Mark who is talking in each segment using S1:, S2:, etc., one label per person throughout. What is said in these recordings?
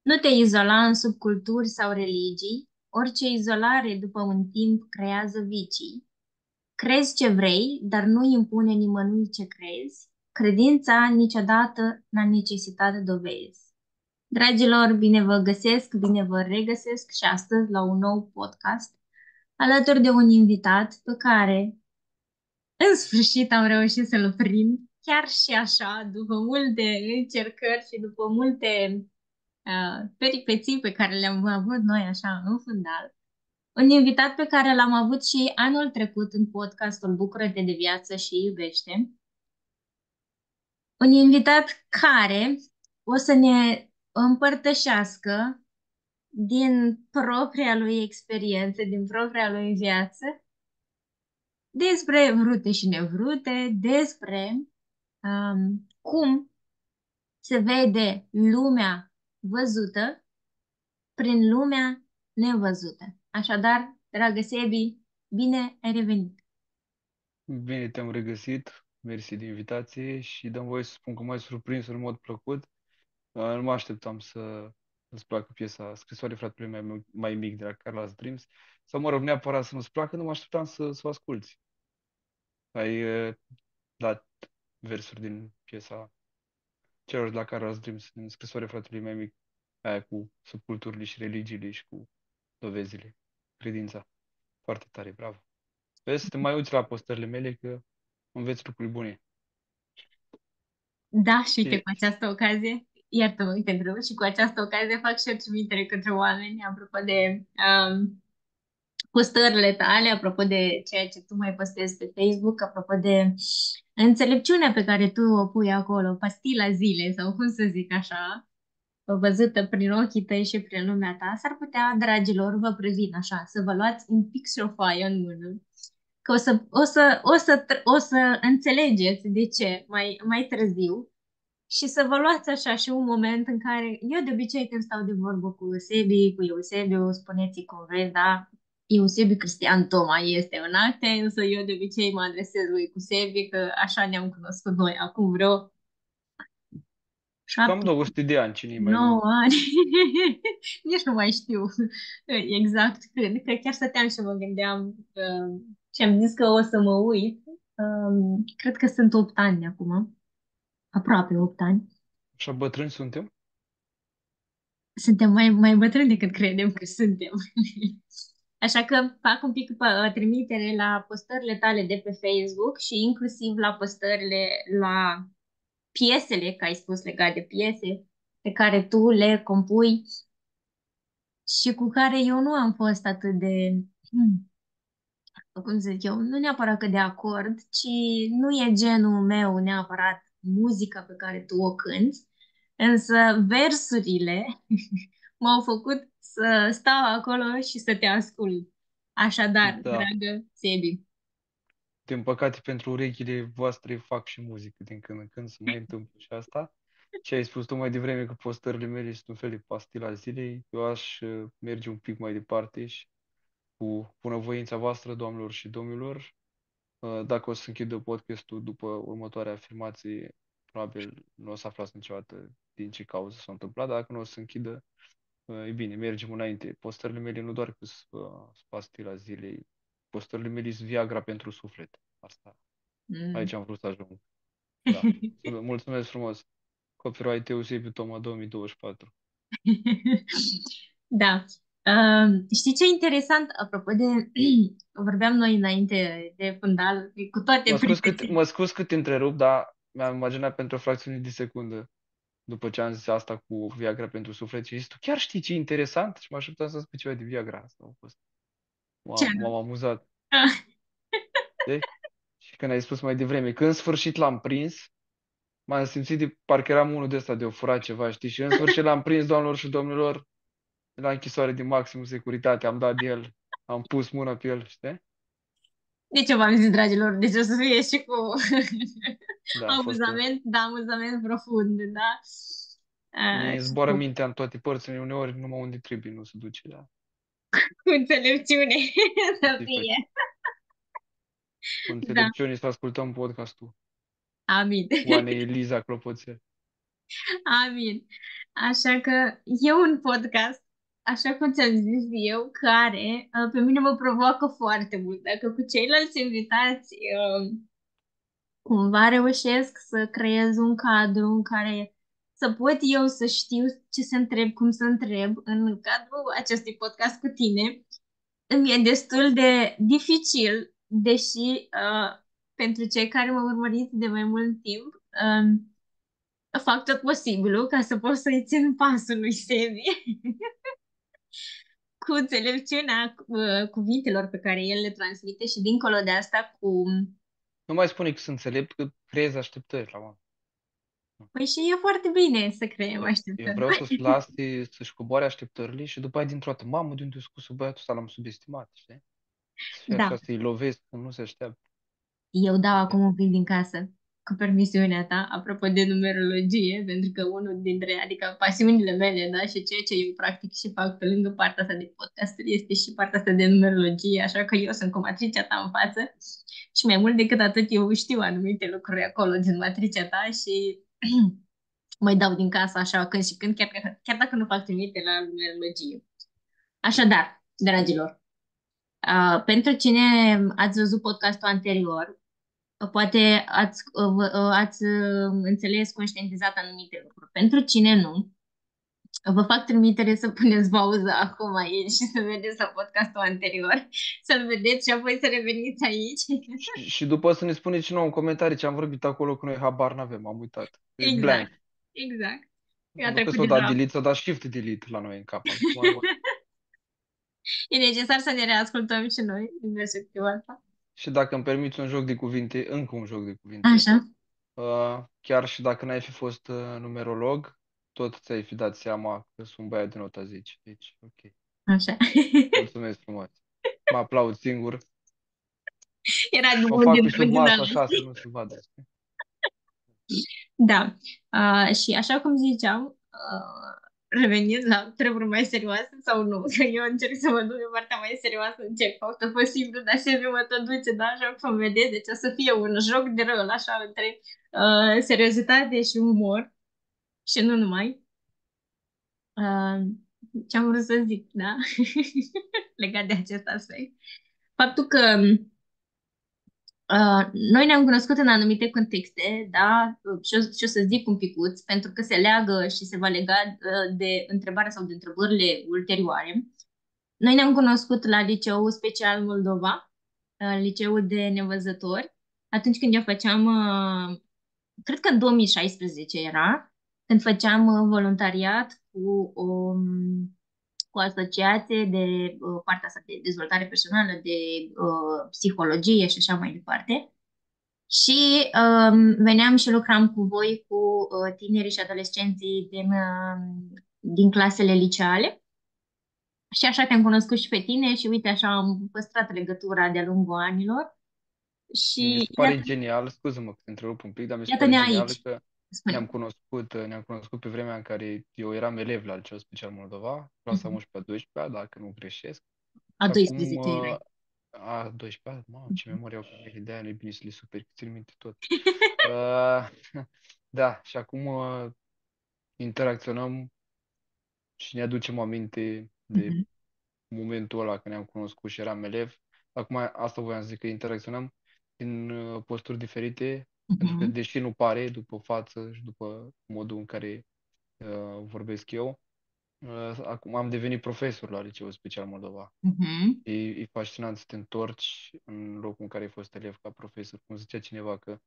S1: Nu te izola în subculturi sau religii, orice izolare după un timp creează vicii. Crezi ce vrei, dar nu impune nimănui ce crezi. Credința niciodată n-a necesitat dovezi. Dragilor, bine vă găsesc, bine vă regăsesc și astăzi la un nou podcast alături de un invitat pe care în sfârșit am reușit să-l prind, chiar și așa, după multe încercări și după multe peripeții pe care le-am avut noi așa în fundal. Un invitat pe care l-am avut și anul trecut în podcastul Bucură-te de viață și iubește. Un invitat care o să ne împărtășească din propria lui experiență, din propria lui viață, despre vrute și nevrute, despre cum se vede lumea văzută prin lumea nevăzută. Așadar, dragă Sebi, bine ai revenit!
S2: Bine te-am regăsit, mersi de invitație și dăm voie să spun că m-ai surprins în mod plăcut. Nu mă așteptam să îți placă piesa Scrisoare fratele mai mic de la Carlos Dreams. Sau mă rog, neapărat să nu-ți placă, nu mă așteptam să o asculți. Ai dat versuri din piesa celor de la Carlos Dreams, în Scrisoare fratele mai mic, aia cu subculturile și religiile și cu dovezile, credința. Foarte tare, bravo. Vezi să te mai uiți la postările mele că înveți lucruri bune.
S1: Da, și uite,
S2: Și
S1: cu această ocazie, iartă-mă, uite, întrerup, și cu această ocazie fac și o trimitere către oameni, apropo de postările tale, apropo de ceea ce tu mai postezi pe Facebook, apropo de înțelepciunea pe care tu o pui acolo, pastila zilei, sau cum să zic așa, văzută prin ochii tăi și prin lumea ta, s-ar putea, dragilor, vă previn așa, să vă luați un Pixelfy în mână, că o să înțelegeți de ce mai târziu și să vă luați așa și un moment în care, eu de obicei când stau de vorbă cu Sebi, cu Eusebiu, spuneți cum vreți, da? Eusebiu Cristian Toma este în acte, însă eu de obicei mă adresez lui cu Sebi, că așa ne-am cunoscut noi acum vreo
S2: cam
S1: șapte
S2: 200 de ani, cine mai
S1: 9
S2: mult.
S1: ani. Nici nu mai știu exact când, că chiar stăteam și mă gândeam și am zis că o să mă uit. Cred că sunt 8 ani de acum, aproape 8 ani.
S2: Așa bătrâni suntem?
S1: Suntem mai bătrâni decât credem că suntem. Așa că fac un pic trimitere la postările tale de pe Facebook și inclusiv la postările, la piesele, că ai spus legat de piese, pe care tu le compui și cu care eu nu am fost atât de, cum să zic eu, nu neapărat că de acord, ci nu e genul meu neapărat muzica pe care tu o cânti, însă versurile m-au făcut să stau acolo și să te ascult. Așadar,
S2: Da.
S1: dragă Sebi,
S2: Din păcate, pentru urechile voastre fac și muzică din când în când, să mai întâmplă și asta. Ce ai spus tu mai devreme că postările mele sunt un fel de pastila zilei, eu aș merge un pic mai departe și cu bunăvoința voastră, doamnelor și domnilor, dacă o să închidă podcastul după următoarea afirmație, probabil nu o să aflați niciodată din ce cauză s-a întâmplat, dacă nu o să închidă, e bine, mergem înainte. Postările mele nu doar că sunt pastila zilei, postările mele sunt Viagra pentru suflet. Asta,
S1: mm.
S2: aici am vrut să ajung. Da. Mulțumesc frumos. Copyright Eusebiu Toma 2024.
S1: Da. Știi ce e interesant? Apropo de, vorbeam noi înainte de fundal, cu toate
S2: Mă
S1: peripeții.
S2: scuz că te întrerup, dar mi-am imaginat pentru o fracțiune de secundă, după ce am zis asta cu Viagra pentru suflet, și zis, tu chiar știi ce e interesant? Și mă așteptam să spui ceva de Viagra. Asta a fost.
S1: Ce?
S2: M-am amuzat. De? Și când ai spus mai devreme, că în sfârșit l-am prins, m-am simțit de parcă eram unul de ăsta de o furat ceva, știi? Și în sfârșit l-am prins, doamnelor și domnilor, la închisoare de maximum securitate, am dat de el, am pus mâna pe el, știi?
S1: De ce v-am zis, dragilor? Deci o să fie și cu
S2: Da, a fost un...
S1: amuzament, da, amuzament profund, da?
S2: Mie îmi
S1: Și
S2: zboară
S1: cu
S2: mintea în toate părțile, uneori numai unde trebuie, nu se duce, da.
S1: înțelepciune să
S2: Ce faci?
S1: fie.
S2: Cu
S1: Da,
S2: înțelepciune să ascultăm podcastul
S1: amin.
S2: cu Ana Eliza Clopoțel.
S1: Amin. Așa că e un podcast, așa cum ți-am zis eu, care pe mine mă provoacă foarte mult. Dacă cu ceilalți invitați cumva reușesc să creez un cadru în care să pot eu să știu ce să întreb, cum să întreb în cadrul acestui podcast cu tine, îmi e destul de dificil, deși pentru cei care mă urmăriți de mai mult timp, fac tot posibilul ca să pot să-i țin pasul lui Sebi cu înțelepciunea cuvintelor pe care el le transmite și dincolo de asta cu...
S2: Nu mai spune că sunt înțelept, că creezi așteptări la oameni.
S1: Păi și e foarte bine să creăm
S2: Eu
S1: așteptări.
S2: vreau să-ți lase să-și coboare așteptările și după aia dintr-o dată, mamă, de unde a scos băiatul ăsta, l-am subestimat, știi? Să fie așa,
S1: Da,
S2: să-i lovesc cum nu se așteaptă.
S1: eu dau
S2: Ok.
S1: acum un pic din casă, cu permisiunea ta, apropo de numerologie, pentru că unul dintre, adică pasiunile mele, da, și ceea ce eu practic și fac pe lângă partea asta de podcasturi este și partea asta de numerologie, așa că eu sunt cu matricea ta în față și mai mult decât atât eu știu anumite lucruri acolo din matricea ta și mai dau din casă așa când și când, chiar dacă nu fac trimite la numerologie. Așadar, dragilor, pentru cine ați văzut podcastul anterior, poate ați înțeles, conștientizat anumite lucruri. Pentru cine nu, vă fac trimitere să puneți pauză acum aici și să vedeți la podcastul anterior, să-l vedeți și apoi să reveniți aici.
S2: Și după să ne spuneți și nouă în comentarii ce am vorbit acolo, că noi habar n-avem, am uitat. E blank.
S1: Exact, exact. Mi-a
S2: Nu că
S1: trecut
S2: s-o
S1: din
S2: dat
S1: cap.
S2: delete, s-o dat shift delete la noi în cap. Acum,
S1: E necesar să ne reascultăm și noi din perspectiva asta.
S2: și dacă îmi permiți un joc de cuvinte, încă un joc de cuvinte,
S1: Așa,
S2: chiar și dacă n-ai fi fost numerolog, tot ți-ai fi dat seama că sunt un băiat de nota 10. Deci, ok.
S1: așa.
S2: Mulțumesc frumos. Mă aplaud singur.
S1: Era de
S2: O
S1: unul
S2: fac pe
S1: dintre
S2: sub
S1: originale.
S2: masă așa să nu se vadă.
S1: Da. Și așa cum ziceam, revenind la treburi mai serioase sau nu, că eu încerc să mă duc în partea mai serioasă, încerc, fac tot posibil, dar și mă tot duce, da, așa cum vedeți, deci o să fie un joc de rol, așa, între seriozitate și umor și nu numai. Uh, Ce am vrut să zic, da? Legat de acest aspect. Faptul că noi ne-am cunoscut în anumite contexte, da, și o să zic un picuț, pentru că se leagă și se va lega de întrebarea sau de întrebările ulterioare. Noi ne-am cunoscut la Liceul Special Moldova, Liceul de Nevăzători, atunci când eu făceam, cred că în 2016 era, când făceam voluntariat cu o asociație de partea asta de dezvoltare personală, de psihologie și așa mai departe. Și veneam și lucram cu voi, cu tinerii și adolescenții din clasele liceale. Și așa te-am cunoscut și pe tine și uite, așa am păstrat legătura de-a lungul anilor.
S2: Mi
S1: Și
S2: se pare genial, scuză-mă că te întrerup un pic, dar mi se pare
S1: iată-ne
S2: genial
S1: aici.
S2: că
S1: Spune.
S2: ne-am cunoscut pe vremea în care eu eram elev la Liceul Special Moldova, clasa
S1: Mhm.
S2: 11-a 12-a, dacă nu greșesc.
S1: A
S2: Și acum,
S1: 12 erai.
S2: a 12-a, mamă, ce memorie au copiii de aia, nu-i bine să le super, că țin minte tot. Uh, da, și acum interacționăm și ne aducem aminte de
S1: Mhm.
S2: momentul ăla când ne-am cunoscut și eram elev. Acum asta voiam să zic, că interacționăm în posturi diferite, pentru că
S1: Mhm.
S2: deși nu pare, după față și după modul în care vorbesc eu, acum am devenit profesor la Liceul Special Moldova.
S1: Mhm.
S2: E fascinant să te întorci în locul în care ai fost elev ca profesor. Cum zicea cineva că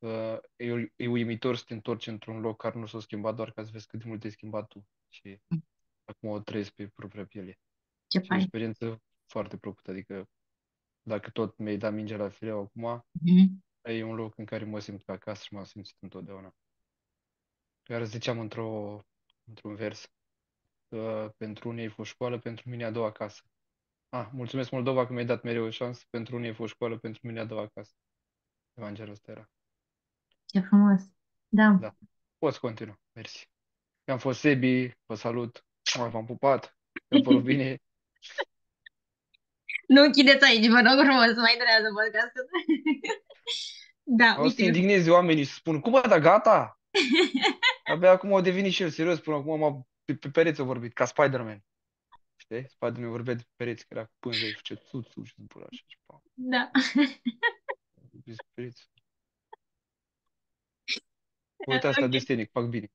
S2: e uimitor să te întorci într-un loc care nu s-a schimbat, doar ca să vezi cât de mult te-ai schimbat tu. Și acum o trăiesc pe propria piele.
S1: Ce
S2: Și e o
S1: fain.
S2: experiență foarte plăcută. Adică dacă tot mi-ai dat mingea la fileu acum,
S1: Mhm.
S2: e un loc în care mă simt ca acasă și m-am simțit întotdeauna. Iar ziceam într-un vers, pentru unii ai fost școală, pentru mine a doua casă. Mulțumesc Moldova că mi-ai dat mereu o șansă, pentru unii ai fost școală, pentru mine a doua casă. Evanghelul ăsta era.
S1: Ce frumos. Da.
S2: Da. Poți continua. Mersi. Eu am fost Sebi, vă salut. V-am pupat. Mi-a părut bine.
S1: Nu închideți aici, vă rog frumos, mai durează podcastul. Da,
S2: O să se
S1: uite.
S2: indigneze oamenii și să spun, cum da, gata? Abia acum au devenit și el serios, până acum pe pereți au vorbit, ca Spider-Man. Știi? Spider-Man vorbea de pe pereți, că era cu pânza și făcea țuțu și zbura așa și pa.
S1: Da.
S2: Pe pereți. Uite asta
S1: Ok.
S2: desene, fac bine.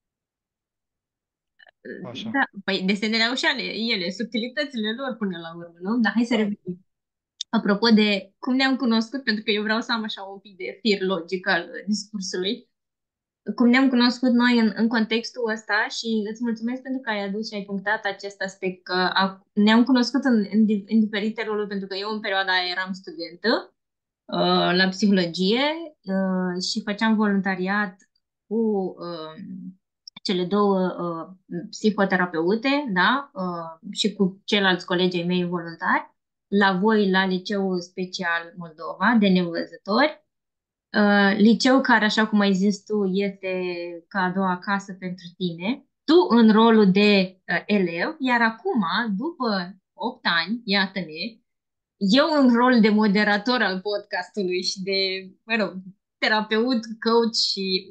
S2: Așa.
S1: Da, păi desenele au și ele, subtilitățile lor până la urmă, nu? Dar hai să
S2: Da.
S1: revenim. Apropo de cum ne-am cunoscut, pentru că eu vreau să am așa un pic de fir logic al discursului, cum ne-am cunoscut noi în contextul ăsta și îți mulțumesc pentru că ai adus și ai punctat acest aspect, că ne-am cunoscut în diferite roluri, pentru că eu în perioada aia eram studentă la psihologie și făceam voluntariat cu cele două psihoterapeute, da, și cu ceilalți colegii mei voluntari, la voi la Liceul Special Moldova de Nevăzători, liceu care, așa cum ai zis tu, este ca a doua casă pentru tine, tu în rolul de elev, iar acum, după 8 ani, iată-ne, eu în rol de moderator al podcastului și de, mă rog, terapeut, coach și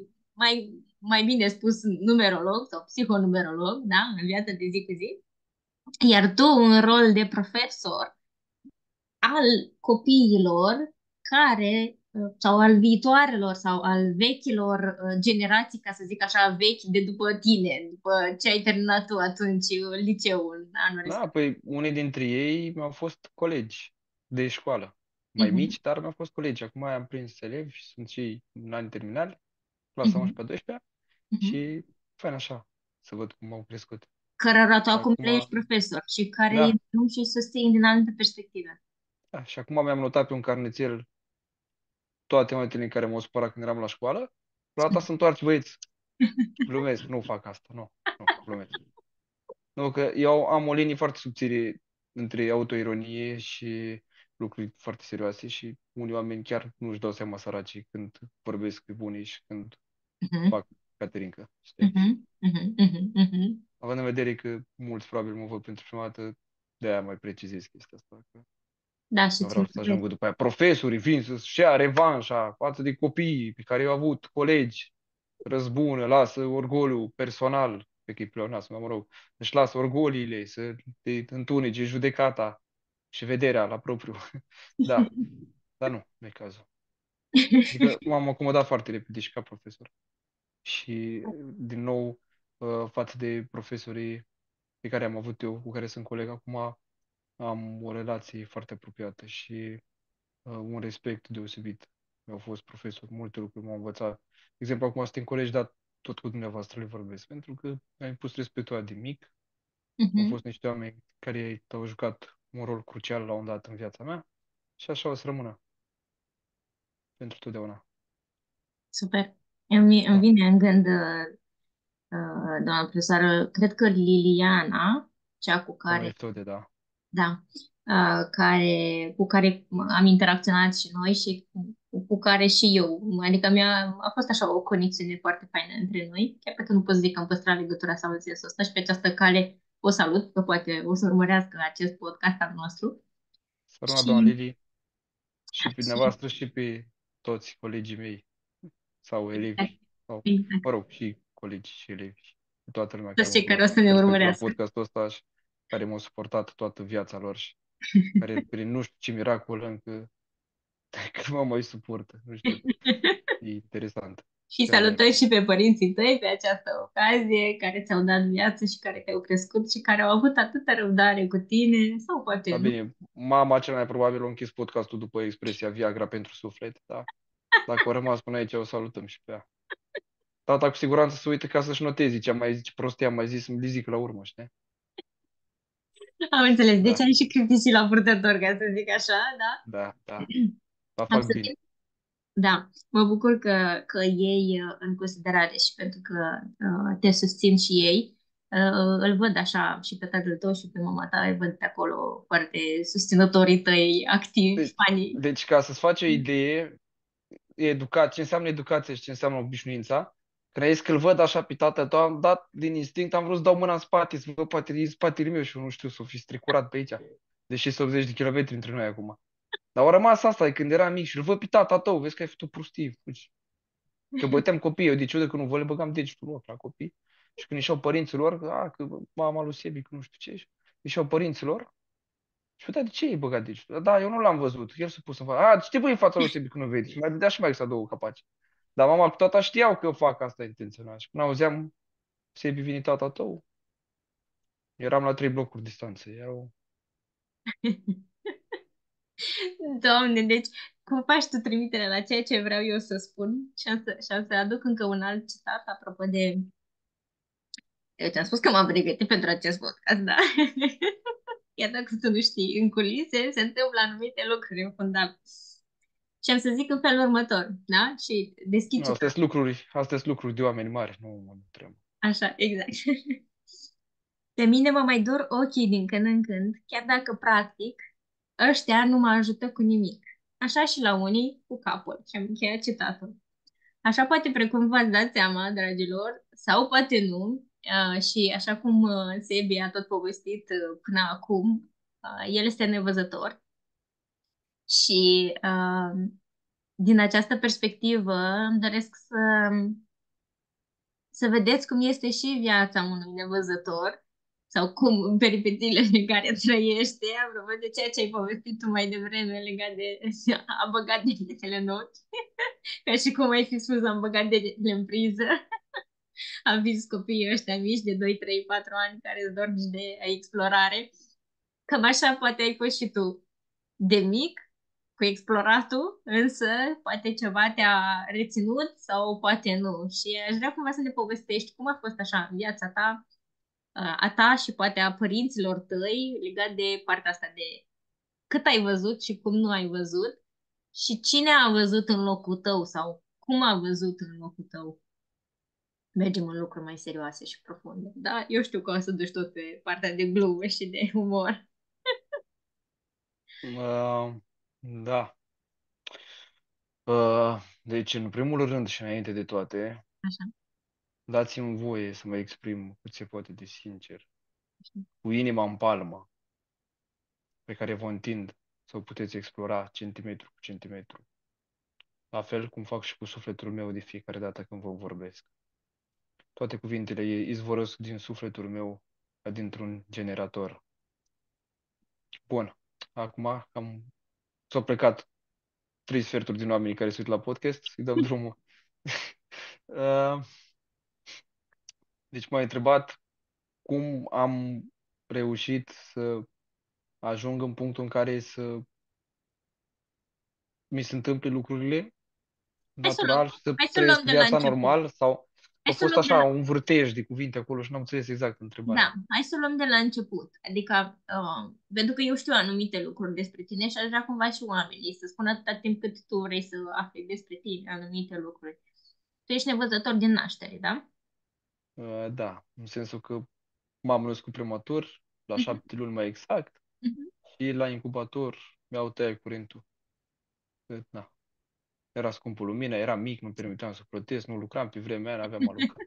S1: mai bine spus numerolog sau psihonumerolog, da, în viața de zi cu zi, iar tu în rol de profesor al copiilor care, sau al viitoarelor sau al vechilor generații, ca să zic așa, vechi de după tine, după ce ai terminat tu atunci liceul în anul
S2: Da,
S1: respectiv.
S2: păi unii dintre ei mi-au fost colegi de școală. Mai
S1: Mhm,
S2: mici, dar mi-au fost colegi. Acum am prins elevi și sunt și în ani terminali, clasa
S1: mhm,
S2: 11-12
S1: mhm.
S2: și fain așa să văd cum au crescut.
S1: Cărora tu
S2: Și
S1: acum le ești
S2: acum,
S1: profesor și care îi
S2: da,
S1: nu și susțin din alte perspective.
S2: da, și acum mi-am notat pe un carnețel toate momentele în care m-au supărat când eram la școală. La data să întoarci, băieți. Glumesc, nu fac asta, nu, nu, glumesc. Nu, că eu am o linie foarte subțire între autoironie și lucruri foarte serioase și unii oameni chiar nu-și dau seama săracii când vorbesc pe bunii și când
S1: Mhm,
S2: fac caterincă, știi?
S1: mhm, mhm, mhm, mhm.
S2: Având în vedere că mulți probabil mă văd pentru prima dată, de-aia mai precizez chestia asta. Că
S1: Da, și
S2: nu
S1: îți
S2: vreau să
S1: mulțumesc.
S2: ajungă după aia profesorii vin să-și ia revanșa față de copiii pe care i-au avut colegi, răzbună, lasă orgoliu personal, pe că e pleonasm, mă rog, își lasă orgoliile să te întunece judecata și vederea la propriu. Da, dar nu e cazul. Adică m-am acomodat foarte repede și ca profesor. Și, din nou, față de profesorii pe care am avut eu, cu care sunt coleg acum, am o relație foarte apropiată și un respect deosebit. Au fost profesori, multe lucruri m-au învățat. De exemplu, acum suntem colegi, dar tot cu dumneavoastră le vorbesc, pentru că mi-am pus respectul de mic. Au
S1: Mhm.
S2: fost niște oameni care au jucat un rol crucial la un dat în viața mea și așa o să rămână pentru totdeauna.
S1: Super. Îmi
S2: Da,
S1: vine în gând, doamna profesoară, cred că Liliana, cea cu
S2: doamna
S1: care,
S2: Eftode, da.
S1: da, cu care am interacționat și noi și cu care și eu. Adică a fost așa o conexiune foarte faină între noi, chiar dacă nu pot zic că am păstrat legătura sau în sensul ăsta și pe această cale o salut, că poate o să urmărească acest podcast al nostru.
S2: Săruna doamna
S1: Și,
S2: Lili și pe
S1: și
S2: dumneavoastră și pe toți colegii mei sau elevi,
S1: exact,
S2: sau, mă
S1: exact.
S2: rog, și colegi și elevi, și toată lumea care
S1: Toți
S2: mă
S1: cei care o
S2: cunoaște,
S1: să ne
S2: care sunt aici la
S1: urmărească.
S2: podcastul ăsta și care m-au suportat toată viața lor și care prin nu știu ce miracol încă mă mai suportă. Nu știu, e interesant.
S1: Și
S2: Chiar mai
S1: salutări și pe părinții tăi pe această ocazie, care ți-au dat viață și care te-au crescut și care au avut atâta răbdare cu tine, sau poate
S2: Da,
S1: nu.
S2: bine, mama cel mai probabil a închis podcastul după expresia Viagra pentru suflet, da? Dacă o rămas până aici, o salutăm și pe ea. Tata cu siguranță se uită ca să-și noteze ce am mai zis, ce prostie am mai zis, îmi le zic la urmă, știi?
S1: Am înțeles. Deci
S2: Da,
S1: ai și critici la purtător, ca să zic așa, da?
S2: da, da. La fac bine.
S1: Absolut. Da, mă bucur că iei în considerare și pentru că te susțin și ei. Îl văd așa și pe tatăl tău și pe mama ta, îi văd pe acolo foarte susținătorii tăi activi,
S2: Deci,
S1: fanii.
S2: deci ca să-ți faci o idee, ce înseamnă educație și ce înseamnă obișnuința, crezi că îl văd așa pe tata tău, am dat din instinct, am vrut să dau mâna în spate, să văd poate din spatele meu și eu nu știu, s-o fi strecurat pe aici, deși sunt 80 de kilometri între noi acum. Dar au rămas asta de când eram mic și îl văd pe tata tău, vezi că ai făcut prostii, fugi. Că băteam copiii, eu de ciudă că nu vă le băgam degetul în ochi la copii. Și când ieșeau părinților, că mama lui Sebi, că nu știu ce, și ieșeau părinților, și uita, de ce ai băgat degetul? Da, eu nu l-am văzut, el s-a pus în față. A, ce te pui în fața lui Sebi că nu vezi? Și mai dădea și mai extra două capaci. Dar mama cu tata știau că eu fac asta intenționat. Și când auzeam, Sebi vine tata tău, eram la 3 blocuri distanță. Erau...
S1: Doamne, deci cum faci tu trimitere la ceea ce vreau eu să spun și am să aduc încă un alt citat apropo de... Eu ți-am spus că m-am pregătit pentru acest podcast, da? Chiar dacă tu nu știi, în culise se întâmplă anumite lucruri în fundal. Și am să zic în felul următor, da? Și deschid citatul.
S2: Astea sunt lucruri de oameni mari, nu mă întreb.
S1: Așa, exact. Pe mine mă mai dor ochii din când în când, chiar dacă practic ăștia nu mă ajută cu nimic. Așa și la unii cu capul. Și am încheiat citatul. Așa poate precum v-ați dat seama, dragilor, sau poate nu, și așa cum Sebi a tot povestit până acum, el este nevăzător și din această perspectivă îmi doresc să vedeți cum este și viața unui nevăzător sau cum în peripetiile în care trăiește, apropo de ceea ce ai povestit tu mai devreme legat de a băgat degetele în ochi, ca și cum ai fi spus am băgat degetele în priză. Am văzut copiii ăștia mici de 2 3 4 ani care îți dormi de explorare. Cam așa poate ai fost și tu de mic cu exploratul, însă poate ceva te-a reținut sau poate nu. Și aș vrea cumva să ne povestești cum a fost așa în viața ta, a ta și poate a părinților tăi legat de partea asta de cât ai văzut și cum nu ai văzut și cine a văzut în locul tău sau cum a văzut în locul tău. Mergem în lucruri mai serioase și profunde. Da, eu știu că o să duci tot pe partea de glumă și de umor.
S2: Uh, da. Deci, în primul rând și înainte de toate,
S1: Așa.
S2: dați-mi voie să mă exprim cât se poate de sincer, cu inima în palmă, pe care vă întind să o puteți explora centimetru cu centimetru, la fel cum fac și cu sufletul meu de fiecare dată când vă vorbesc. Toate cuvintele izvorăsc din sufletul meu ca dintr-un generator. Bun, acum cam s-au plecat 3 sferturi din oamenii care se uită la podcast, îi dăm drumul. Uh, Deci m-ai întrebat cum am reușit să ajung în punctul în care să mi se întâmple lucrurile
S1: Hai să luăm,
S2: natural și să
S1: hai să luăm
S2: trăiesc
S1: de la
S2: viața
S1: început.
S2: normal sau a
S1: Hai să
S2: fost
S1: luăm de
S2: așa
S1: la,
S2: un vârtej de cuvinte acolo și n-am înțeles exact întrebarea.
S1: da, hai să luăm de la început. Adică, pentru că eu știu anumite lucruri despre tine și aș vrea cumva și oamenii să spună atâta timp cât tu vrei să afli despre tine anumite lucruri. Tu ești nevăzător din naștere, da?
S2: Da, în sensul că m-am născut prematur, la
S1: Mhm,
S2: 7 luni mai exact,
S1: mhm.
S2: și la incubator mi-au tăiat curentul. Că, na, era scumpă lumină, era mic, nu permiteam să plătesc, nu lucram pe vremea aia, n-aveam alocat.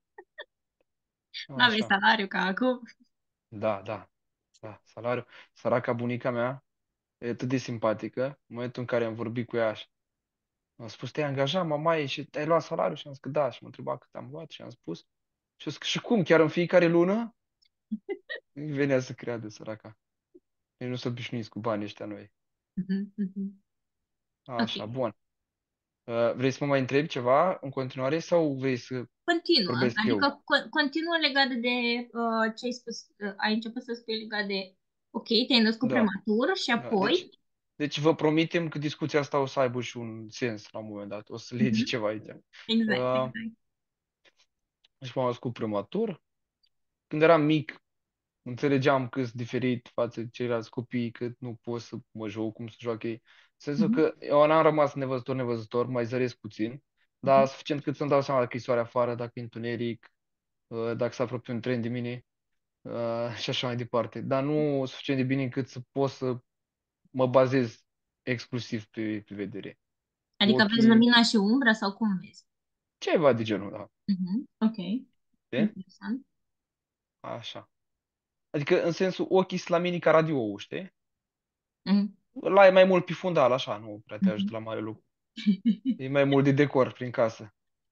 S1: Nu aveai
S2: Așa.
S1: salariu ca acum.
S2: Da, da, da, salariu. Săraca bunica mea e atât de simpatică, în momentul în care am vorbit cu ea și am spus, te-ai angajat, mamaie, și te-ai luat salariu? Și am zis că da, și mă întreba cât am luat și am spus. Și a zis, și cum, chiar în fiecare lună? Îi venea să creadă, săraca. Ei nu sunt obișnuiți cu banii ăștia noi.
S1: Mhm, mhm. Ok.
S2: Așa, bun. Vrei să mă mai întrebi ceva în continuare sau vrei să
S1: Continuă,
S2: vorbesc eu?
S1: adică continuă legat de ce ai spus, ai început să spui legat de, ok, te-ai născut
S2: Da,
S1: prematur și
S2: da. Deci,
S1: apoi,
S2: deci vă promitem că discuția asta o să aibă și un sens la un moment dat. O să legi
S1: mhm,
S2: ceva aici.
S1: exact,
S2: Uh,
S1: exact.
S2: deci m-am născut prematur. Când eram mic, înțelegeam că sunt diferit față de ceilalți copii, că nu pot să mă joc cum să joacă ei. În sensul
S1: Mhm,
S2: că eu n-am rămas nevăzător, mai zăresc puțin,
S1: mhm.
S2: dar suficient cât să-mi dau seama dacă e soare afară, dacă e întuneric, dacă se apropie un tren de mine și așa mai departe. Dar nu suficient de bine încât să pot să mă bazez exclusiv pe vedere. Cu
S1: Adică vezi
S2: ochii,
S1: lumina și umbra sau cum vezi?
S2: ceva de genul, da.
S1: Mhm, ok,
S2: Știi?
S1: interesant.
S2: Așa. Adică în sensul ochii sunt la mine ca radio, știi?
S1: Mhm,
S2: La e mai mult pe fundal, așa, nu prea te ajută
S1: mhm.
S2: la mare lucru. E mai mult de decor prin casă.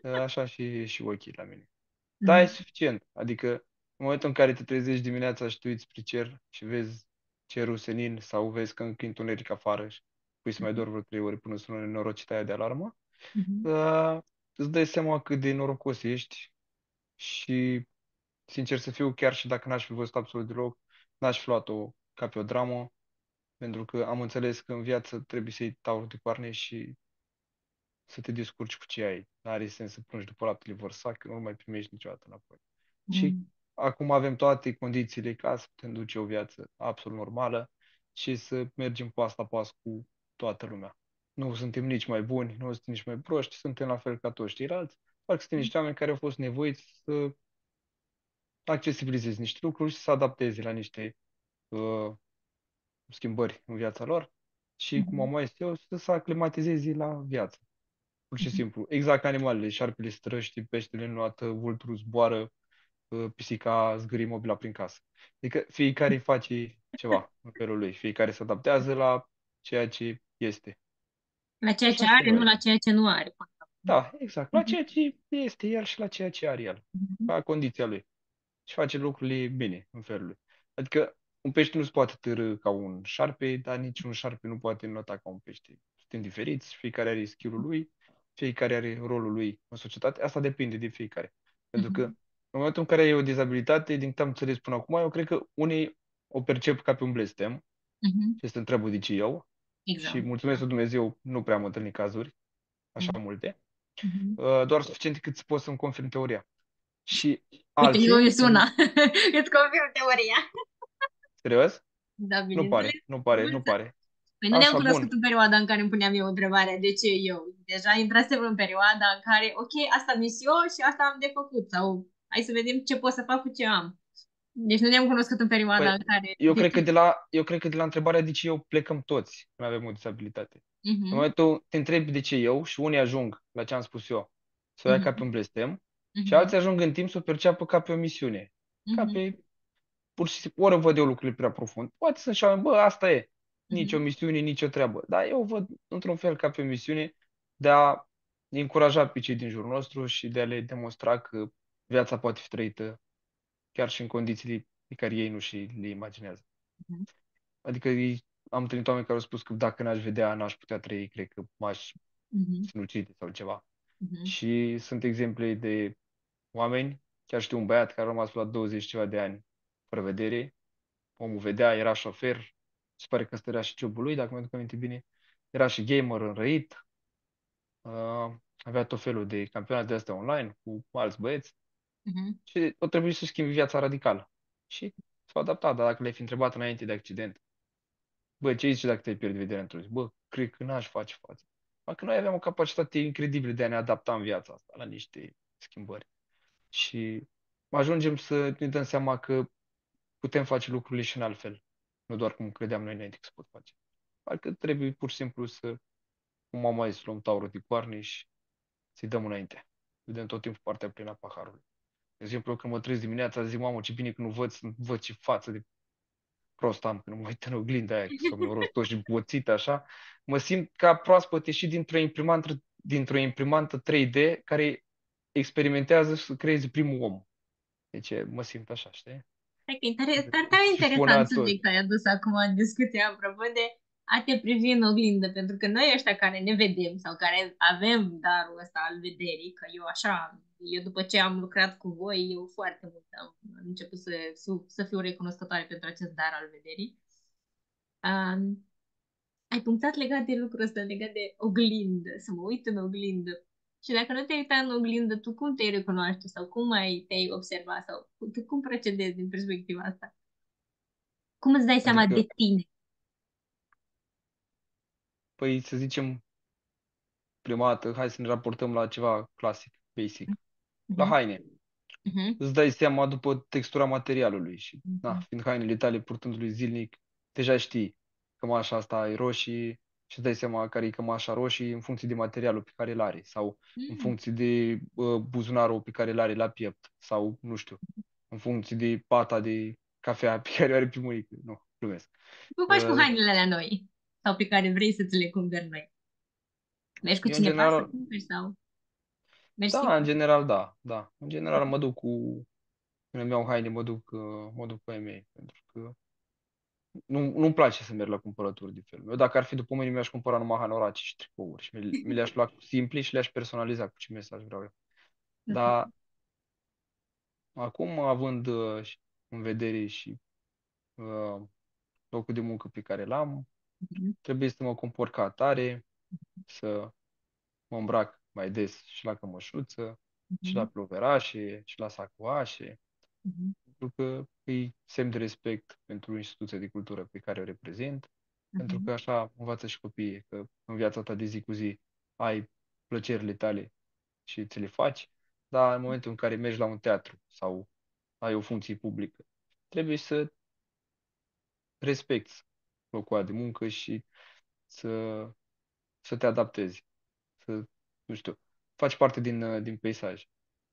S2: așa și ochii la mine. Da, e
S1: Mhm.
S2: suficient. Adică, în momentul în care te trezești dimineața și te uiți spre cer și vezi cerul senin sau vezi că încă e întuneric afară și pui să mai dormi vreo 3 ore până sună nenorocita aia de alarmă,
S1: Mhm.
S2: uh, îți dai seama cât de norocos ești și, sincer să fiu, chiar și dacă n-aș fi văzut absolut deloc, n-aș fi luat-o ca pe o dramă, pentru că am înțeles că în viață trebuie să iei taurul de coarne și să te descurci cu ce ai. N-are sens să plângi după laptele vărsat, că nu mai primești niciodată înapoi. Și
S1: Mhm.
S2: acum avem toate condițiile ca să putem duce o viață absolut normală și să mergem pas la pas cu toată lumea. Nu suntem nici mai buni, nu suntem nici mai proști, suntem la fel ca toți ceilalți. Doar că suntem niște oameni care au fost nevoiți să accesibilizeze niște lucruri și să adapteze la niște uh, schimbări în viața lor și, cum am
S1: Mhm.
S2: mai zis eu, să se aclimatizeze la viață. Pur și
S1: Mhm.
S2: simplu. Exact ca animalele. Șarpele străște, peștele înnoată, vulturul zboară, pisica zgârie mobila prin casă. Adică fiecare face ceva în felul lui. Fiecare se adaptează la ceea ce este.
S1: La ceea ce
S2: Așa și
S1: are, nu
S2: noi.
S1: la ceea ce nu are.
S2: Da, exact. La
S1: Mhm.
S2: ceea ce este el și la ceea ce are el.
S1: Mhm.
S2: La condiția lui. Și face lucrurile bine în felul lui. Adică un pește nu se poate târâ ca un șarpe, dar nici un șarpe nu poate înota ca un pește. Suntem diferiți, fiecare are skill-ul lui, fiecare are rolul lui în societate. Asta depinde de fiecare. Pentru că
S1: Mhm.
S2: în momentul în care ai o dizabilitate, din câte am înțeles până acum, eu cred că unii o percep ca pe un blestem
S1: Mhm.
S2: și se întreabă de ce eu. Și
S1: Exact.
S2: mulțumesc lui Dumnezeu, nu prea am întâlnit cazuri așa
S1: Mhm.
S2: multe,
S1: Mhm.
S2: doar suficient cât să pot să-mi confirm teoria. Și
S1: Uite, eu
S2: alții,
S1: îți una. Îți confirm teoria.
S2: serios?
S1: Da,
S2: Nu
S1: bineînțeles.
S2: pare, nu pare,
S1: Bun,
S2: nu pare.
S1: păi nu ne-am
S2: Așa,
S1: cunoscut
S2: bun.
S1: în perioada în care îmi puneam eu întrebarea de ce eu. Deja intrasem în perioada în care, ok, asta am zis eu și asta am de făcut. Sau hai să vedem ce pot să fac cu ce am. Deci nu ne-am cunoscut în perioada
S2: Păi,
S1: în care,
S2: eu
S1: de
S2: cred
S1: ce?
S2: că de la întrebarea de ce eu plecăm toți când avem o disabilitate. În
S1: Mhm.
S2: momentul te întrebi de ce eu și unii ajung la ce am spus eu, să o ia ca pe
S1: Mhm.
S2: un blestem și
S1: Mhm.
S2: alții ajung în timp să o perceapă ca pe o misiune. Ca
S1: Mhm.
S2: pe, pur și simplu, ori văd eu lucrurile prea profund. Poate sunt și oameni, bă, asta e. Nici o
S1: Mhm.
S2: misiune, nici o treabă. Dar eu o văd într-un fel ca pe o misiune de a încuraja pe cei din jurul nostru și de a le demonstra că viața poate fi trăită chiar și în condițiile pe care ei nu și le imaginează.
S1: Mhm.
S2: Adică am întâlnit oameni care au spus că dacă n-aș vedea, n-aș putea trăi, cred că m-aș
S1: Mhm.
S2: sinucide sau ceva.
S1: Mhm.
S2: Și sunt exemple de oameni, chiar știu un băiat care a rămas la 20 ceva de ani fără vedere, omul vedea, era șofer, se pare că stărea și jobul lui, dacă mi-aduc aminte bine, era și gamer înrăit, avea tot felul de campionate de astea online cu alți băieți
S1: Mhm.
S2: și o trebuie să schimbi viața radical. Și s-a adaptat, dar dacă le-ai fi întrebat înainte de accident, bă, ce zici dacă te-ai pierde vederea într-o zi? Bă, cred că n-aș face față. Că noi aveam o capacitate incredibilă de a ne adapta în viața asta la niște schimbări. Și ajungem să ne dăm seama că putem face lucrurile și în altfel. Nu doar cum credeam noi înainte că se pot face. Parcă trebuie pur și simplu să, cum am mai zis, luăm taurul de coarne și să-i dăm înainte. Vedem tot timpul partea plină a paharului. De exemplu, când mă trezesc dimineața, zic, mamă, ce bine că nu văd, văd ce față de prost am când mă uit în oglinda aia, că somnoros tot și boțit așa, mă simt ca proaspăt ieșit dintr-o imprimantă 3D care experimentează să creeze primul om. Deci mă simt așa, știi?
S1: Hai că tare interesant
S2: Sifonator.
S1: subiect ai adus acum în discuție apropo de a te privi în oglindă, pentru că noi ăștia care ne vedem sau care avem darul ăsta al vederii, că eu așa, eu după ce am lucrat cu voi, eu foarte mult am început să fiu recunoscătoare pentru acest dar al vederii. Um, Ai punctat legat de lucrul ăsta, legat de oglindă, să mă uit în oglindă. Și dacă nu te-ai uitat în oglindă, tu cum te recunoaște sau cum ai te-ai observat sau tu cum procedezi din perspectiva asta? Cum îți dai seama de
S2: Adică,
S1: tine?
S2: păi să zicem, prima dată, hai să ne raportăm la ceva clasic, basic. La
S1: Mhm,
S2: haine.
S1: mhm,
S2: Îți dai seama după textura materialului și, na,
S1: mhm,
S2: fiind hainele tale purtându-le zilnic, deja știi cămașa asta e roșie și îți dai seama care e cămașa roșie în funcție de materialul pe care îl are sau în
S1: mhm.
S2: funcție de buzunarul pe care îl are la piept sau, nu știu, în funcție de pata de cafea pe care o are pe mâinică. Nu, glumesc.
S1: Cum faci cu
S2: Uh,
S1: hainele alea noi? Sau pe care vrei să ți le cumperi noi? Mergi cu
S2: Eu, în
S1: cineva să
S2: general,
S1: cumperi sau? Mersi.
S2: Da, în general, da, da. În general mă duc cu, când îmi iau haine, mă duc cu ai mei, pentru că nu-mi place să merg la cumpărături de felul meu. Dacă ar fi după mine, mi-aș cumpăra numai hanoraci și tricouri și mi le-aș lua simpli și le-aș personaliza cu ce mesaj vreau eu. Dar acum, având în vedere și uh, locul de muncă pe care l-am,
S1: Mhm,
S2: trebuie să mă compor ca atare, să mă îmbrac mai des și la cămășuță, și la
S1: mhm,
S2: ploverașe, și la sacoașe,
S1: mhm,
S2: pentru că îi semn de respect pentru instituția de cultură pe care o reprezint, pentru
S1: mhm,
S2: că așa învață și copiii că în viața ta de zi cu zi ai plăcerile tale și ți le faci, dar în momentul în care mergi la un teatru sau ai o funcție publică, trebuie să respecti locul ăla de muncă și să, să te adaptezi, să, nu știu, faci parte din peisaj.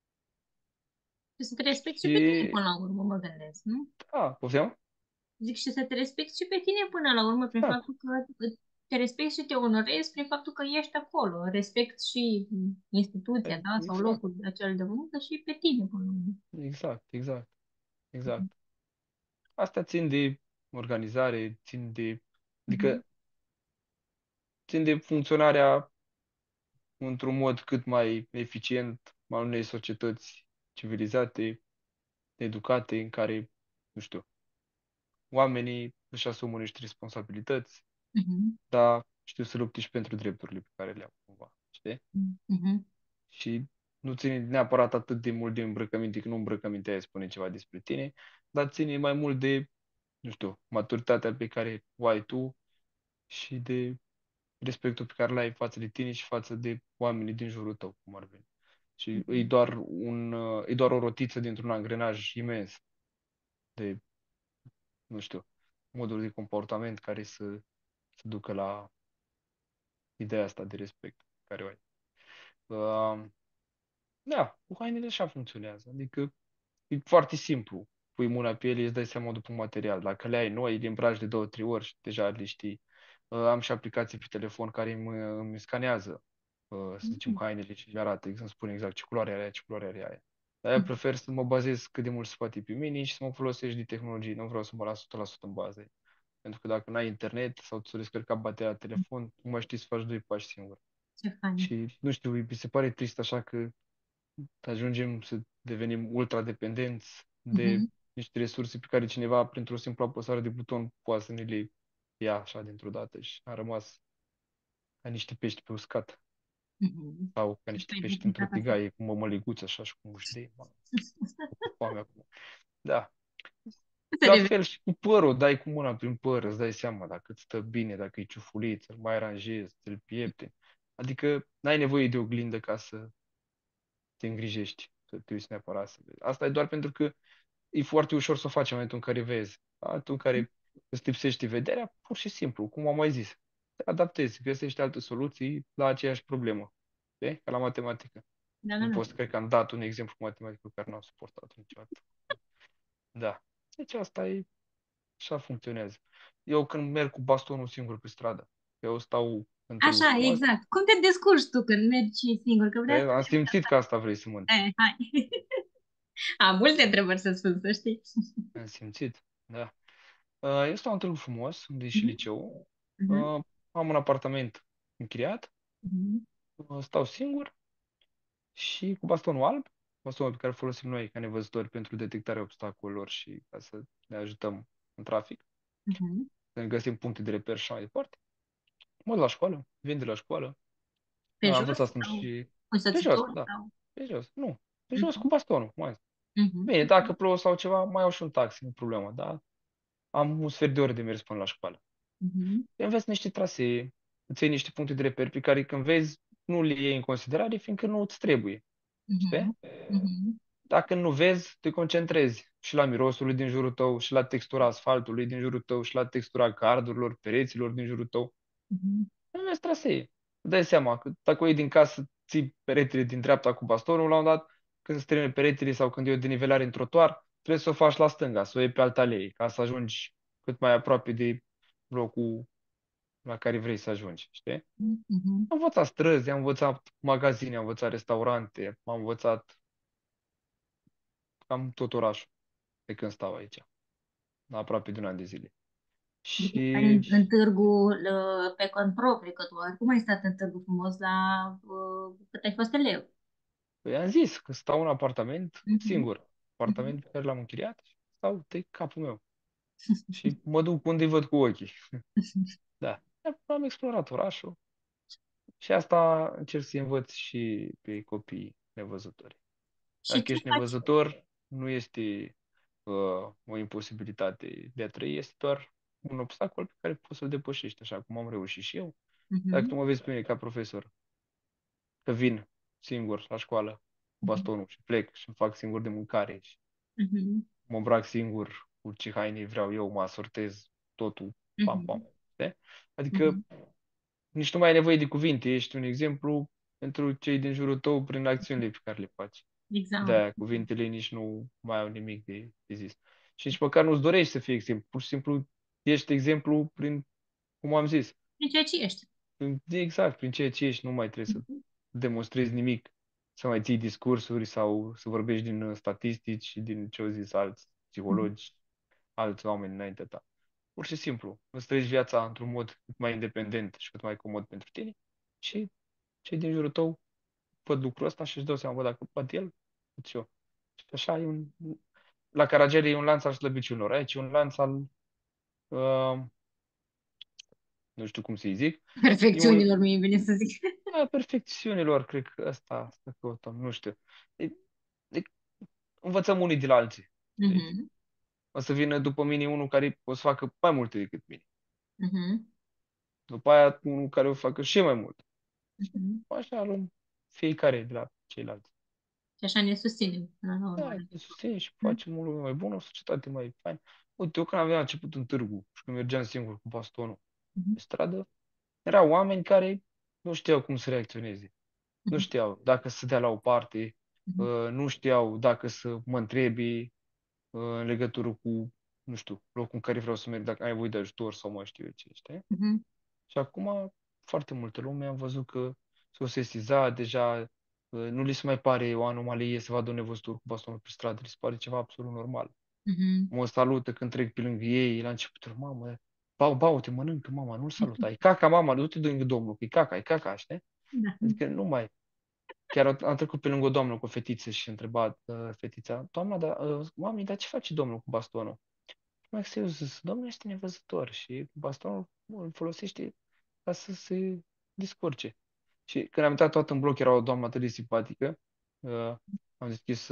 S1: și să te respecti și pe tine
S2: Și,
S1: până la urmă, mă gândesc, nu?
S2: da, pofteam?
S1: Zic și să te respecti și pe tine până la urmă, prin
S2: Exact,
S1: faptul că te respecti și te onorezi prin faptul că ești acolo. Respect și instituția, da, sau
S2: exact,
S1: locul acel de muncă și pe tine până la urmă.
S2: exact, exact, exact. Asta țin de organizare,
S1: Mhm,
S2: adică țin de funcționarea într-un mod cât mai eficient al unei societăți civilizate, educate, în care, nu știu, oamenii își asumă niște responsabilități,
S1: mhm,
S2: dar știu să lupte și pentru drepturile pe care le au, cumva, știi?
S1: mhm, mhm,
S2: Și nu ține neapărat atât de mult de îmbrăcăminte, că nu îmbrăcămintea aia spune ceva despre tine, dar ține mai mult de, nu știu, maturitatea pe care o ai tu și de respectul pe care l-ai față de tine și față de oamenii din jurul tău, cum ar veni. Și
S1: mhm,
S2: e doar o rotiță dintr-un angrenaj imens de, nu știu, moduri de comportament care să ducă la ideea asta de respect pe care o ai. Da, cu hainele așa funcționează. Adică e foarte simplu. Pui mâna pe ele, îți dai seama după material. Dacă le ai noi, le îmbraci de două, trei ori și deja le știi. Am și aplicații pe telefon care îmi scanează, să zicem,
S1: mhm,
S2: hainele și le arată, să-mi spune exact ce culoare are aia, ce culoare are aia. Dar eu
S1: mhm,
S2: prefer să mă bazez cât de mult se poate pe mine și să mă folosesc de tehnologie. Nu vreau să mă las 100% în bază. Pentru că dacă n-ai internet sau ți-o descărcat bateria la
S1: mhm.
S2: telefon, nu mai știi să faci doi pași singur.
S1: Ce fain.
S2: Și nu știu, mi se pare trist așa că ajungem să devenim ultra dependenți de
S1: Mhm,
S2: niște resurse pe care cineva, printr-o simplă apăsare de buton, poate să ne le ia așa dintr-o dată și am rămas ca niște pești pe uscat
S1: mhm.
S2: sau ca
S1: Și
S2: niște
S1: tu ai
S2: pești într-o
S1: definitat asta.
S2: tigaie cu mămăliguță așa și cu muștei. Mă, cu foame acum. Da.
S1: Să
S2: La
S1: reveni.
S2: fel și cu părul, dai cu mâna prin păr, îți dai seama dacă îți stă bine, dacă e ciufulit, îl mai aranjezi, îl piepte. Adică n-ai nevoie de oglindă ca să te îngrijești, să te uiți neapărat să vezi. Asta e doar pentru că e foarte ușor să o faci în momentul în care vezi. În momentul în care îți lipsește vederea, pur și simplu, cum am mai zis, te adaptezi, găsești alte soluții la aceeași problemă. Știi? Ca la matematică.
S1: Da, da,
S2: Nu
S1: da.
S2: pot să cred că am dat un exemplu cu matematică pe care nu am suportat niciodată. Da. Deci asta e, așa funcționează. Eu când merg cu bastonul singur pe stradă, eu stau în târgu
S1: Așa,
S2: frumos,
S1: exact. Cum te descurci tu când mergi singur? Că vreau să
S2: am
S1: știu
S2: simțit că asta vrei să mă întreb.
S1: hai. Am multe întrebări să spun, să știi.
S2: Am simțit, da. Eu stau în târgu frumos, unde e și
S1: Mhm,
S2: liceu.
S1: mhm,
S2: Uh, Am un apartament închiriat,
S1: mhm,
S2: stau singur și cu bastonul alb, bastonul pe care îl folosim noi ca nevăzători pentru detectarea obstacolelor și ca să ne ajutăm în trafic,
S1: mhm.
S2: să ne găsim puncte de reper și așa mai departe. Mă duc la școală, vin de la școală.
S1: Pe jos
S2: Învățasem
S1: sau
S2: și
S1: cu
S2: pe jos,
S1: însoțitor?
S2: da,
S1: Sau...
S2: pe jos, nu, pe jos cu
S1: Mhm,
S2: bastonul, mai.
S1: mhm,
S2: Bine, dacă plouă sau ceva, mai au și un taxi, nu problemă, dar am un sfert de ore de mers până la școală.
S1: mhm,
S2: Înveți niște trasee, îți iei niște puncte de reper pe care când vezi nu le iei în considerare, fiindcă nu îți trebuie.
S1: mhm,
S2: Știi?
S1: mhm,
S2: Dacă nu vezi, te concentrezi și la mirosul din jurul tău, și la textura asfaltului din jurul tău, și la textura gardurilor, pereților din jurul tău.
S1: mhm,
S2: Înveți trasee. Îți dai seama că dacă o iei din casă, ții peretele din dreapta cu bastonul, la un dat, când se termină peretele sau când e o denivelare în trotuar, trebuie să o faci la stânga, să o iei pe alta alei, ca să ajungi cât mai aproape de locul la care vrei să ajungi, știi?
S1: Mhm.
S2: Am învățat străzi, am învățat magazine, am învățat restaurante, am învățat cam tot orașul de când stau aici, la aproape de un an de zile.
S1: Deci,
S2: Și
S1: în târgul pe cont propriu, că tu oricum ai stat în târgul frumos cât ai fost elev.
S2: păi am zis că stau în apartament
S1: Mhm.
S2: singur,
S1: Mhm.
S2: apartament pe care l-am închiriat și stau de capul meu și mă duc unde văd cu ochii. Da, am explorat orașul și asta încerc să învăț și pe copii nevăzători.
S1: Și
S2: Dacă
S1: ce
S2: ești
S1: faci?
S2: nevăzător, nu este o imposibilitate de a trăi, este doar un obstacol pe care poți să-l depășești, așa cum am reușit și eu. Dacă tu
S1: Mhm.
S2: mă vezi pe mine ca profesor, că vin singur la școală cu
S1: Mhm.
S2: bastonul și plec și îmi fac singur de mâncare și
S1: Mhm.
S2: mă îmbrac singur cu ce haine vreau eu, mă asortez totul, pam,
S1: Mhm.
S2: pam. Știi? Adică
S1: Mhm.
S2: nici nu mai ai nevoie de cuvinte, ești un exemplu pentru cei din jurul tău prin acțiunile pe care le faci.
S1: Exact.
S2: De-aia cuvintele nici nu mai au nimic de zis. Și nici măcar nu-ți dorești să fii exemplu. Pur și simplu ești exemplu prin, cum am zis,
S1: Prin ceea ce ești.
S2: exact, prin ceea ce ești. Nu mai trebuie să
S1: Mhm.
S2: demonstrezi nimic, să mai ții discursuri sau să vorbești din statistici și din ce au zis alți
S1: Mhm.
S2: psihologi, alți oameni înaintea ta. Pur și simplu, îți trăiești viața într-un mod cât mai independent și cât mai comod pentru tine și cei din jurul tău văd lucrul ăsta și își dau seama, bă, dacă poate el, pot și eu. Și așa e la Caragiale e un lanț al slăbiciunilor. Aici e un lanț al, uh, nu știu cum să-i zic, e
S1: Perfecțiunilor,
S2: un
S1: mie îmi vine să zic.
S2: a perfecțiunilor, cred că asta căutăm, nu știu. E, e, învățăm unii de la alții. Deci,
S1: Mhm.
S2: o să vină după mine unul care o să facă mai multe decât mine.
S1: Mhm.
S2: După aia unul care o facă și mai mult. Și
S1: Mhm.
S2: așa luăm fiecare de la ceilalți.
S1: Și așa ne susținem până la urmă.
S2: Da, ne susținem și
S1: Mhm.
S2: facem o lume mai bună, o societate mai faină. Uite, eu când aveam început în târgu și când mergeam singur cu bastonul
S1: Mhm.
S2: pe stradă, erau oameni care nu știau cum să reacționeze. Nu
S1: Mhm.
S2: știau dacă să dea la o parte,
S1: Mhm.
S2: nu știau dacă să mă întrebi în legătură cu, nu știu, locul în care vreau să merg, dacă ai voie de ajutor sau mai știu eu ce, știi?
S1: Mhm.
S2: Și acum foarte multă lume am văzut că s-o sesiza deja, nu li se mai pare o anomalie să vadă un nevăzător cu bastonul pe stradă, li se pare ceva absolut normal.
S1: Mhm.
S2: Mă salută când trec pe lângă ei, la început, mamă, bau, te mănâncă, mama, nu-l saluta. E caca, mama, nu te duci lângă domnul, că e caca, știi?
S1: Da.
S2: Adică nu mai. Chiar am trecut pe lângă o doamnă cu o fetiță și a întrebat fetița, doamna, mami, dar ce face domnul cu bastonul? Mai eu zis, domnul este nevăzător și bastonul îl folosește ca să se descurce. Și când am intrat tot în bloc, era o doamnă atât de simpatică, uh, am deschis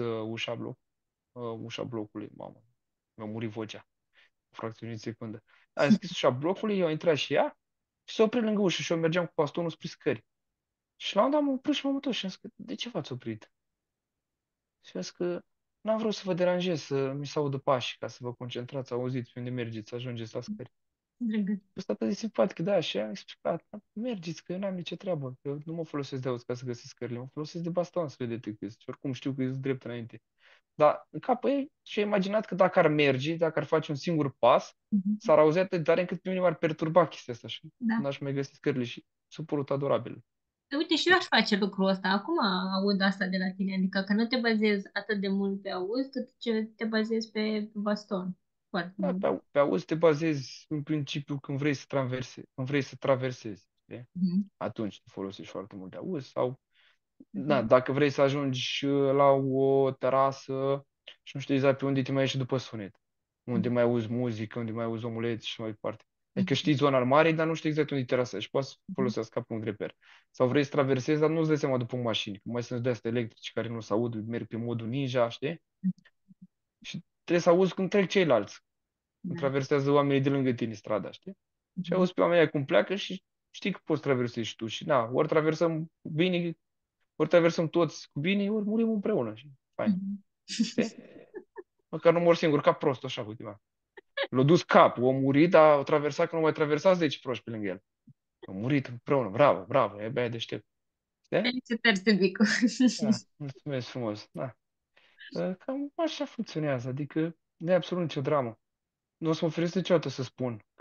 S2: ușa blocului, mamă, mi-a murit vocea fracțiune de secundă. A deschis ușa blocului, eu a intrat și ea și s-a oprit lângă ușă și eu mergeam cu bastonul spre scări. Și la un dat am oprit și m-am întors și am zis că, de ce v-ați oprit? Și am zis că n-am vrut să vă deranjez, să mi se audă pașii, ca să vă concentrați, auziți pe unde mergeți, să ajungeți la scări.
S1: Drăguț.
S2: Asta atât de simpatic, da, și am explicat, mergeți, că eu n-am nicio treabă, că eu nu mă folosesc de auz ca să găsesc scările, mă folosesc de baston să le detectez și oricum știu că e drept înainte. Dar în capul ei și-a imaginat că dacă ar merge, dacă ar face un singur pas,
S1: Mhm.
S2: s-ar auzi atât de tare încât pe mine m-ar perturba chestia asta și
S1: Da.
S2: n-aș mai găsi scările și s-a părut adorabil.
S1: Uite, și eu aș face lucrul ăsta. Acum aud asta de la tine, adică că nu te bazezi atât de mult pe auz, cât ce te bazezi pe baston. Foarte
S2: Da,
S1: mult.
S2: pe auzi te bazezi în principiu când vrei să traversezi, știi?
S1: Mhm.
S2: Atunci te folosești foarte mult de auz sau da,
S1: Mhm.
S2: dacă vrei să ajungi la o terasă și nu știi exact pe unde te mai ieși după sunet, unde mai auzi muzică, unde mai auzi omuleți și mai departe. Adică
S1: Mhm.
S2: știi zona mare, dar nu știi exact unde e terasa și poți să
S1: Mhm.
S2: folosească ca punct de reper. Sau vrei să traversezi, dar nu-ți dai seama după mașini. Că mai sunt de astea electrice care nu se aud, merg pe modul ninja, știi? Și trebuie să auzi când trec ceilalți, când
S1: Da.
S2: traversează oamenii de lângă tine strada, știi? Și
S1: Mhm.
S2: auzi pe oamenii aia cum pleacă și știi că poți traversezi și tu. Și na, ori traversăm bine, ori traversăm toți cu bine, ori murim împreună. Și fain.
S1: Mhm.
S2: Știi? Măcar nu mor singur, ca prost, așa, uite, mă. L-a dus capul, a murit, dar a traversat, că nu mai traversa 10 proști pe lângă el. A murit împreună, bravo, bravo, e băiat deștept. Știi?
S1: Felicitări, Silvicu.
S2: Da, mulțumesc frumos, da. Cam așa funcționează, adică nu e absolut nicio dramă. Nu o să mă feresc niciodată să spun că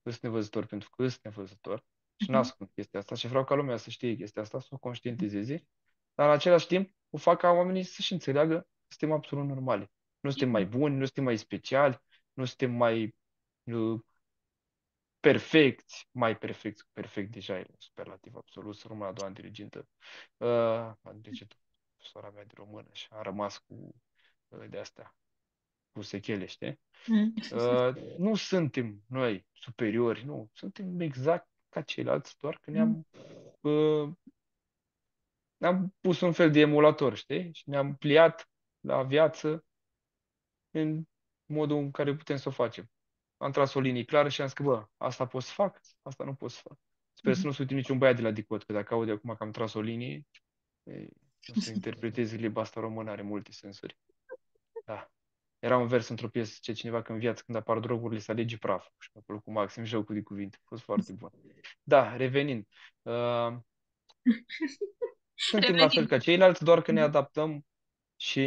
S2: sunt nevăzător pentru că sunt nevăzător și
S1: Mhm.
S2: nasc cu chestia asta și vreau ca lumea să știe chestia asta, să o conștientizeze, dar în același timp o fac ca oamenii să-și înțeleagă că suntem absolut normali. Nu suntem mai
S1: Exact.
S2: buni, nu suntem mai speciali, nu suntem mai uh, perfecți, mai perfecți, perfect deja e un superlativ absolut, să rămână a doua dirigentă, dirigentă, sora mea de română și a rămas cu de astea, cu sechele, știi?
S1: Mm.
S2: Nu suntem noi superiori, nu, suntem exact ca ceilalți, doar că uh, ne-am pus un fel de emulator, știi? Și ne-am pliat la viață în modul în care putem să o facem. Am tras o linie clară și am zis că, bă, asta pot să fac, asta nu pot să fac. Sper să
S1: Mhm.
S2: nu sute niciun băiat de la Dicot, că dacă aude acum că am tras o linie, e, o să interpreteze limba asta română, are multe sensuri. Da. Era un vers într-o piesă, ce cineva că în viață, când apar drogurile, se alege praful. Și mi-a plăcut maxim jocul de cuvinte. A fost foarte bun. Da, revenind. Uh, Suntem la fel
S1: Revenim.
S2: ca ceilalți, doar că ne
S1: Mhm.
S2: adaptăm și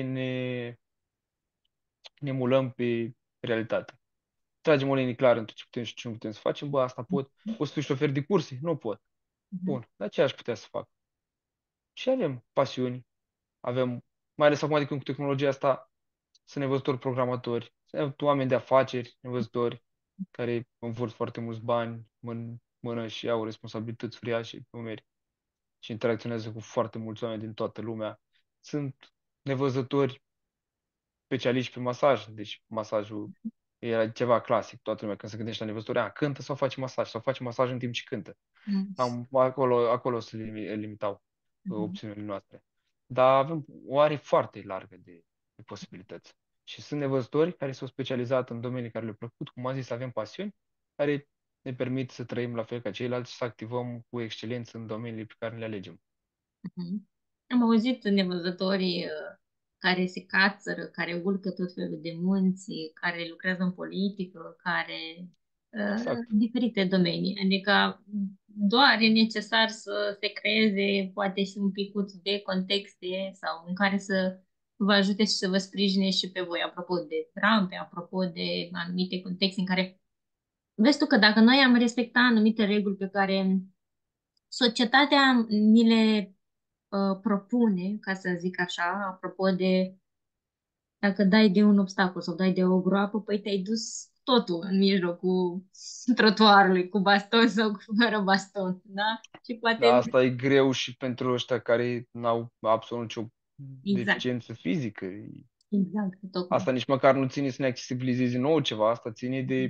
S2: ne mulăm pe realitate. Tragem o linie clară între ce putem și ce nu putem să facem. Bă, asta pot. Poți să fiu șofer de curse? Nu pot.
S1: Mhm.
S2: Bun. Dar ce aș putea să fac? Și avem pasiuni, avem, mai ales acum adică cu tehnologia asta, sunt nevăzători programatori, sunt oameni de afaceri, nevăzători, care învârt foarte mulți bani în mână și au responsabilități uriașe pe umeri și interacționează cu foarte mulți oameni din toată lumea. Sunt nevăzători specialiști pe masaj, deci masajul era ceva clasic, toată lumea când se gândește la nevăzători, cântă sau face masaj, sau face masaj în timp ce cântă.
S1: Mm.
S2: Acolo se limitau
S1: Mhm.
S2: opțiunile noastre. Dar avem o are foarte largă de posibilități. Și sunt nevăzători care s-au specializat în domenii care le-au plăcut, cum am zis, avem pasiuni care ne permit să trăim la fel ca ceilalți și să activăm cu excelență în domeniile pe care le alegem.
S1: Mhm. Am auzit nevăzătorii care se cațără, care urcă tot felul de munți, care lucrează în politică, care
S2: Exact.
S1: diferite domenii. Adică doar e necesar să se creeze poate și un picuț de contexte sau în care să vă ajute și să vă sprijine și pe voi, apropo de Trump, apropo de anumite contexte în care vezi tu că dacă noi am respecta anumite reguli pe care societatea ni le propune, ca să zic așa, apropo de dacă dai de un obstacol sau dai de o groapă, păi te-ai dus totul în mijlocul trotuarului, cu baston sau cu fără baston, da? Și
S2: Dar
S1: poate,
S2: asta e greu și pentru ăștia care n-au absolut nicio
S1: exact,
S2: deficiență fizică.
S1: exact, tocmai.
S2: Asta nici măcar nu ține să ne accesibilizezi nouă ceva, asta ține de,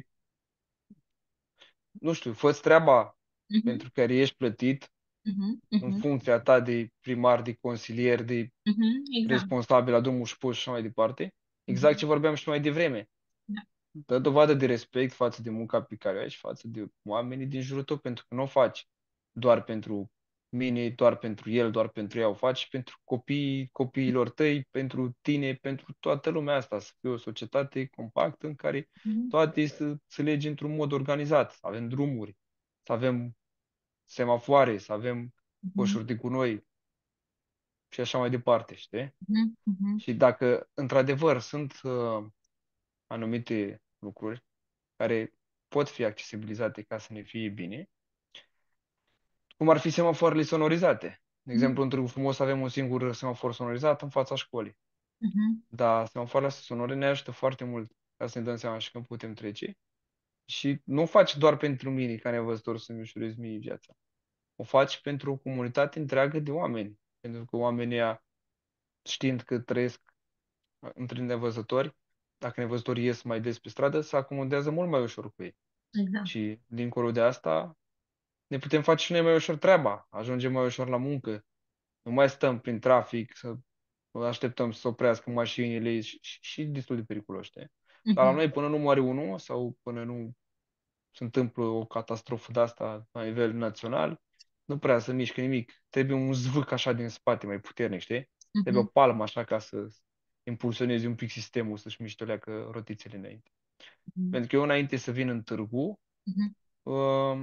S2: nu știu, fă treaba
S1: Mhm,
S2: pentru care ești plătit
S1: mhm,
S2: în
S1: mhm,
S2: funcția ta de primar, de consilier, de
S1: mhm, exact.
S2: responsabil la drumul și post și așa mai departe. Exact ce
S1: Mhm,
S2: vorbeam și mai devreme.
S1: da.
S2: Dă dovadă de respect față de munca pe care o ai și față de oamenii din jurul tău, pentru că nu o faci doar pentru mine, doar pentru el, doar pentru ea, o faci pentru copiilor tăi, pentru tine, pentru toată lumea asta, să fie o societate compactă în care
S1: Mhm,
S2: toate să lege într-un mod organizat, să avem drumuri, să avem semafoare, să avem
S1: mhm,
S2: coșuri de gunoi și așa mai departe, știi?
S1: mhm, mhm,
S2: Și dacă într-adevăr sunt anumite lucruri care pot fi accesibilizate ca să ne fie bine, cum ar fi semafoarele sonorizate. De
S1: mhm,
S2: exemplu, în Târgu Frumos avem un singur semafor sonorizat în fața școlii.
S1: mhm,
S2: Dar semafoarele astea sonore ne ajută foarte mult ca să ne dăm seama și când putem trece. Și nu o faci doar pentru mine, ca nevăzător, să-mi ușurez mie viața. O faci pentru o comunitate întreagă de oameni. Pentru că oamenii ăia, știind că trăiesc între nevăzători, dacă nevăzătorii ies mai des pe stradă, se acomodează mult mai ușor cu ei.
S1: exact.
S2: Și dincolo de asta, ne putem face și noi mai ușor treaba, ajungem mai ușor la muncă, nu mai stăm prin trafic, să așteptăm să se oprească mașinile și destul de periculos, știi? Dar la
S1: Mhm,
S2: noi până nu moare unul sau până nu se întâmplă o catastrofă de asta la nivel național, nu prea să mișcă nimic. Trebuie un zvâc așa din spate mai puternic, știi? Trebuie o
S1: mhm,
S2: palmă așa ca să impulsionezi un pic sistemul, să-și miște o leacă rotițele înainte.
S1: mhm,
S2: Pentru că eu înainte să vin în Târgu,
S1: mhm,
S2: uh,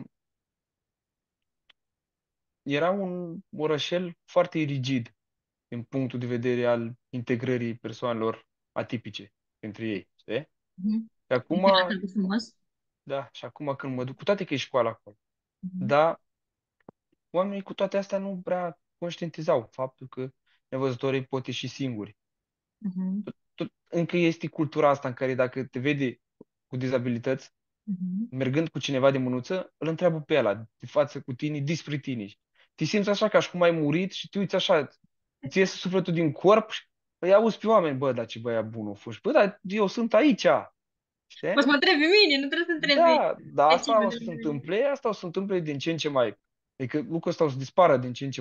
S2: era un orășel foarte rigid din punctul de vedere al integrării persoanelor atipice între ei, știi?
S1: mhm.
S2: Și acum,
S1: Uite, la Târgu Frumos.
S2: Da, și acum când mă duc, cu toate că e școală acolo,
S1: Mhm.
S2: dar oamenii cu toate astea nu prea conștientizau faptul că nevăzătorii pot ieși singuri.
S1: Mhm.
S2: Încă este cultura asta în care dacă te vede cu dizabilități,
S1: Mhm.
S2: mergând cu cineva de mânuță, îl întreabă pe ăla, de față cu tine, despre tine. Te simți așa ca și cum ai murit și te uiți așa, îți iese sufletul din corp și îi auzi pe oameni, bă, dar ce băiat bun a fost. Bă, dar eu sunt aici, știi?
S1: Poți mă întrebi pe mine, nu trebuie să întrebi
S2: Da, dar
S1: pe
S2: asta
S1: cine.
S2: o să se întâmple, asta o să se întâmple din ce în ce mai, adică lucrul ăsta o să dispară din ce în ce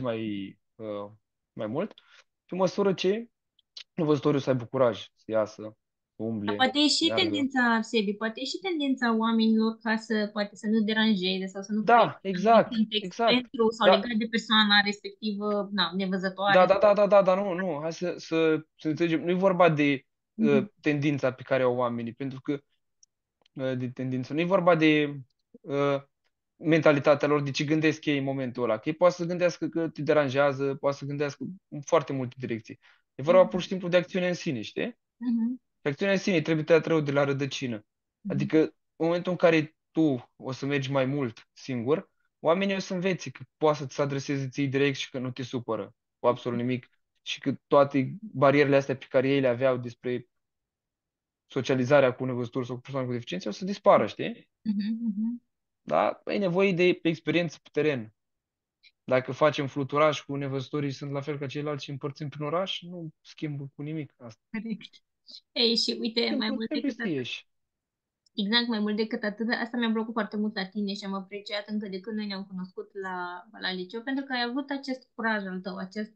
S2: mai mult, pe măsură ce nevăzătoriul să aibă curaj să iasă, să
S1: Dar
S2: umble,
S1: poate e
S2: să
S1: și
S2: meargă.
S1: tendința, Sebi, poate e și tendința oamenilor ca să, poate să nu deranjeze sau să nu creeze
S2: Da,
S1: un anumit
S2: exact,
S1: context
S2: exact.
S1: pentru sau
S2: Da,
S1: legat de persoana respectivă, na,
S2: da,
S1: nevăzătoare.
S2: da, da, da, da, da, nu, nu, hai să înțelegem. Nu e vorba de
S1: Mhm.
S2: tendința pe care au oamenii, pentru că de tendință, nu e vorba de uh, mentalitatea lor, de ce gândesc ei în momentul ăla. Că ei poate să gândească că te deranjează, poate să gândească în foarte multe direcții. E vorba pur și simplu de acțiune în sine, știi?
S1: Mhm.
S2: Și acțiunea în sine trebuie tăiat rău de la rădăcină.
S1: Mhm.
S2: Adică în momentul în care tu o să mergi mai mult singur, oamenii o să învețe că poate să-ți adreseze ție direct și că nu te supără cu absolut nimic și că toate barierele astea pe care ei le aveau despre socializarea cu nevăzători sau cu persoane cu deficiențe o să dispară, știi?
S1: Mhm. Mhm.
S2: Dar e nevoie de experiență pe teren. Dacă facem fluturaj cu nevăzătorii sunt la fel ca ceilalți și împărțim prin oraș, nu schimbă cu nimic asta.
S1: Corect. Ei, și uite, mai
S2: Simplu
S1: mult
S2: trebuie
S1: decât
S2: să
S1: atât,
S2: ieși.
S1: exact, mai mult decât atât, asta mi-a plăcut foarte mult la tine și am apreciat încă de când noi ne-am cunoscut la liceu, pentru că ai avut acest curaj al tău, acest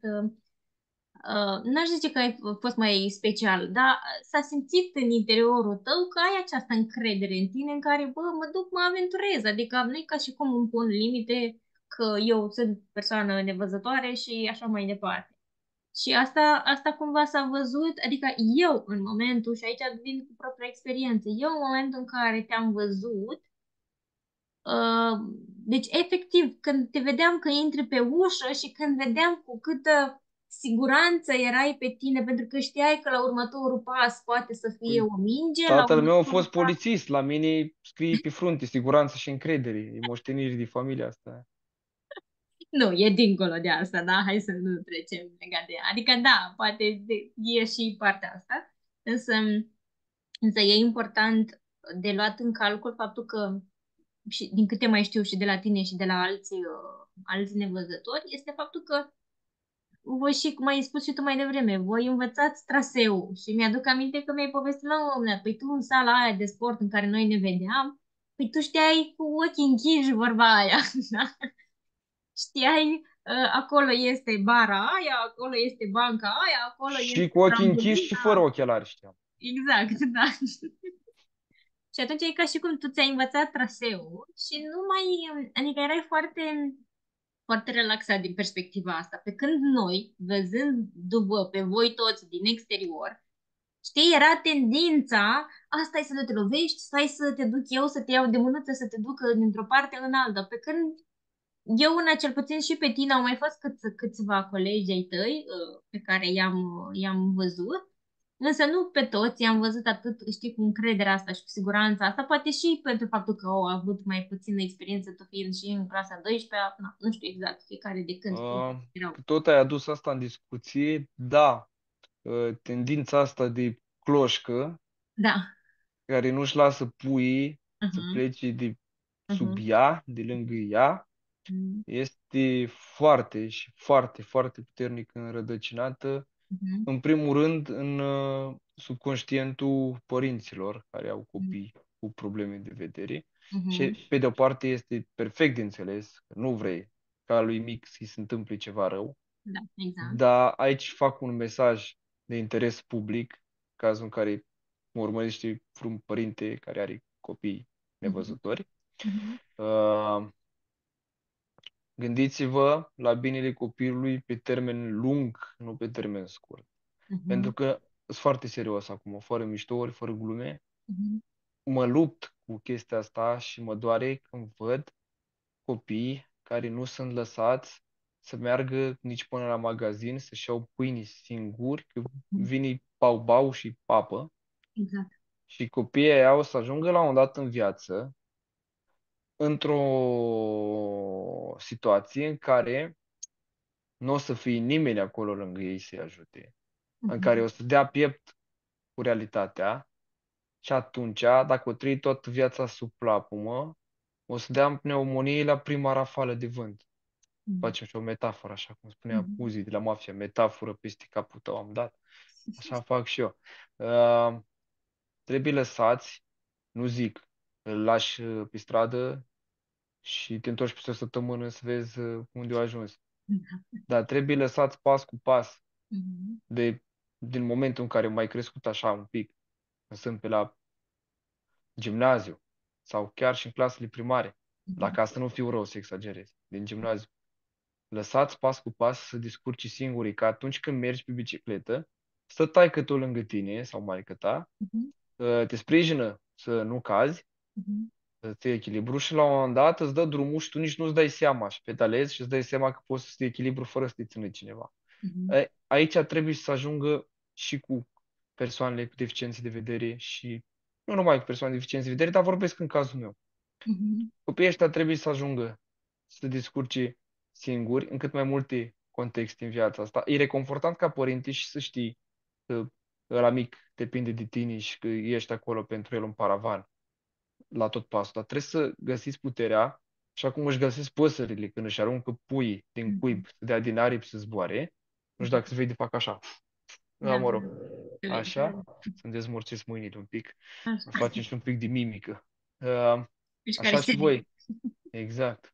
S1: n-aș zice că ai fost mai special, dar s-a simțit în interiorul tău că ai această încredere în tine în care, bă, mă duc, mă aventurez. Adică nu e ca și cum îmi pun limite că eu sunt persoană nevăzătoare și așa mai departe. Și asta cumva s-a văzut, adică eu în momentul, și aici vin cu propria experiență, eu în momentul în care te-am văzut, deci, efectiv, când te vedeam că intri pe ușă și când vedeam cu câtă siguranță erai pe tine, pentru că știai că la următorul pas poate să fie
S2: Păi,
S1: o minge, la
S2: tatăl meu a
S1: următorul
S2: fost
S1: pas...
S2: polițist, la mine scrie pe frunte siguranță și încredere. E moștenire de familia asta.
S1: Nu, e dincolo de asta, da? Hai să nu trecem legat de ea. Adică, da, poate e și partea asta, însă, însă e important de luat în calcul faptul că, și din câte mai știu și de la tine și de la alți nevăzători, este faptul că voi și, cum ai spus și tu mai devreme, voi învățați traseul și mi-aduc aminte că mi-ai povestit la un moment dat, păi tu în sala aia de sport în care noi ne vedeam, păi tu știai cu ochii închiși vorba aia, da? Știai, acolo este bara aia, acolo este banca aia, acolo
S2: Și
S1: este
S2: cu ochii închiși și fără
S1: trambolina.
S2: ochelari știam.
S1: Exact, da. Și atunci e ca și cum tu ți-ai învățat traseul și nu mai, adică erai foarte relaxat din perspectiva asta. Pe când noi, văzând după pe voi toți din exterior, știi, era tendința, asta e să nu te lovești, stai să te duc eu, să te iau de mânuță, să te duc dintr-o parte în alta. Pe când eu, una cel puțin și pe tine, au mai fost câțiva colegi ai tăi pe care i-am văzut, însă nu pe toți i-am văzut atât, știi, cu încrederea asta și cu siguranța asta, poate și pentru faptul că au avut mai puțină experiență, tu fiind și în clasa 12-a, na, nu știu exact fiecare de când erau.
S2: Că tot ai adus asta în discuție, da, tendința asta de cloșcă,
S1: Da.
S2: care nu-și lasă puii să
S1: Uh-huh.
S2: plece de sub
S1: Uh-huh.
S2: ea, de lângă ea, este foarte și foarte, foarte puternic înrădăcinată,
S1: Uh-huh.
S2: în primul rând, în subconștientul părinților care au copii cu probleme de vedere și,
S1: Uh-huh.
S2: pe de o parte, este perfect de înțeles că nu vrei ca lui mic să-i se întâmple ceva rău,
S1: Da, exact.
S2: dar aici fac un mesaj de interes public, cazul în care mă urmărește vreun părinte care are copii
S1: Uh-huh.
S2: nevăzători.
S1: Uh-huh.
S2: Uh, Gândiți-vă la binele copilului pe termen lung, nu pe termen scurt.
S1: Uh-huh.
S2: Pentru că sunt foarte serios acum, fără miștouri, fără glume.
S1: Uh-huh.
S2: Mă lupt cu chestia asta și mă doare când văd copii care nu sunt lăsați să meargă nici până la magazin, să-și iau pâini singuri, că vine bau-bau și papă.
S1: Exact.
S2: Și copiii ăia o să ajungă la un dat în viață într-o situație în care nu o să fie nimeni acolo lângă ei să-i ajute, în care o
S1: Mhm.
S2: să dea piept cu realitatea și atunci, dacă o trăi toată viața sub plapumă, o să dea pneumonie la prima rafală de vânt.
S1: Mhm.
S2: Facem și o metaforă, așa cum spunea
S1: Mhm.
S2: Uzi de la Mafia, metaforă peste capul tău am dat. Așa fac și eu. Uh, Trebuie lăsați, nu zic, îl lași pe stradă și te întorci peste o săptămână să vezi unde au ajuns. Dar trebuie lăsați pas cu pas
S1: Mhm.
S2: de, din momentul în care au mai crescut așa un pic, când sunt pe la gimnaziu sau chiar și în clasele primare,
S1: Mhm.
S2: dacă asta nu fiu rău să exagerez, din gimnaziu. Lăsați pas cu pas să discurci singurii, că atunci când mergi pe bicicletă, stă taică-tu lângă tine sau maică ta,
S1: Mhm.
S2: te sprijină să nu cazi,
S1: Mhm.
S2: să ții echilibru și la un moment dat îți dă drumul și tu nici nu-ți dai seama și pedalezi și îți dai seama că poți să ții echilibru fără să te țină cineva.
S1: Mhm.
S2: Aici trebuie să ajungă și cu persoanele cu deficiențe de vedere și nu numai cu persoane cu deficiențe de vedere, dar vorbesc în cazul meu.
S1: Mhm.
S2: Copiii ăștia trebuie să ajungă să descurce singuri în cât mai multe contexte în viața asta. E reconfortant ca părinte și să știi că ăla mic depinde de tine și că ești acolo pentru el un paravan la tot pasul. Dar trebuie să găsiți puterea, așa cum își găsesc păsările când își aruncă puii din
S1: Mhm.
S2: cuib să dea din aripi să zboare. Nu știu dacă se vede, fac așa. Da,
S1: Da,
S2: mă rog,
S1: se vede, se
S2: așa.
S1: vede.
S2: Să-mi dezmorțesc mâinile un pic.
S1: Așa.
S2: Facem și un pic de mimică. Uh,
S1: Mișcare
S2: Așa și
S1: serioasă.
S2: voi. Exact.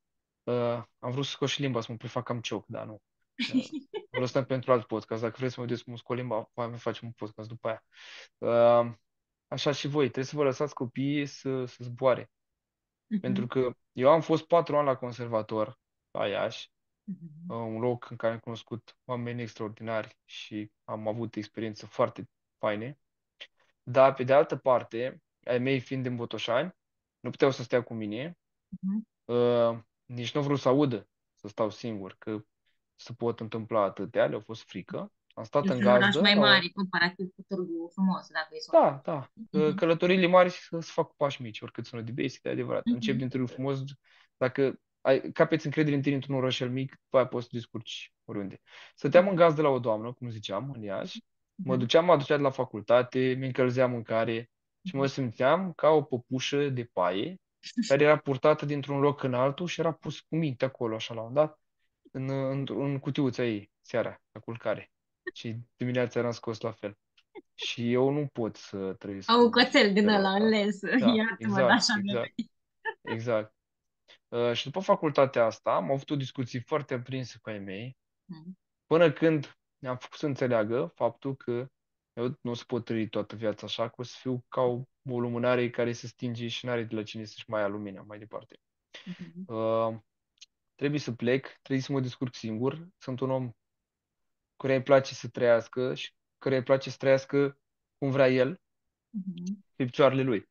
S2: Am vrut să scot și limba să mă prefac cam cioc, dar nu. Vreau să stăm pentru alt podcast. Dacă vreți să mă vedeți cum scot limba, mai facem un podcast după aia. Uh, Așa și voi. Trebuie să vă lăsați copiii să zboare. Pentru
S1: Mhm.
S2: că eu am fost 4 ani la conservator la Iași,
S1: Mhm.
S2: un loc în care am cunoscut oameni extraordinari și am avut experiențe foarte faine. Dar, pe de altă parte, ai mei fiind din Botoșani, nu puteau să stea cu mine.
S1: Mhm.
S2: Nici nu au vrut să audă să stau singur, că se pot întâmpla atâtea, le-a fost frică. Am stat
S1: Deci
S2: în
S1: un oraș
S2: gazdă
S1: mai
S2: la o...
S1: mare comparativ cu Târgu Frumos, dacă e să o luăm.
S2: Da, da.
S1: Mhm.
S2: Călătorii mari să fac cu pași mici, oricât sună de basic, de adevărat. Încep
S1: Mhm.
S2: din Târgu Frumos, dacă capeți încredere în tine într-un orășel mic, după aia poți să discurci oriunde. Stăteam în gazdă la o doamnă, cum ziceam, în Iași,
S1: Mhm.
S2: mă aducea de la facultate, mi încălzea mâncare și mă
S1: Mhm.
S2: simțeam ca o păpușă de paie care era purtată dintr-un loc în altul și era pus cu minte acolo, așa, la un dat, în cutiuța ei, seara, la culcare. Și dimineața eram scos la fel. Și eu nu pot să trăiesc
S1: Au un
S2: în
S1: cățel din
S2: felul
S1: ăla
S2: ăsta.
S1: înles,
S2: Da,
S1: iartă-mă, dar
S2: exact,
S1: așa mi-a
S2: exact,
S1: venit.
S2: exact. Și după facultatea asta am avut o discuție foarte aprinsă cu ai mei,
S1: Mhm.
S2: până când ne-am făcut să înțeleagă faptul că eu nu o să pot trăi toată viața așa, că o să fiu ca o lumânare care se stinge și n-are de la cine să-și mai ia lumina mai departe.
S1: Mhm.
S2: Uh, Trebuie să plec, trebuie să mă descurc singur. Sunt un om care îi place să trăiască și care îi place să trăiască cum vrea el,
S1: Mhm.
S2: pe picioarele lui.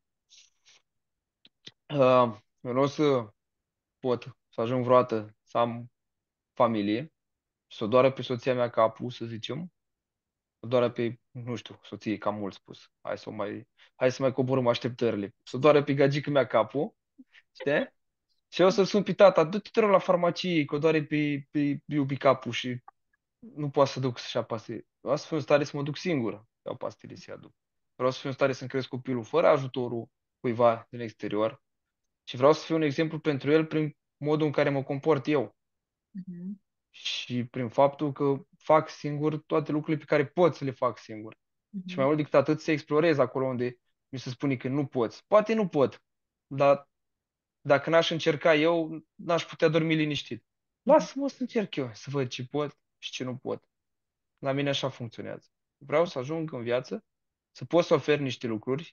S2: Eu nu o să pot să ajung vreodată să am familie și să o doară pe soția mea capul, să zicem, să o doară pe, nu știu, soție, cam mult spus. Hai să mai coborâm așteptările. Să o doară pe gagică mea capul, știi? Și eu să sun pe tata, du-te rog la farmacie, că o doare pe capul și nu poate să duc să-și ia pastile. Vreau să fiu în stare să mă duc singur, iau pastile să aduc. Vreau să fiu în stare să-mi cresc copilul fără ajutorul cuiva din exterior și vreau să fiu un exemplu pentru el prin modul în care mă comport eu
S1: Mhm.
S2: și prin faptul că fac singur toate lucrurile pe care pot să le fac singur. Și mai
S1: Mhm.
S2: mult decât atât, să explorez acolo unde mi se spune că nu poți. Poate nu pot, dar dacă n-aș încerca eu, n-aș putea dormi liniștit.
S1: Mhm.
S2: Lasă-mă să încerc eu, să văd ce pot și ce nu pot. La mine așa funcționează. Vreau să ajung în viață, să pot să ofer niște lucruri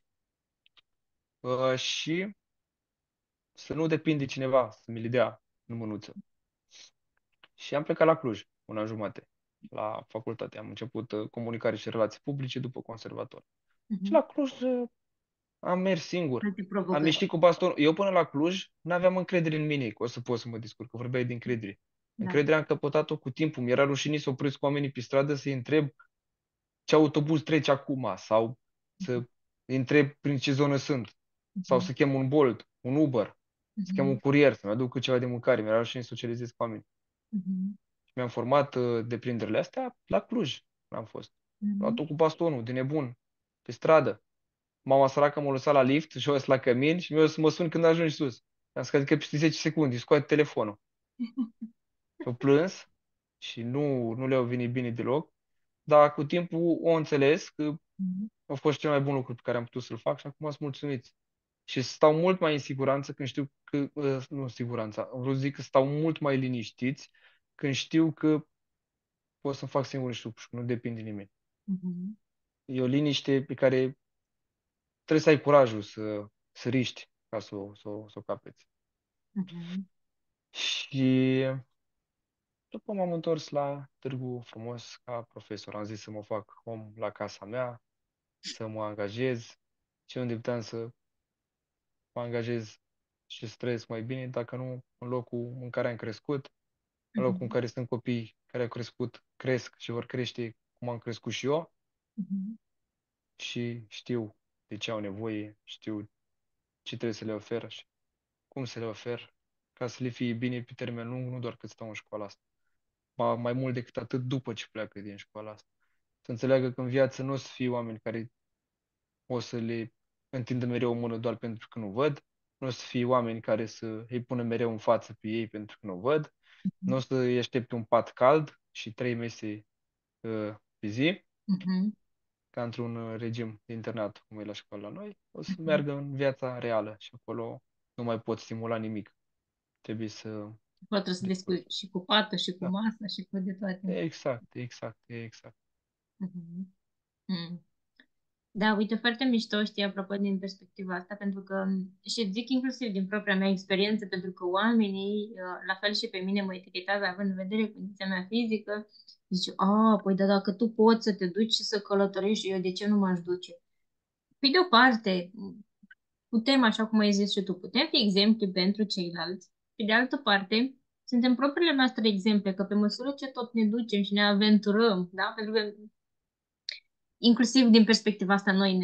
S2: și să nu depind de cineva să mi le dea în mânuță. Și am plecat la Cluj, un an jumate, la facultate. Am început comunicare și relații publice după conservator. Și
S1: Mhm.
S2: la Cluj am mers singur.
S1: Alte
S2: Am
S1: provocări.
S2: ieșit cu bastonul. Eu până la Cluj n-aveam încredere în mine că o să pot să mă descurc, că vorbeai de încredere.
S1: Da.
S2: Încrederea am căpătat-o cu timpul. Mi-era rușine să opresc oamenii pe stradă să-i întreb ce autobuz trece acum sau să
S1: Mhm.
S2: îi întreb prin ce zonă sunt sau
S1: Mhm.
S2: să chem un Bolt, un Uber. să chem un
S1: Mhm.
S2: curier, să-mi aducă ceva de mâncare, mi-era rușine să socializez cu oameni.
S1: Mhm.
S2: Și mi-am format deprinderile astea la Cluj, am fost. Am
S1: Mhm.
S2: luat cu bastonul, de nebun, pe stradă. Mama săracă m-a lăsat la lift, jos la cămin și mi-a să mă sun când ajungi sus. Am zis că adică peste 10 secunde, scoate telefonul. Și-au plâns și nu le-au venit bine deloc, dar cu timpul o înțeles că
S1: Mhm.
S2: a fost cel mai bun lucru pe care am putut să-l fac și acum sunt mulțumiți. Și stau mult mai în siguranță când știu că, nu în siguranță, vreau să zic că stau mult mai liniștiți când știu că pot să fac singur niște lucruri și că nu depind de nimeni.
S1: Mhm.
S2: E o liniște pe care trebuie să ai curajul să riști ca să o capeți.
S1: Mhm.
S2: Și după m-am întors la Târgu Frumos ca profesor. Am zis să mă fac om la casa mea, să mă angajez și unde puteam să mă angajez și să trăiesc mai bine, dacă nu în locul în care am crescut, în locul în
S1: Mhm.
S2: care sunt copii care au crescut, cresc și vor crește cum am crescut și eu
S1: Mhm.
S2: și știu de ce au nevoie, știu ce trebuie să le ofer și cum să le ofer ca să le fie bine pe termen lung, nu doar cât stau în școala asta. Mai mult decât atât după ce pleacă din școala asta. Să înțeleagă că în viață nu o să fie oameni care o să le întindă mereu o mână doar pentru că nu văd, nu o să fie oameni care să îi pună mereu în față pe ei pentru că nu văd, nu o să îi aștepte un pat cald și 3 mese pe zi,
S1: Mhm.
S2: ca într-un regim de internat, cum e la școală la noi, o să
S1: Mhm.
S2: meargă în viața reală și acolo nu mai pot stimula nimic. Trebuie să
S1: Poate să
S2: dezvolți.
S1: descurci și cu patul, și cu
S2: Da.
S1: masa, și cu de toate.
S2: Exact, exact, exact.
S1: Mhm. Mm. Da, uite, foarte mișto, știi, apropo din perspectiva asta, pentru că, și zic inclusiv din propria mea experiență, pentru că oamenii, la fel și pe mine, mă etichetează având în vedere condiția mea fizică, zice, păi da, dacă tu poți să te duci și să călătorești, eu de ce nu m-aș duce? Pe de o parte, putem, așa cum ai zis și tu, putem fi exemple pentru ceilalți. Pe de altă parte, suntem propriile noastre exemple, că pe măsură ce tot ne ducem și ne aventurăm, da? Pentru că inclusiv din perspectiva asta noi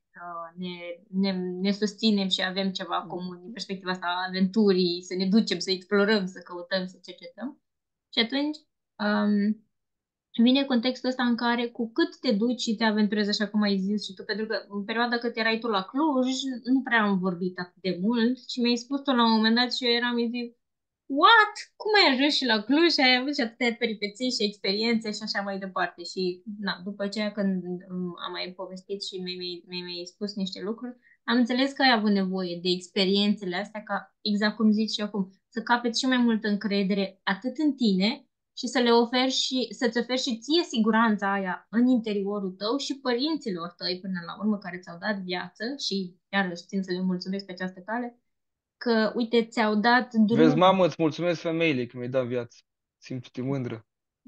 S1: ne susținem și avem ceva comun din perspectiva asta a aventurii, să ne ducem, să explorăm, să căutăm, să cercetăm. Și atunci vine contextul ăsta în care cu cât te duci și te aventurezi, așa cum ai zis și tu, pentru că în perioada cât erai tu la Cluj, nu prea am vorbit atât de mult și mi-ai spus tu la un moment dat și eu eram, zic, what? Cum ai ajuns și la Cluj și ai avut și atâtea peripeții și experiențe și așa mai departe. Și na, după aceea când am mai povestit și mi-ai spus niște lucruri, am înțeles că ai avut nevoie de experiențele astea ca, exact cum zici și acum, să capeți și mai multă încredere atât în tine și să le oferi și să-ți oferi și ție siguranța aia în interiorul tău și părinților tăi până la urmă care ți-au dat viață și iarăși țin să le mulțumesc pe această cale că, uite, ți-au dat
S2: Vezi,
S1: drum.
S2: mamă, îți mulțumesc femeile că mi-ai dat viață. Simți-te mândră.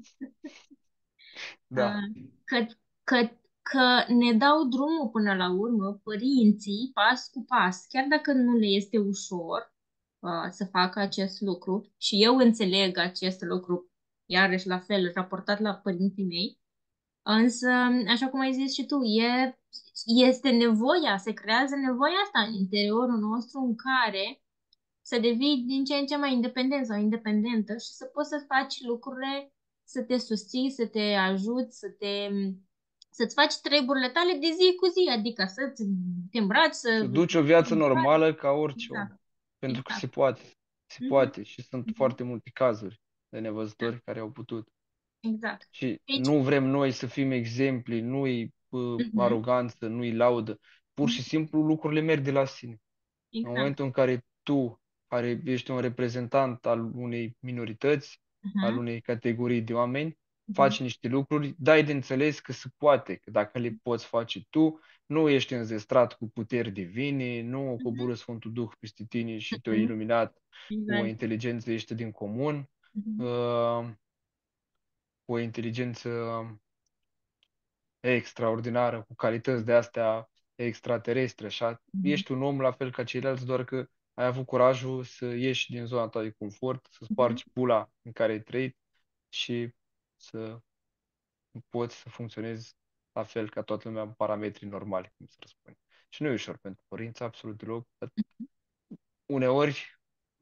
S2: Da.
S1: Uh, că, că, că ne dau drumul până la urmă, părinții, pas cu pas, chiar dacă nu le este ușor să facă acest lucru și eu înțeleg acest lucru, iarăși la fel, raportat la părinții mei, însă, așa cum ai zis și tu, este nevoia, se creează nevoia asta în interiorul nostru în care să devii din ce în ce mai independent sau independentă și să poți să faci lucrurile, să te susții, să te ajuți, să-ți faci treburile tale de zi cu zi, adică să te îmbraci,
S2: Să
S1: să...
S2: duci o viață normală ca orice om.
S1: Exact,
S2: Pentru că se
S1: exact.
S2: poate. Se
S1: Mhm,
S2: poate. Și sunt
S1: mhm,
S2: foarte multe cazuri de
S1: da,
S2: nevăzători care au putut.
S1: exact.
S2: Și
S1: Deci,
S2: nu vrem noi să fim exempli, nu-i
S1: mhm,
S2: aroganță, nu-i laudă. Pur și
S1: mhm,
S2: simplu lucrurile merg de la sine. În
S1: exact.
S2: momentul în care tu care ești un reprezentant al unei minorități, al
S1: Mhm,
S2: unei categorii de oameni,
S1: mhm,
S2: faci niște lucruri, dai de înțeles că se poate, că dacă le poți face tu, nu ești înzestrat cu puteri divine, nu
S1: mhm,
S2: coboră Sfântul Duh peste tine și te-a
S1: mhm,
S2: iluminat cu o
S1: exact.
S2: inteligență ieșită din comun,
S1: Mhm,
S2: uh, cu o inteligență extraordinară, cu calități de astea extraterestre.
S1: mhm,
S2: Ești un om la fel ca ceilalți, doar că ai avut curajul să ieși din zona ta de confort, să
S1: mhm,
S2: spargi bula în care ai trăit și să poți să funcționezi la fel ca toată lumea în parametrii normali, cum se răspune. Și nu e ușor pentru părinți, absolut deloc. Dar uneori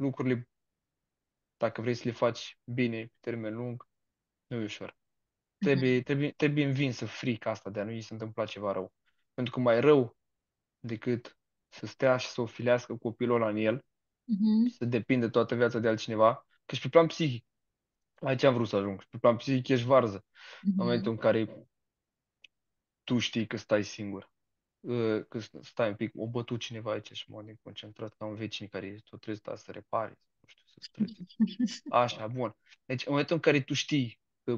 S2: lucrurile, dacă vrei să le faci bine pe termen lung, nu e ușor.
S1: Mhm.
S2: Trebuie învinsă frica asta de a nu i se întâmpla ceva rău. Pentru că mai rău decât să stea și să o filească copilul ăla în el,
S1: Mhm.
S2: să depinde toată viața de altcineva, că și pe plan psihic, aici am vrut să ajung, și pe plan psihic ești varză. În momentul
S1: Mhm.
S2: în care tu știi că stai singur, că stai un pic, o bătut cineva aici și m-am concentrat ca un vecin care tot trebuie să repare, nu știu, să strânge. Așa, bun. Deci, în momentul în care tu știi că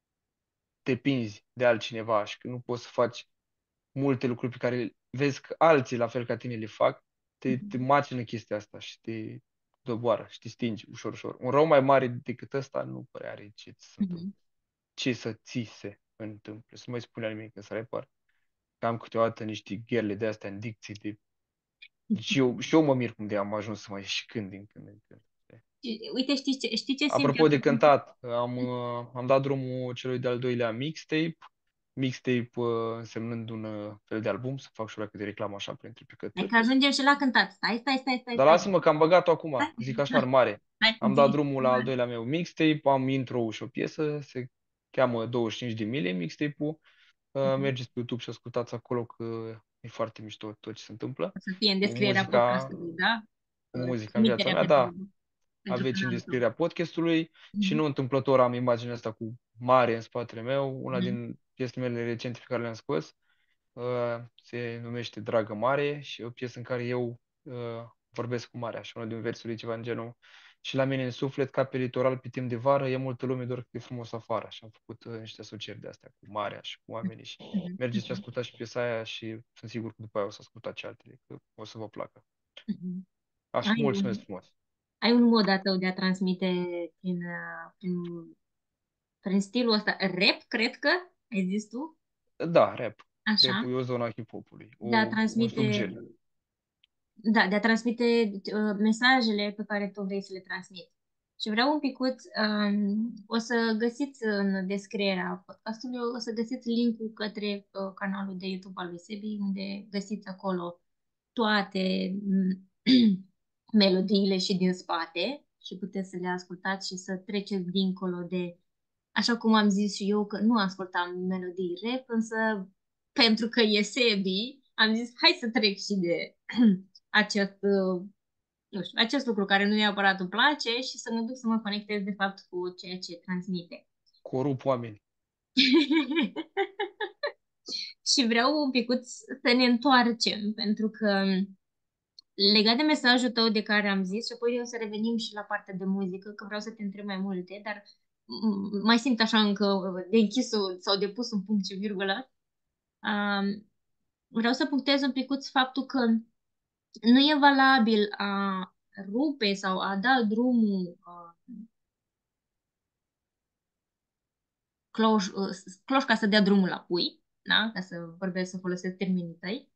S2: depinzi de altcineva și că nu poți să faci multe lucruri pe care vezi că alții, la fel ca tine, le fac, te
S1: Mhm.
S2: macină chestia asta și te doboară și te stingi ușor, ușor. Un rău mai mare decât ăsta nu prea are ce ți se întâmplă.
S1: Mhm.
S2: Ce să ți se întâmple. Să nu mai spunea nimic că să repar. Că am câteodată niște gherle de astea în dicții de... Deci eu mă mir cum de am ajuns să mai și cânt din când în când.
S1: Uite, știi ce simt
S2: Apropo de
S1: eu?
S2: cântat, am dat drumul celui de-al doilea mixtape. Mixtape însemnând un fel de album, să fac și eu câte reclamă așa printre
S1: Hai că
S2: picături.
S1: ajungem și la cântat. Stai,
S2: Dar
S1: stai.
S2: lasă-mă că am băgat-o acum,
S1: Stai,
S2: zic așa în mare.
S1: stai,
S2: Am dat
S1: zi.
S2: drumul la al doilea meu mixtape, am intro și o piesă, se cheamă 25 de mile mixtape-ul.
S1: Mhm.
S2: Mergeți pe YouTube și ascultați acolo că e foarte mișto tot ce se întâmplă.
S1: O să fie în
S2: Cu
S1: descrierea
S2: muzica,
S1: podcastului, da?
S2: cu muzica în viața
S1: Trimiterea
S2: mea, da,
S1: pentru
S2: aveți în
S1: canalul tău.
S2: descrierea podcastului și
S1: Mhm.
S2: nu întâmplător am imaginea asta cu mare în spatele meu, una
S1: Mhm.
S2: din piesele mele recente pe care le-am scos. Se numește Dragă Mare și e o piesă în care eu vorbesc cu marea și unul din versuri e ceva în genul și la mine în suflet, ca pe litoral, pe timp de vară, e multă lume, doar că e frumos afară. Și am făcut niște asocieri de astea cu marea și cu oamenii și
S1: Mhm.
S2: mergeți și
S1: Mhm.
S2: ascultați și piesa aia și sunt sigur că după aia o să ascultați și altele, că o să vă placă.
S1: Mhm.
S2: Așa,
S1: Ai un,
S2: mulțumesc frumos.
S1: ai un mod a tău de a transmite prin, prin, prin stilul ăsta. Rap, cred că ai zis tu?
S2: Da, rap.
S1: Așa.
S2: Rap-ul e o zonă a hip-hopului,
S1: De a
S2: un
S1: transmite,
S2: subgen.
S1: da, de a transmite mesajele pe care tu vrei să le transmiți. Și vreau un picuț, o să găsiți în descrierea podcastului, o să găsiți linkul către canalul de YouTube al lui Sebi, unde găsiți acolo toate melodiile și din spate și puteți să le ascultați și să treceți dincolo de, așa cum am zis și eu, că nu ascultam melodii rap, însă pentru că e Sebi, am zis hai să trec și de acest, nu știu, acest lucru care nu neapărat îmi place și să mă duc să mă conectez de fapt cu ceea ce transmite.
S2: Corup oameni.
S1: Și vreau un picuț să ne întoarcem, pentru că legat de mesajul tău de care am zis, și apoi o să revenim și la partea de muzică, că vreau să te întreb mai multe, dar mai simt așa încă de închisul sau de pus un punct și virgulă. Vreau să punctez un picuț faptul că nu e valabil a rupe sau a da drumul cloșca să dea drumul la pui, da? Ca să vorbesc, să folosesc termenii tăi.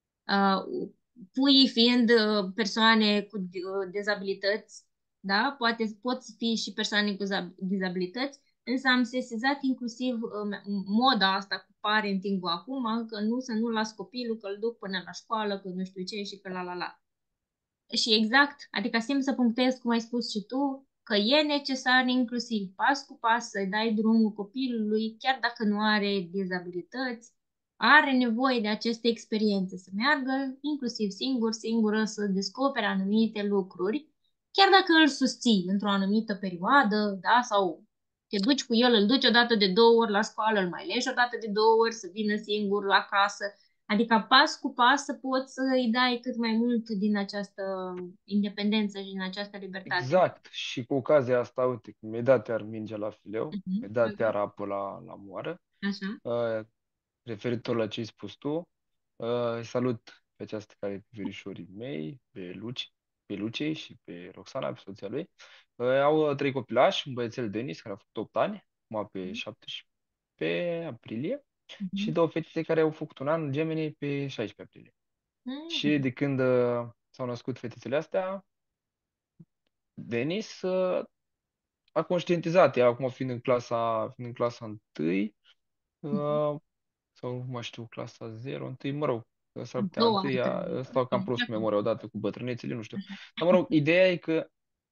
S1: Puii fiind persoane cu dezabilități, da? Pot fi și persoane cu dizabilități, însă am sesizat inclusiv moda asta cu parenting-ul acum, că nu, să nu las copilul, că îl duc până la școală, că nu știu ce și că la. Și exact, adică simt să punctez, cum ai spus și tu, că e necesar inclusiv pas cu pas să-i dai drumul copilului, chiar dacă nu are dizabilități, are nevoie de aceste experiențe, să meargă inclusiv singur, singură, să descopere anumite lucruri, chiar dacă îl susții într-o anumită perioadă, da, sau te duci cu el, îl duci o dată de 2 ori la școală, îl mai legi o dată de 2 ori să vină singur la casă, adică pas cu pas să poți să îi dai cât mai mult din această independență și din această libertate.
S2: Exact. Și cu ocazia asta, uite, că mi-ai dat iar mingea la fileu, mi-ai dat
S1: Ok.
S2: iar apă la moară.
S1: Așa.
S2: Uh, referitor la ce ai spus tu, îi salut pe această care pe verișorii mei, pe Lucei și pe Roxana, pe soția lui. Au 3 copilași, un băiețel Denis, care a făcut 8 ani, acum pe 17 aprilie, și
S1: Mhm.
S2: 2 fetițe care au făcut un an, gemeni, pe 16 aprilie. Și
S1: Mhm.
S2: de când s-au născut fetițele astea, Denis a conștientizat, ea acum fiind în clasa 1,
S1: Mhm.
S2: sau nu mai știu, clasa 0, întâi, mă rog, s-ar
S1: A
S2: putea
S1: doua ar
S2: întâia,
S1: trebui.
S2: stau cam
S1: Ok,
S2: prost
S1: de
S2: cu
S1: acord.
S2: memoria odată cu bătrânețele, nu știu.
S1: Așa.
S2: Dar mă rog, ideea e că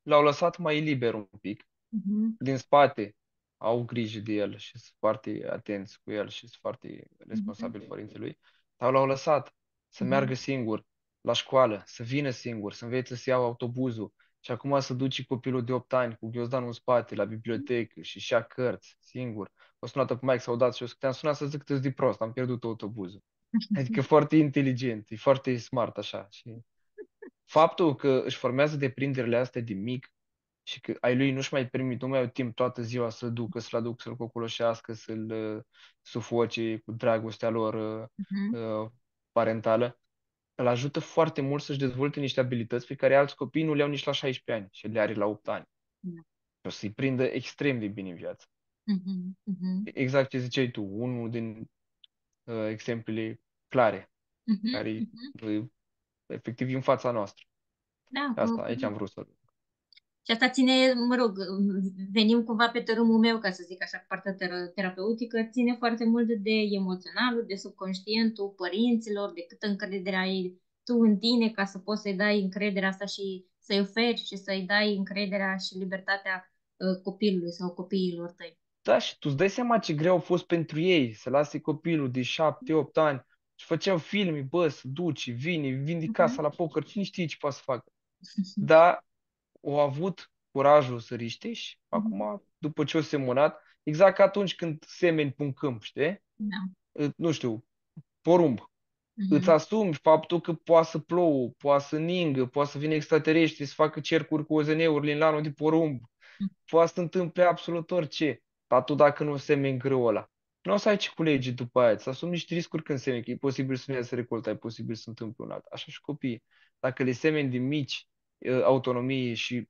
S2: l-au lăsat mai liber un pic.
S1: Mhm.
S2: Din spate au grijă de el și sunt foarte atenți cu el și sunt foarte
S1: Mhm.
S2: responsabili părinții lui, dar l-au lăsat să meargă
S1: Mhm.
S2: singur la școală, să vină singur, să învețe să iau autobuzul și acum să duci copilul de 8 ani cu ghiozdanul în spate la bibliotecă și ia cărți singur. O sunată pe Mike, s-au dat și eu te-am sunat să zic că de prost, am pierdut autobuzul. Adică foarte inteligent, e foarte smart așa. Și faptul că își formează deprinderile astea de mic și că ai lui nu-și mai permit, nu mai au timp toată ziua să ducă, să-l aducă, să-l cocoloșească, să-l sufoce cu dragostea lor
S1: Mhm.
S2: uh, parentală, îl ajută foarte mult să-și dezvolte niște abilități pe care alți copii nu le au nici la 16 ani și le are la 8 ani.
S1: Da.
S2: Și o să-i prindă extrem de bine în viață.
S1: Mhm. Mhm.
S2: Exact ce ziceai tu, unul din exemplele clare,
S1: Mhm.
S2: care
S1: Mhm.
S2: efectiv e în fața noastră.
S1: Da,
S2: Asta, aici am vrut să...
S1: și asta ține, mă rog, venim cumva pe tărâmul meu, ca să zic așa, cu partea terapeutică, ține foarte mult de emoționalul, de subconștientul părinților, de câtă încredere ai tu în tine ca să poți să-i dai încrederea asta și să-i oferi și să-i dai încrederea și libertatea copilului sau copiilor tăi.
S2: Da, și tu îți dai seama ce greu a fost pentru ei să lase copilul de 7-8 ani și făceau filme, bă, să duci, vine, vinde casa
S1: Mhm.
S2: la poker, cine știe ce poate să facă. Dar au avut curajul să riște și
S1: Mhm.
S2: acum, după ce au semănat, exact ca atunci când semeni pe un câmp, știi?
S1: Da.
S2: Nu știu, porumb. Îți
S1: Mhm.
S2: asumi faptul că poate să plouă, poate să ningă, poate să vină extraterestri, să facă cercuri cu OZN-urile în lanul de porumb, poate să se întâmple absolut orice. Dar tu dacă nu semeni grâu ăla, nu o să ai ce culege după aia. Să asumi niște riscuri când semeni, că e posibil să nu iasă recolta, e posibil să se întâmple un alt. Așa și copiii. Dacă le semeni din mici autonomie și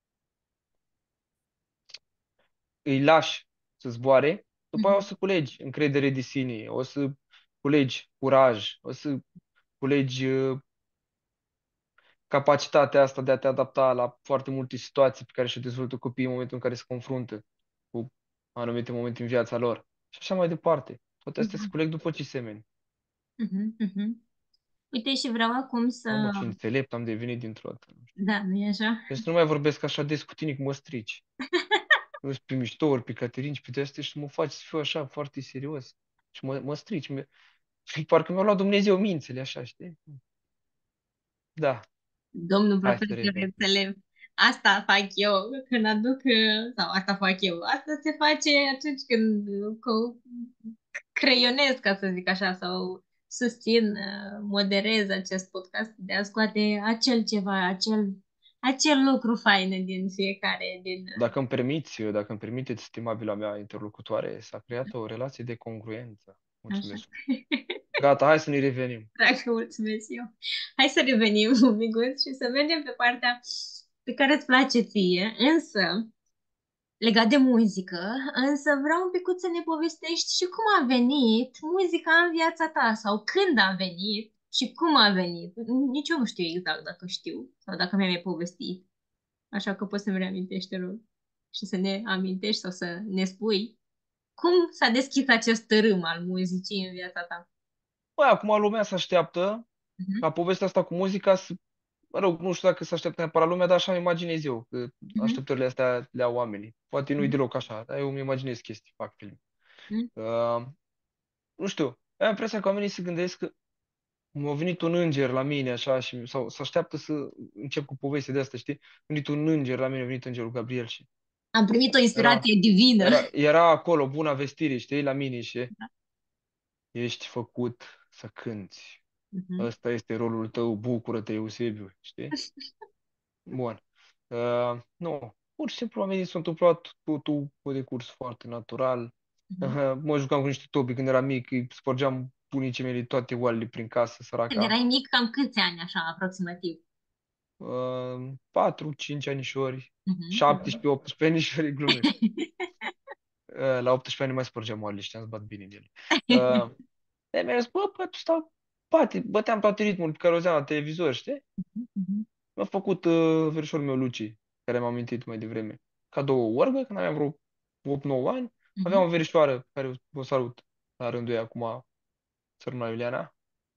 S2: îi lași să zboare, după aia o
S1: Mhm.
S2: să culegi încredere de sine, o să culegi curaj, o să culegi capacitatea asta de a te adapta la foarte multe situații pe care și-o dezvoltă copiii în momentul în care se confruntă cu anumite momente în viața lor. Și așa mai departe. Toate astea se
S1: Mhm.
S2: culeg după ce semeni.
S1: Mhm. Mhm. Uite, și vreau acum
S2: Mamă,
S1: să...
S2: ce înțelept am devenit dintr-o dată.
S1: Da, nu e așa?
S2: Deci să nu mai vorbesc așa des cu tine, că mă strici. Nu sunt pe miștouri, pe Caterin și pe de astea și mă faci să fiu așa foarte serios. Și mă strici. Și parcă mi-a luat Dumnezeu mințile, așa, știi? Da,
S1: Domnul
S2: hai să
S1: profesor
S2: revenim.
S1: înțelept, asta fac eu când aduc, sau asta fac eu, asta se face atunci când creionez, ca să zic așa, sau susțin, moderez acest podcast de a scoate acel ceva, acel lucru fain din fiecare, din...
S2: Dacă îmi permiteți, stimabila mea interlocutoare, s-a creat o relație de congruență.
S1: Așa.
S2: Mulțumesc. Gata, hai să ne revenim.
S1: Dragă, mulțumesc eu. Hai să revenim, Miguț, și să mergem pe partea pe care îți place ție, însă legat de muzică, însă vreau un pic să ne povestești și cum a venit muzica în viața ta sau când a venit și cum a venit. Nici eu nu știu exact dacă știu sau dacă mi-ai mai povestit, așa că poți să-mi reamintești, te rog, și să ne amintești sau să ne spui cum s-a deschis acest tărâm al muzicii în viața ta.
S2: Băi, acum lumea se așteaptă
S1: Mhm.
S2: ca povestea asta cu muzica să, mă rog, nu știu dacă se așteaptă neapărat lumea, dar așa îmi imaginez eu, că
S1: Mhm.
S2: așteptările astea le au oamenii. Poate nu-i
S1: Mhm.
S2: deloc așa, dar eu îmi imaginez chestii, fac film.
S1: Mhm.
S2: Nu știu, am impresia că oamenii se gândesc că a venit un înger la mine așa și sau se așteaptă să încep cu povestea de asta, știi? A venit un înger la mine, a venit îngerul Gabriel și
S1: Am primit o
S2: era,
S1: inspirație divină.
S2: era acolo, buna vestire, știi, la mine și ești făcut să cânți.
S1: Mhm.
S2: Ăsta este rolul tău, bucură-te, Eusebiu, știi? Bun. Nu, pur și simplu oamenii s-au întâmplat totul cu decurs foarte natural.
S1: Mhm.
S2: Mă jucam cu niște topi când eram mic, îi spărgeam bunicii mei toate oalele prin casă,
S1: Când
S2: săraca.
S1: erai mic, cam câți ani, așa, aproximativ?
S2: 4-5 anișori,
S1: Mhm. Mhm.
S2: 17-18 anișori, glumesc. La 18 ani nu mai spărgeam oalele, știam să bat bine în ele. Uh, Mi-a zis, bă, stau, bate, băteam toate ritmul pe care o auzeam la televizor, știi?
S1: Mhm.
S2: Mi-a făcut verișorul meu Luci, care m-am amintit mai devreme, cadou o orgă când aveam vreo 8-9 ani. Aveam
S1: Mhm.
S2: o verișoară care o salut la rândul ei acum, sărmana Iuliana.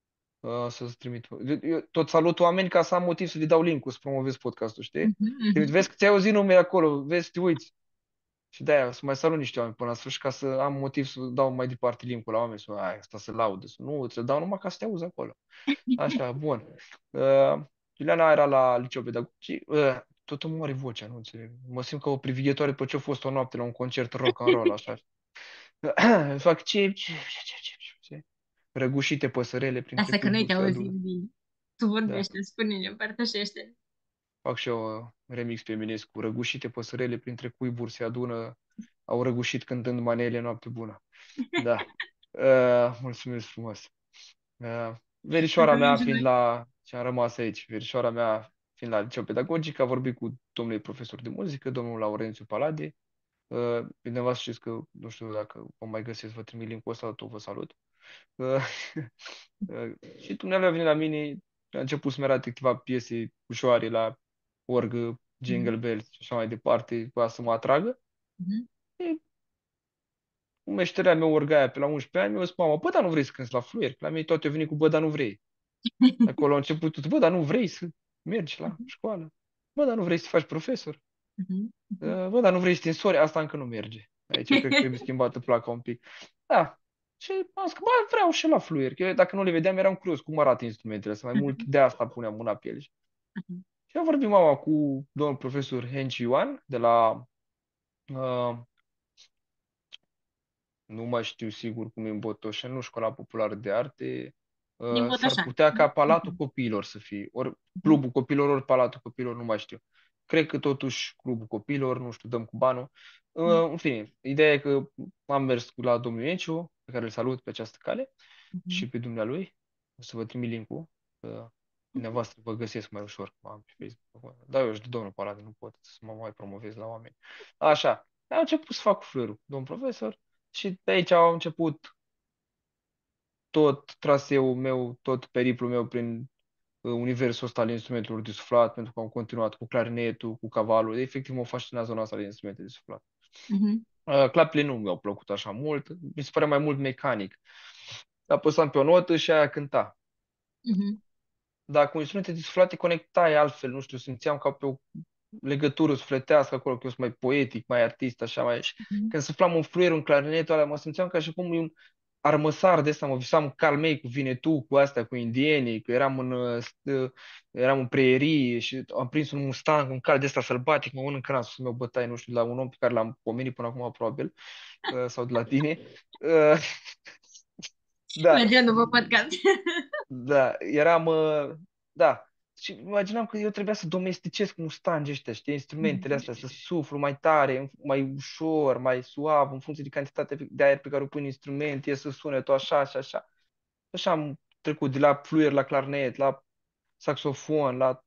S2: Să-ți trimit. Eu tot salut oameni ca să am motiv să le dau link-ul să promovez podcastul, știi?
S1: Mhm,
S2: Trimit,
S1: mhm.
S2: vezi că ți-ai auzit numele acolo, vezi, te uiți. Și de-aia să mai salut niște oameni până la sfârșit ca să am motiv să dau mai departe link-ul la oameni, să ai, asta să laudă. Să nu, ți-l dau numai ca să te auzi acolo. Așa, bun. Iuliana era la liceu pedagogic. Tot îmi moare vocea, nu înțeleg. Mă simt ca o privighetoare după ce a fost o noapte la un concert rock and roll, așa. Fac ce? Răgușite păsărele printre
S1: Lasă că noi
S2: cuiburi
S1: te
S2: se
S1: auzim
S2: adună.
S1: bine. Tu
S2: Da.
S1: vorbește, spune-ne, împărtășește.
S2: Fac și eu remix pe Eminescu. Răgușite păsărele printre cuiburi se adună. Au răgușit cântând manele noapte bună. Da. Mulțumesc frumos. Verișoara
S1: Mulțumim
S2: mea
S1: și
S2: fiind
S1: noi.
S2: la... Și am rămas aici. Verișoara mea fiind la liceu pedagogic, a vorbit cu domnul profesor de muzică, domnul Laurențiu Palade. Dumneavoastră știți că, nu știu dacă vă mai găsesc, vă trimit link-ul ăsta, tot vă salut. Uh, și dumneavoastră a venit la mine, a început să-mi arate câteva piese ușoare la orgă,
S1: Mhm,
S2: Jingle Bells și așa mai departe, ca să mă atragă.
S1: mhm,
S2: E, cum meșterea mea orgaia pe la 11 ani, mi-a zis, mama, bă, dar nu vrei să cânti la fluier? Că la mine toate au venit cu, bă, dar nu vrei. Acolo a început tot, bă, dar nu vrei să mergi la școală? Bă, dar nu vrei să faci profesor?
S1: mhm, mhm,
S2: Bă, dar nu vrei să te însori? Asta încă nu merge. Aici cred că trebuie schimbată placa un pic. Da. Și am zis că, bă, vreau și la fluier. Că eu, dacă nu le vedeam, eram curios cum arată instrumentele astea. Mai mult de asta puneam mâna pe ele.
S1: mhm,
S2: Și am vorbit mama cu domnul profesor Henci Ioan de la uh, nu mai știu sigur cum e în Botoșani, nu Școala Populară de Arte.
S1: Din
S2: S-ar
S1: Botoșani.
S2: putea ca Palatul
S1: Mhm,
S2: Copiilor să fie, ori
S1: mhm,
S2: Clubul Copiilor, ori Palatul Copiilor, nu mai știu. Cred că totuși Clubul Copiilor, nu știu, dăm cu banul.
S1: mhm,
S2: În fine, ideea e că am mers la domnul Enciu, pe care îl salut pe această cale,
S1: mhm,
S2: și pe dumnealui. O să vă trimit link-ul, că
S1: mhm,
S2: dumneavoastră vă găsesc mai ușor, că am pe Facebook. Da, eu și de domnul Palade, nu pot să mă mai promovez la oameni. Așa, am început să fac cu fluierul, domn profesor, și de aici au început tot traseul meu, tot periplul meu prin universul ăsta al instrumentelor de suflat, pentru că am continuat cu clarinetul, cu cavalul. Efectiv, mă fascina zona asta de instrumente de suflat.
S1: mhm,
S2: Clapele nu mi-au plăcut așa mult, mi se părea mai mult mecanic. Apăsam pe o notă și aia cânta.
S1: mhm,
S2: Dar cu instrumente de suflat te conectai altfel, nu știu, simțeam ca pe o legătură sufletească acolo, că eu sunt mai poetic, mai artist, așa mai... Și
S1: mhm.
S2: când suflam un fluier, un clarinetul ăla, mă simțeam ca și cum e un armăsar de ăsta, mă visam calmei cu Vinetu, cu astea, cu indienii, că eram în preierie și am prins un mustang, un cal de ăsta sălbatic, mă mănânc nasul meu bătaie, nu știu, la un om pe care l-am pomenit până acum, probabil, sau de la tine. Uh, Da,
S1: Mergem după podcast.
S2: da, da. Și imaginam că eu trebuia să domesticesc mustangii ăștia, știi, instrumentele
S1: Mhm,
S2: astea, să suflu mai tare, mai ușor, mai suav, în funcție de cantitatea de aer pe care o pun în instrument, e să sune tot așa și așa. Așa am trecut de la fluier la clarinet, la saxofon, la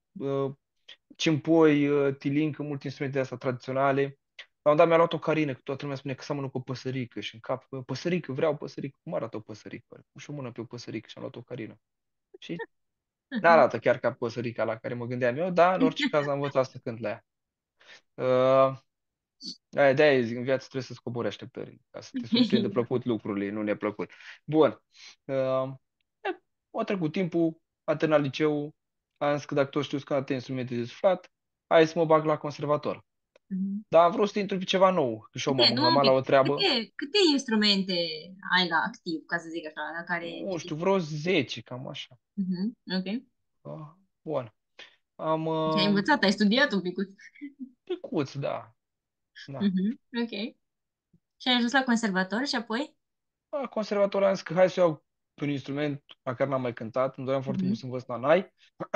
S2: cimpoi, tilincă, multe instrumente astea tradiționale. La un dat mi-a luat o carină, că toată lumea spune că seamănă cu o păsărică și în cap, păsărică, vreau o păsărică. Cum arată o păsărică? Pun și o mână pe o păsărică și am luat o carină. Și nu
S1: mhm.
S2: arată chiar ca păsărica la care mă gândeam eu, dar în orice caz am învățat să cânt la ea. Uh, de-aia zic, în viață trebuie să-ți cobori așteptările, ca să te surprindă plăcut lucrurile, nu neplăcut. Bun. Uh, a trecut timpul, a terminat liceul, am zis că dacă tot știu să cânt instrumente de suflat, hai să mă bag la conservator.
S1: Mhm.
S2: Dar am vrut să intru pe ceva nou, că și eu
S1: Câte,
S2: m-am
S1: nu un
S2: înhămat la
S1: pic,
S2: o treabă,
S1: câte instrumente ai la activ, ca să zic așa, la care
S2: nu știu,
S1: dedici?
S2: vreo 10, cam așa.
S1: Mhm, ok.
S2: Bun. Am
S1: Și ai învățat, ai studiat un pic.
S2: picuț, da. Da.
S1: Mhm, ok. Și ai ajuns la conservator și apoi?
S2: La conservator am zis că hai să iau un instrument la care n-am mai cântat, îmi doream foarte mult
S1: Mhm.
S2: să învăț la nai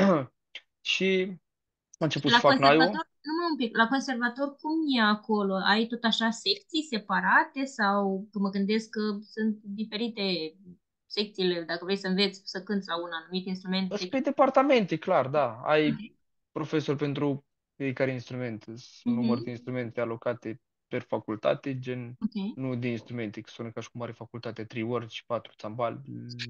S2: și am început să
S1: La
S2: fac naiul.
S1: conservator, numai un pic, la conservator cum e acolo? Ai tot așa secții separate sau că mă gândesc că sunt diferite secțiile, dacă vrei să înveți să cânți la un anumit instrument,
S2: Sunt
S1: deci...
S2: pe departamente, clar, da. Ai
S1: Ok.
S2: profesor pentru fiecare instrument. Sunt număr de
S1: Mhm,
S2: instrumente alocate per facultate, gen
S1: ok.
S2: nu de instrumente, că sună ca și cum are facultate 3 ori și 4 țambale,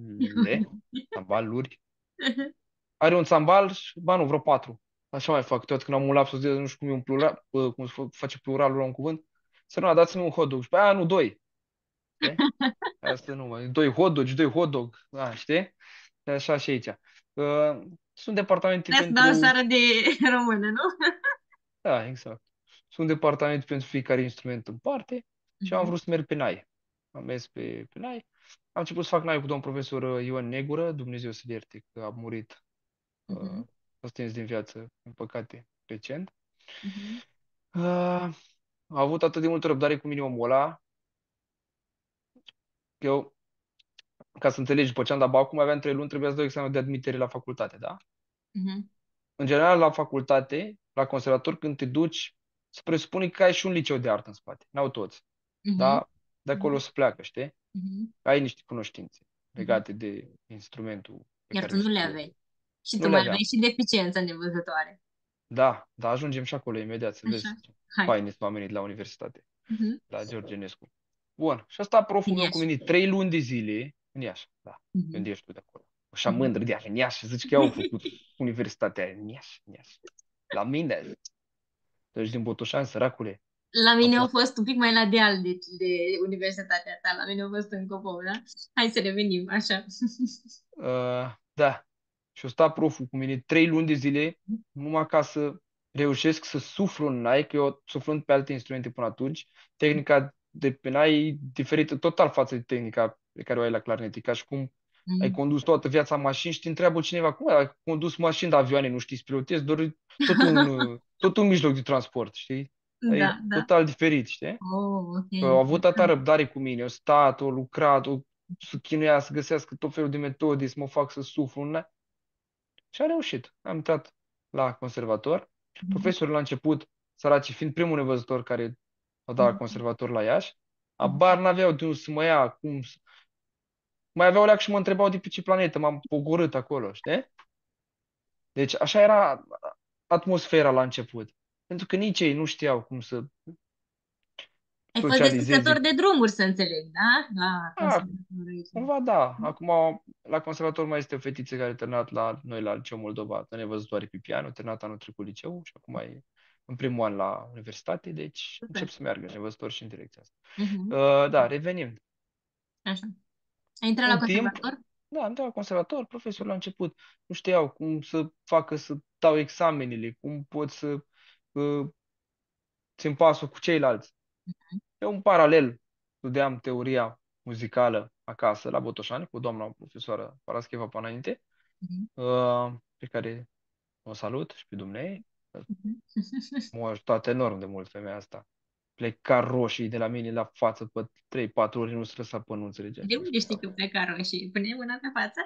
S2: țambaluri. Are un țambal, ba nu, vreo 4. Așa mai fac tot când am un lapsus de nu știu cum e un plural, cum se face pluralul la un cuvânt. Să nu, dați-mi un hot dog. Și pe aia nu, doi. Știi? Asta nu mai. Doi hot dogi, doi hot dog. Da, știi? așa și aici. Sunt departamente
S1: De asta dau
S2: pentru...
S1: seara de română, nu?
S2: Da, exact. Sunt departamente pentru fiecare instrument în parte și am
S1: Mhm,
S2: vrut să merg pe NAI. Am mers pe NAI. Am început să fac NAI cu domn profesor Ion Negură, Dumnezeu să-l ierte, că a murit,
S1: mhm,
S2: a stins din viață, în păcate, recent.
S1: mhm,
S2: Uh, a avut atât de multă răbdare cu mine omul ăla, că eu, ca să înțelegi, după ce am dat bacul, mai aveam 3 luni, trebuia să dau examen de admitere la facultate, da?
S1: mhm,
S2: În general, la facultate, la conservator, când te duci, se presupune că ai și un liceu de artă în spate. N-au toți.
S1: mhm,
S2: Da? De acolo
S1: mhm,
S2: se pleacă, știi?
S1: mhm,
S2: Ai niște cunoștințe
S1: mhm.
S2: legate de instrumentul pe
S1: Iar
S2: care
S1: tu
S2: îl
S1: nu le
S2: studiezi.
S1: aveai. Și
S2: Nu
S1: tu
S2: le
S1: mai aveai
S2: aveam.
S1: și deficiența nevăzătoare.
S2: Da, dar ajungem și acolo imediat să
S1: Așa.
S2: vezi ce
S1: Hai.
S2: faini sunt oamenii de la universitate,
S1: Mhm.
S2: la George Enescu. Bun. Și asta proful
S1: Din
S2: meu cu
S1: Iași.
S2: mine 3 luni de zile în Iași. Da.
S1: Mhm,
S2: Când ești tu de acolo. Așa
S1: mhm.
S2: mândră de Iași, în Iași. Zici că au făcut universitatea aia în Iași, în Iași. La mine. Tu ești din Botoșani, săracule.
S1: La
S2: Am
S1: mine au
S2: fost.
S1: fost un pic mai la deal de universitatea ta. La mine au fost în Copou, da? Hai să revenim, așa.
S2: Da. Și o sta proful cu mine 3 luni de zile, numai ca să reușesc să suflu în nai, că eu suflând pe alte instrumente până atunci, tehnica de pe nai e diferită total față de tehnica pe care o ai la clarinet. E ca și cum ai
S1: Mhm.
S2: condus toată viața mașini și te întreabă cineva, cum ai condus mașini de avioane, nu știi să pilotezi, doar tot un mijloc de transport, știi? E
S1: Da, da.
S2: total diferit, știi?
S1: Oh, ok.
S2: Că au avut atâta răbdare cu mine, au stat, au lucrat, au să chinuia să găsească tot felul de metode, să mă fac să suflu. Și a reușit. Am intrat la conservator.
S1: Mhm,
S2: Profesorul la început, săraci, fiind primul nevăzător care a dat la
S1: mhm,
S2: conservator la Iași,
S1: mhm.
S2: abar n-aveau de unde să mă ia, cum să... Mai aveau leac și mă întrebau de pe ce planetă m-am pogorât acolo, știi? Deci așa era atmosfera la început. Pentru că nici ei nu știau cum să
S1: Ai fost descurcător
S2: socializeze.
S1: de drumuri, să înțeleg, da? La
S2: A,
S1: conservatorul aici.
S2: cumva da. Acum la conservator mai este o fetiță care a terminat la noi la Liceu Moldova, nevăzătoare pe piano, a terminat anul trecut liceu și acum e în primul an la universitate, deci încep
S1: Super.
S2: să meargă nevăzător și în direcția asta.
S1: Mhm.
S2: Da, revenim.
S1: Așa. Ai intrat la
S2: Un timp,
S1: conservator?
S2: da, am dat la conservator, profesor la început nu știau cum să facă să dau examenele, cum pot să țin pasul cu ceilalți. Eu în paralel studiam teoria muzicală acasă la Botoșani cu doamna profesoară Parascheva Panainte,
S1: Mhm,
S2: pe care o salut și pe dumnei.
S1: mhm.
S2: M-a ajutat enorm de mult femeia asta. Pleca roșii de la mine la față pe 3-4 ori, nu se lăsa până nu înțelegea
S1: De
S2: ce îmi
S1: unde
S2: spunea.
S1: știi că pleca roșii? Pune mâna pe față?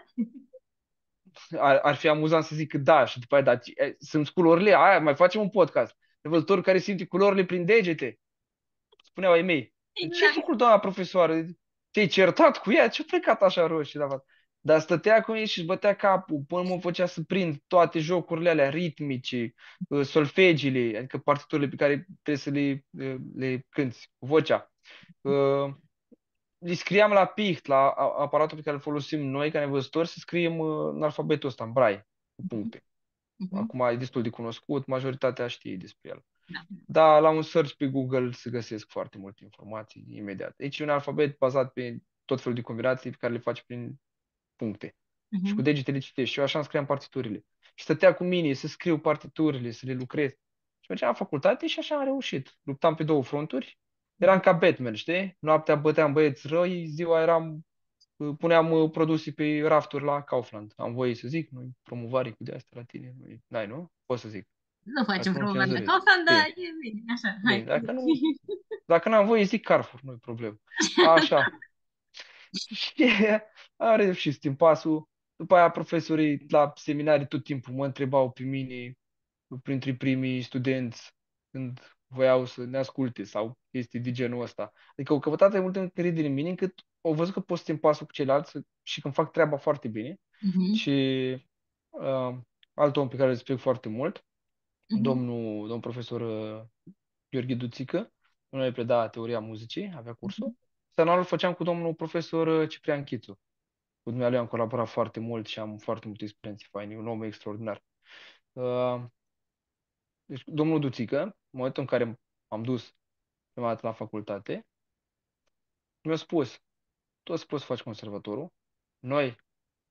S2: Ar fi amuzant să zic că da și după aia, dar sunt culorile aia, mai facem un podcast. Nevăzător care simte culorile prin degete. Spuneau ai mei. Ce-ai
S1: Exact.
S2: făcut, doamna profesoară? Te-ai certat cu ea? Ce-a plecat așa roșii la față? Dar stătea cu ei și își bătea capul până mă făcea să prind toate jocurile alea ritmice, solfegiile, adică partiturile pe care trebuie să le cânti cu vocea. Uh, Le scriam la pict, la aparatul pe care îl folosim noi ca nevăzători, să scriem în alfabetul ăsta, în braille, cu
S1: Mhm,
S2: puncte.
S1: mhm.
S2: Acum e destul de cunoscut, majoritatea știe despre el.
S1: Da.
S2: Da, la un search pe Google se găsesc foarte multe informații imediat. Deci e un alfabet bazat pe tot felul de combinații pe care le faci prin puncte. Și cu
S1: Mhm,
S2: degetele citești. Și eu așa îmi scriam partiturile. Și stătea cu mine să scriu partiturile, să le lucrez. Și mergeam la facultate și așa am reușit. Luptam pe 2 fronturi. Eram ca Batman, știi? Noaptea băteam băieți răi, ziua puneam produse pe rafturi la Kaufland. Am voie să zic, nu promovare cu de asta la tine. N-ai, nu? Pot să zic.
S1: nu
S2: Ca
S1: facem
S2: să nu
S1: promovare la
S2: cenzurez.
S1: Kaufland, dar
S2: Bine,
S1: e bine. Așa,
S2: bine.
S1: hai.
S2: Dacă n-am voie, zic Carrefour, nu-i problemă. Așa. Și am reușit timp pasul. După aia profesorii la seminarii tot timpul mă întrebau pe mine, printre primii studenți, când voiau să ne asculte sau chestii de genul ăsta. Adică au căpătat de multă încredere în mine încât au văzut că pot să țin pasul cu ceilalți și că îmi fac treaba foarte bine.
S1: Mhm,
S2: Și uh, alt om pe care îl respect foarte mult,
S1: mhm,
S2: domn profesor Gheorghe Duțică, unul îi preda teoria muzicii, avea cursul.
S1: mhm,
S2: Seminarul îl făceam cu domnul profesor Ciprian Chițu. Cu dumnealui am colaborat foarte mult și am foarte multe experiențe faine, un om extraordinar. Uh, Deci, domnul Duțică, în momentul în care am dus prima dată la facultate, mi-a spus, tu îți poți să faci conservatorul, noi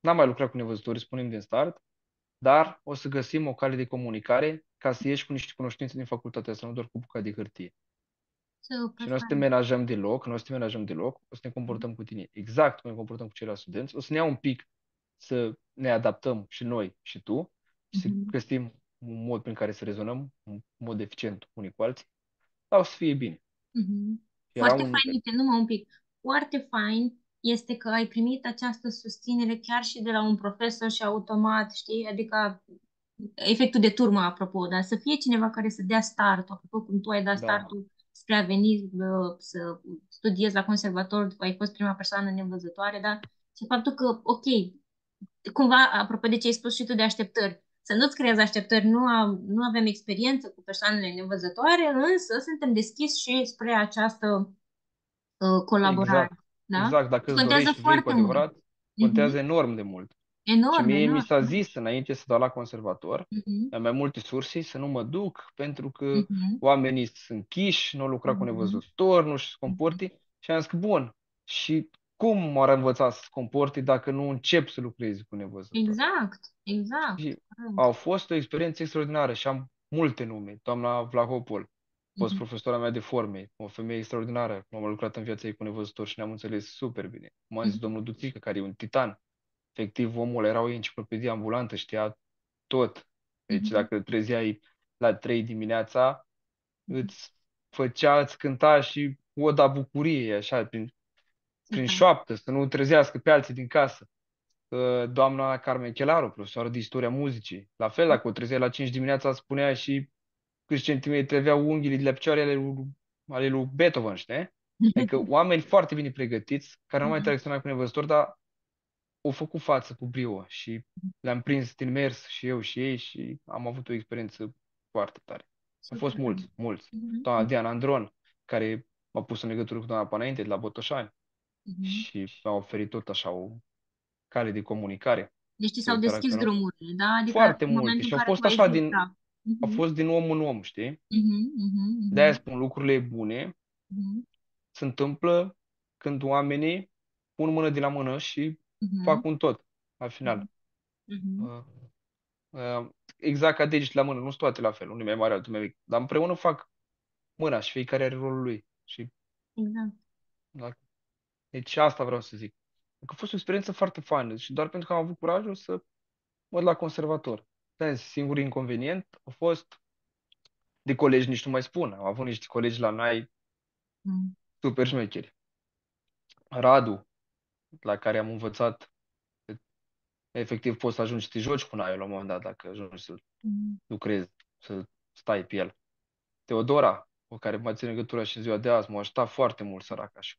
S2: N-am mai lucrat cu nevăzători, spunem din start, dar o să găsim o cale de comunicare ca să ieși cu niște cunoștințe din facultatea asta, nu doar cu bucata de hârtie.
S1: Super
S2: Și noi o să te
S1: fain.
S2: menajăm deloc, noi o să te menajăm deloc, o să ne comportăm cu tine exact cum ne comportăm cu ceilalți studenți, o să ne ia un pic să ne adaptăm și noi și tu și să
S1: Mhm.
S2: găsim un mod prin care să rezonăm, un mod eficient unii cu alții, dar o să fie bine.
S1: Mhm.
S2: Era
S1: Foarte
S2: un...
S1: fain, uite, numai un pic. Foarte fain este că ai primit această susținere chiar și de la un profesor și automat, știi? Adică efectul de turmă, apropo, dar să fie cineva care să dea start, apropo cum tu ai dat
S2: Da,
S1: startul spre a veni să studiezi la conservator, după ai fost prima persoană nevăzătoare, dar și faptul că, ok, cumva, apropo de ce ai spus și tu de așteptări, să nu-ți creezi așteptări, nu avem experiență cu persoanele nevăzătoare, însă suntem deschiși și spre această
S2: exact.
S1: colaborare, da?
S2: Exact, dacă
S1: Deci
S2: îți
S1: contează
S2: dorești și vrei cu
S1: foarte mult.
S2: adevărat, contează
S1: Mhm.
S2: enorm de mult. Și
S1: Enorm,
S2: mie mi
S1: enorm.
S2: s-a zis înainte să dau la conservator,
S1: Mhm.
S2: la mai multe surse, să nu mă duc pentru că
S1: Mhm.
S2: oamenii sunt închiși, nu lucra cu
S1: Mhm.
S2: nevăzători, nu știu să se
S1: Mhm.
S2: comporte. Și am zis că bun. Și cum m-ar învăța să se comporte dacă nu încep să lucrez cu nevăzători?
S1: Exact, exact.
S2: Și
S1: Corect.
S2: au fost o experiență extraordinară și am multe nume. Doamna Vlahopol, fost
S1: Mhm.
S2: profesora mea de forme, o femeie extraordinară. Am lucrat în viața ei cu nevăzători și ne-am înțeles super bine. M-a zis
S1: Mhm.
S2: domnul Duțică, care e un titan. Efectiv, omul era o enciclopedie ambulantă, știa tot. Deci
S1: Mhm.
S2: dacă îl trezeai la 3 dimineața, îți făcea, îți cânta și oda bucuriei, așa, prin
S1: Super.
S2: șoaptă, să nu trezească pe alții din casă. Doamna Carmen Chelaru, profesoară de istoria muzicii. La fel, dacă o trezeai la 5 dimineața, spunea și câți centimetri aveau unghiile de la picioare ale lui Beethoven, știi? Adică oameni foarte bine pregătiți, care nu mai
S1: Mhm.
S2: interacționau cu nevăzători, dar au făcut față cu brio și le-am prins din mers și eu și ei și am avut o experiență foarte tare. Au
S1: Super
S2: fost
S1: fain.
S2: mulți, mulți.
S1: Mhm.
S2: Doamna Diana Andron, care m-a pus în legătură cu doamna Panainte de la Botoșani
S1: Mhm.
S2: și mi-a oferit tot așa o cale de comunicare,
S1: Deci ți
S2: să
S1: s-au deschis
S2: interacționăm.
S1: drumurile, da? Adică
S2: Foarte
S1: în
S2: multe
S1: momentul
S2: și
S1: în
S2: au
S1: care
S2: fost
S1: tu ai
S2: așa
S1: zis,
S2: din,
S1: da.
S2: au
S1: Mhm.
S2: fost din om în om, știi?
S1: Mhm. Mhm.
S2: De-aia
S1: Mhm.
S2: spun, lucrurile bune
S1: Mhm.
S2: se întâmplă când oamenii pun mână de la mână și
S1: Mhm.
S2: fac un tot, la
S1: Mhm.
S2: final.
S1: Mhm.
S2: Uh, uh, exact ca degeți la mână, nu sunt toate la fel, unul e mai mare, altul mai mic, dar împreună fac mâna și fiecare are rolul lui. Și,
S1: Exact.
S2: da, deci asta vreau să zic. Că a fost o experiență foarte faină și doar pentru că am avut curajul să mă duc la conservator. Singurul inconvenient a fost de colegi, nici nu mai spun. Am avut niște colegi la noi
S1: Mhm.
S2: super șmecheri. Radu, la care am învățat, efectiv poți să ajungi să te joci cu Naio la un moment dat, dacă ajungi să
S1: Mhm.
S2: lucrezi, să stai pe el. Teodora, cu care mă țin legătura și în ziua de azi, m-a ajutat foarte mult săraca și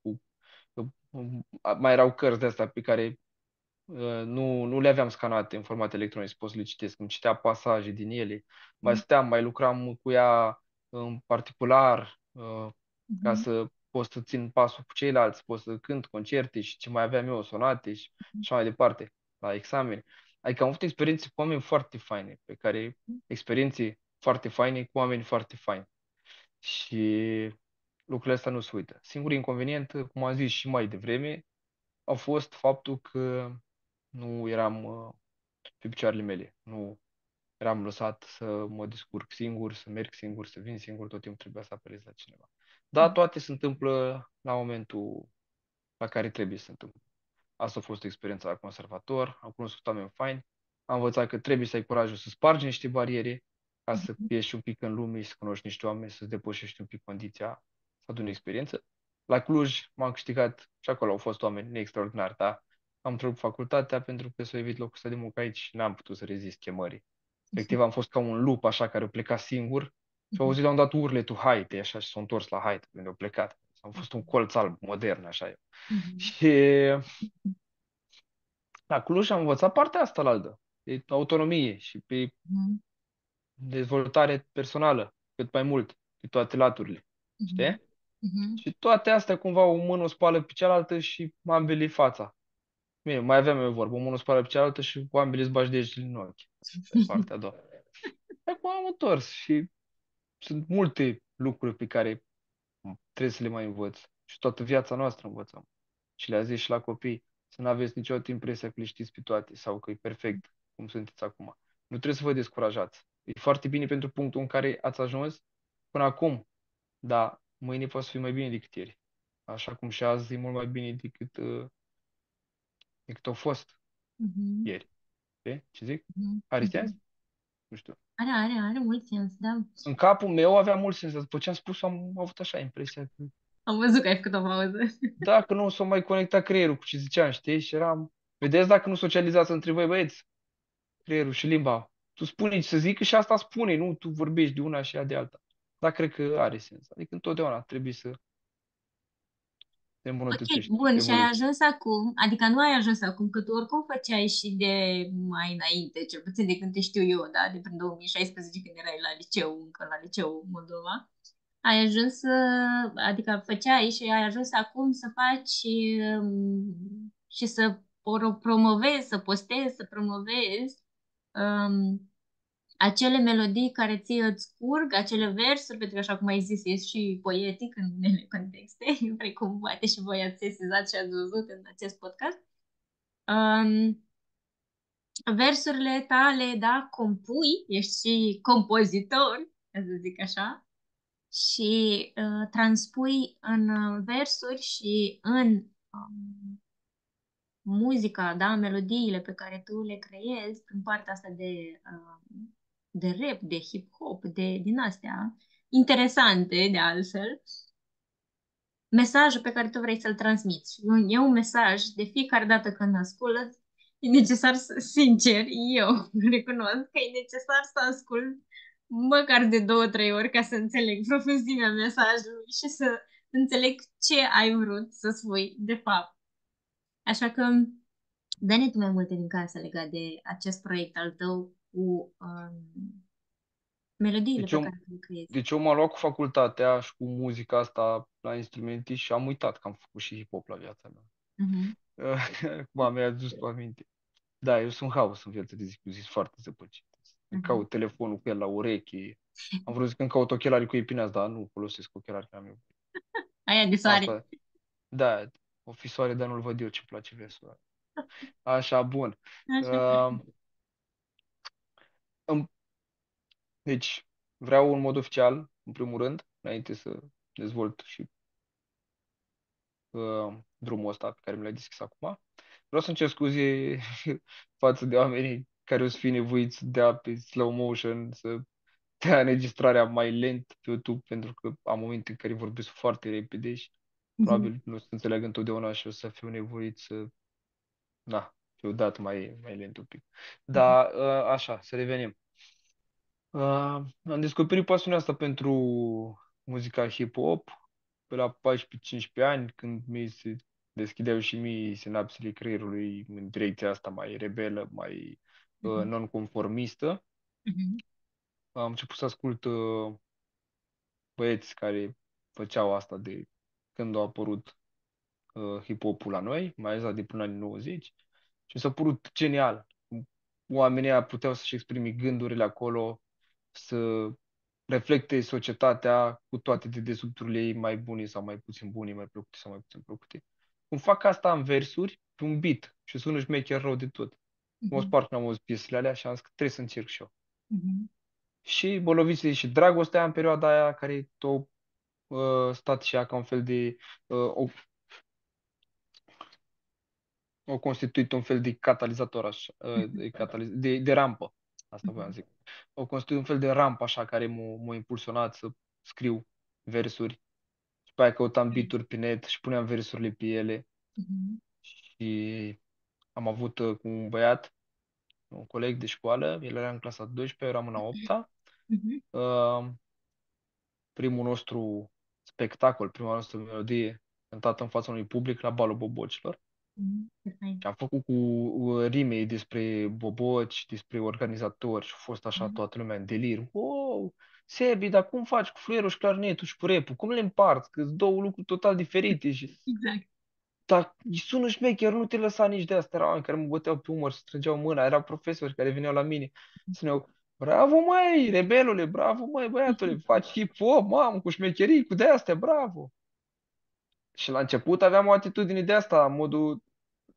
S2: mai erau cărți de astea pe care nu le aveam scanate în format electronic, să pot să le citesc. Îmi citea pasaje din ele. Mai stăteam, mai lucram cu ea în particular, ca
S1: Mhm.
S2: să pot să țin pasul cu ceilalți, pot să cânt concerte și ce mai aveam eu, sonate și așa mai departe, la examen. Adică am avut experiențe cu oameni foarte faine, experiențe foarte faine cu oameni foarte faini. Și lucrurile astea nu se uită. Singurul inconvenient, cum am zis și mai devreme, a fost faptul că nu eram pe picioarele mele. Nu eram lăsat să mă descurc singur, să merg singur, să vin singur, tot timpul trebuia să apelez la cineva. Dar toate se întâmplă la momentul la care trebuie să se întâmple. Asta a fost experiența la conservator, am cunoscut oameni faini, am învățat că trebuie să ai curajul să spargi niște bariere ca să ieși un pic în lume și să cunoști niște oameni, să-ți depășești un pic condiția, să aduni experiență. La Cluj m-am câștigat și acolo au fost oameni extraordinari, da? Am trecut facultatea pentru că să evit locul ăsta de muncă aici și n-am putut să rezist chemării. Efectiv am fost ca un lup așa care a plecat singur și au
S1: Mhm.
S2: auzit, am dat urletul haite, așa și s-a întors la haite, când au plecat. Am fost un colț alb modern, așa eu.
S1: Mhm.
S2: Și la Cluj am învățat partea asta la altă, pe autonomie și pe
S1: Mhm.
S2: dezvoltare personală, cât mai mult, pe toate laturile.
S1: Mhm.
S2: Știi?
S1: Mhm.
S2: Și toate astea cumva o mână o spală pe cealaltă și ambele fața. Bine, mai aveam eu vorbă, o mână o spală pe cealaltă și cu ambele îți bagi degetele în ochi. Asta e partea a doua. Acum am întors și sunt multe lucruri pe care trebuie să le mai învăț. Și toată viața noastră învățăm. Și le-a zis și la copii. Să nu aveți niciodată impresia că le știți pe toate sau că e perfect cum sunteți acum. Nu trebuie să vă descurajați. E foarte bine pentru punctul în care ați ajuns până acum, dar mâine poate să fie mai bine decât ieri. Așa cum și azi e mult mai bine decât au fost
S1: Mhm,
S2: ieri. Știi ce zic?
S1: mhm,
S2: Are sens?
S1: mhm.
S2: Nu știu.
S1: Are mult sens, da.
S2: În capul meu avea mult sens, dar după ce am spus, am avut așa impresia că
S1: Am văzut că ai făcut o pauză.
S2: dacă nu s-o mai conecta creierul cu ce ziceam, știi? Și eram... Vedeți dacă nu socializați între voi, băieți, creierul și limba. Tu spune ce să zică și asta spune, nu tu vorbești de una și ea de alta. Dar cred că are sens. Adică întotdeauna trebuie să te
S1: Ok,
S2: îmbunătățești
S1: bun, și ai
S2: evoluția.
S1: ajuns acum, adică nu ai ajuns acum, că tu oricum făceai și de mai înainte, cel puțin de când te știu eu, da, de prin 2016 când erai la liceu, încă la liceu Moldova, ai ajuns, adică făceai și ai ajuns acum să faci și să promovezi, să postezi, să promovezi um, acele melodii care ție îți curg, acele versuri, pentru că așa cum ai zis, ești și poetic în unele contexte, precum poate și voi ați sesizat și ați văzut în acest podcast. Um, Versurile tale, da, compui, ești și compozitor, ca să zic așa, și transpui în versuri și în muzica, da, melodiile pe care tu le creezi în partea asta de rap, de hip-hop, din astea interesante, de altfel, mesajul pe care tu vrei să-l transmiți. E un mesaj, de fiecare dată când ascult, e necesar să, sincer, eu recunosc că e necesar să ascult măcar de 2-3 ori ca să înțeleg profunzimea mesajului și să înțeleg ce ai vrut să spui, de fapt. Așa că dă-ne tu mai multe din casă legat de acest proiect al tău cu melodiile
S2: Deci
S1: pe
S2: eu,
S1: care le creezi.
S2: deci eu m-am luat cu facultatea și cu muzica asta la instrumente și am uitat că am făcut și hip-hop la viața mea.
S1: Mhm,
S2: Acum mi-a adus tu aminte. Da, eu sunt haos în viața de zi cu zi, sunt foarte zăpăcit. Îmi
S1: mhm.
S2: caut telefonul cu el la ureche. Am vrut să zic că îmi caut ochelari cu epinați, dar nu folosesc ochelari că am eu.
S1: Aia de soare.
S2: Asta, da, o fi soare, dar nu-l văd eu ce-mi place versul ăla. Așa, bun.
S1: Așa.
S2: Uh, îmi- deci, vreau în mod oficial, în primul rând, înainte să dezvolt și drumul ăsta pe care mi l-ai deschis acum, vreau să-mi cer scuze față de oamenii care o să fie nevoiți să dea pe slow motion, să dea înregistrarea mai lent pe YouTube, pentru că am momente în care vorbesc foarte repede și
S1: Mhm,
S2: probabil nu o să înțeleg întotdeauna și o să fiu nevoit să, na, fiu dat mai lent un pic.
S1: mhm,
S2: Dar, așa, să revenim. Am descoperit pasiunea asta pentru muzica hip-hop pe la 14-15 ani, când mi se deschideau și mie sinapsele creierului în direcția asta mai rebelă, mai
S1: mhm,
S2: nonconformistă.
S1: mhm,
S2: Am început să ascult băieți care făceau asta de când a apărut hip-hopul la noi, mai exact de până în anii 90, și mi s-a părut genial. Oamenii ăia puteau să-și exprime gândurile acolo, să reflecte societatea cu toate dedesubturile ei mai bune sau mai puțin bune, mai plăcute sau mai puțin plăcute. Cum fac asta în versuri, pe un beat și sună șmecher rău de tot. Mă
S1: mhm,
S2: spart că am auzit piesele alea și am zis că trebuie să încerc și eu.
S1: mhm,
S2: Și Bolovițe și dragostea în perioada aia care tot stat și ea ca un fel de au constituit un fel de catalizator, așa, de rampă. Asta voiam
S1: mhm,
S2: să zic. Au constituit un fel de rampă, așa, care m-a impulsionat să scriu versuri. Și pe aia căutam beat-uri pe net și puneam versurile pe ele.
S1: mhm,
S2: Și am avut cu un băiat, un coleg de școală, el era în clasa 12, eu eram în a 8-a.
S1: mhm,
S2: Uh, Primul nostru spectacol, prima noastră melodie cântată în fața unui public la balul bobocilor.
S1: mhm. Ce fain.
S2: Și am făcut cu rime despre boboci, despre organizatori și a fost așa
S1: Mhm.
S2: toată lumea în delir. Wow, Sebi, dar cum faci cu fluierul și clarinetul și cu rap? Cum le împarți? Că sunt două lucruri total diferite și...
S1: Exact.
S2: Dar îi sună șmecher, nu te lăsa nici de asta. Erau oameni care mă băteau pe umăr, strângeau mâna, erau profesori care veneau la mine. Spuneau, bravo măi, rebelule, bravo măi, băiatule, faci hip-hop, mamă, cu șmecherii, cu de-astea, bravo. Și la început aveam o atitudine de asta, în modul,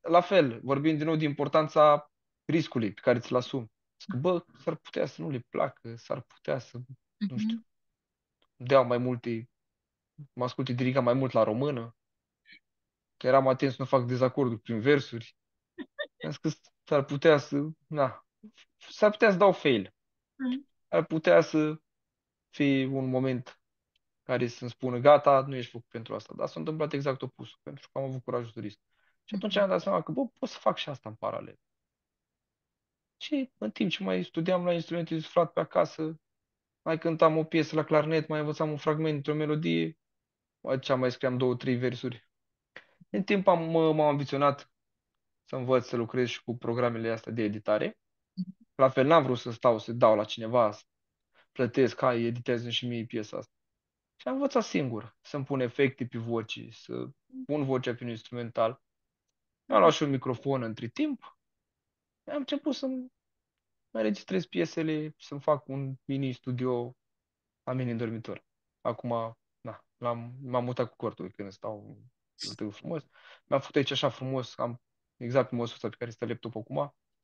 S2: la fel, vorbim din nou de importanța riscului pe care ți-l asumi. Zic că, bă, s-ar putea să nu le placă, s-ar putea să, nu știu,
S1: Mhm.
S2: dea mai multe, mă asculte diriga mai mult la română, că eram atent să nu fac dezacorduri prin versuri. Am zis că s-ar putea să, na, s-ar putea să dau fail.
S1: Mhm.
S2: Ar putea să fie un moment care să-mi spună, gata, nu ești făcut pentru asta. Dar s-a întâmplat exact opusul, pentru că am avut curajul să risc. Și atunci am
S1: Mhm.
S2: dat seama că, bă, pot să fac și asta în paralel. Și în timp ce mai studiam la instrumente de suflat pe acasă, mai cântam o piesă la clarinet, mai învățam un fragment într-o melodie, mai scriam două, trei versuri. În timp m-am ambiționat să învăț să lucrez și cu programele astea de editare. La fel, n-am vrut să stau să dau la cineva, să plătesc, hai, editează și mie piesa asta. Și am învățat singur să-mi pun efecte pe voci, să pun vocea pe un instrumental. Mi-am luat și un microfon între timp. Am început să-mi înregistrez piesele, să-mi fac un mini studio la mine în dormitor. Acum, na, m-am mutat cu cortul când stau atât frumos. Mi-am făcut aici așa frumos, am exact pe măsura pe care stă laptopul acum,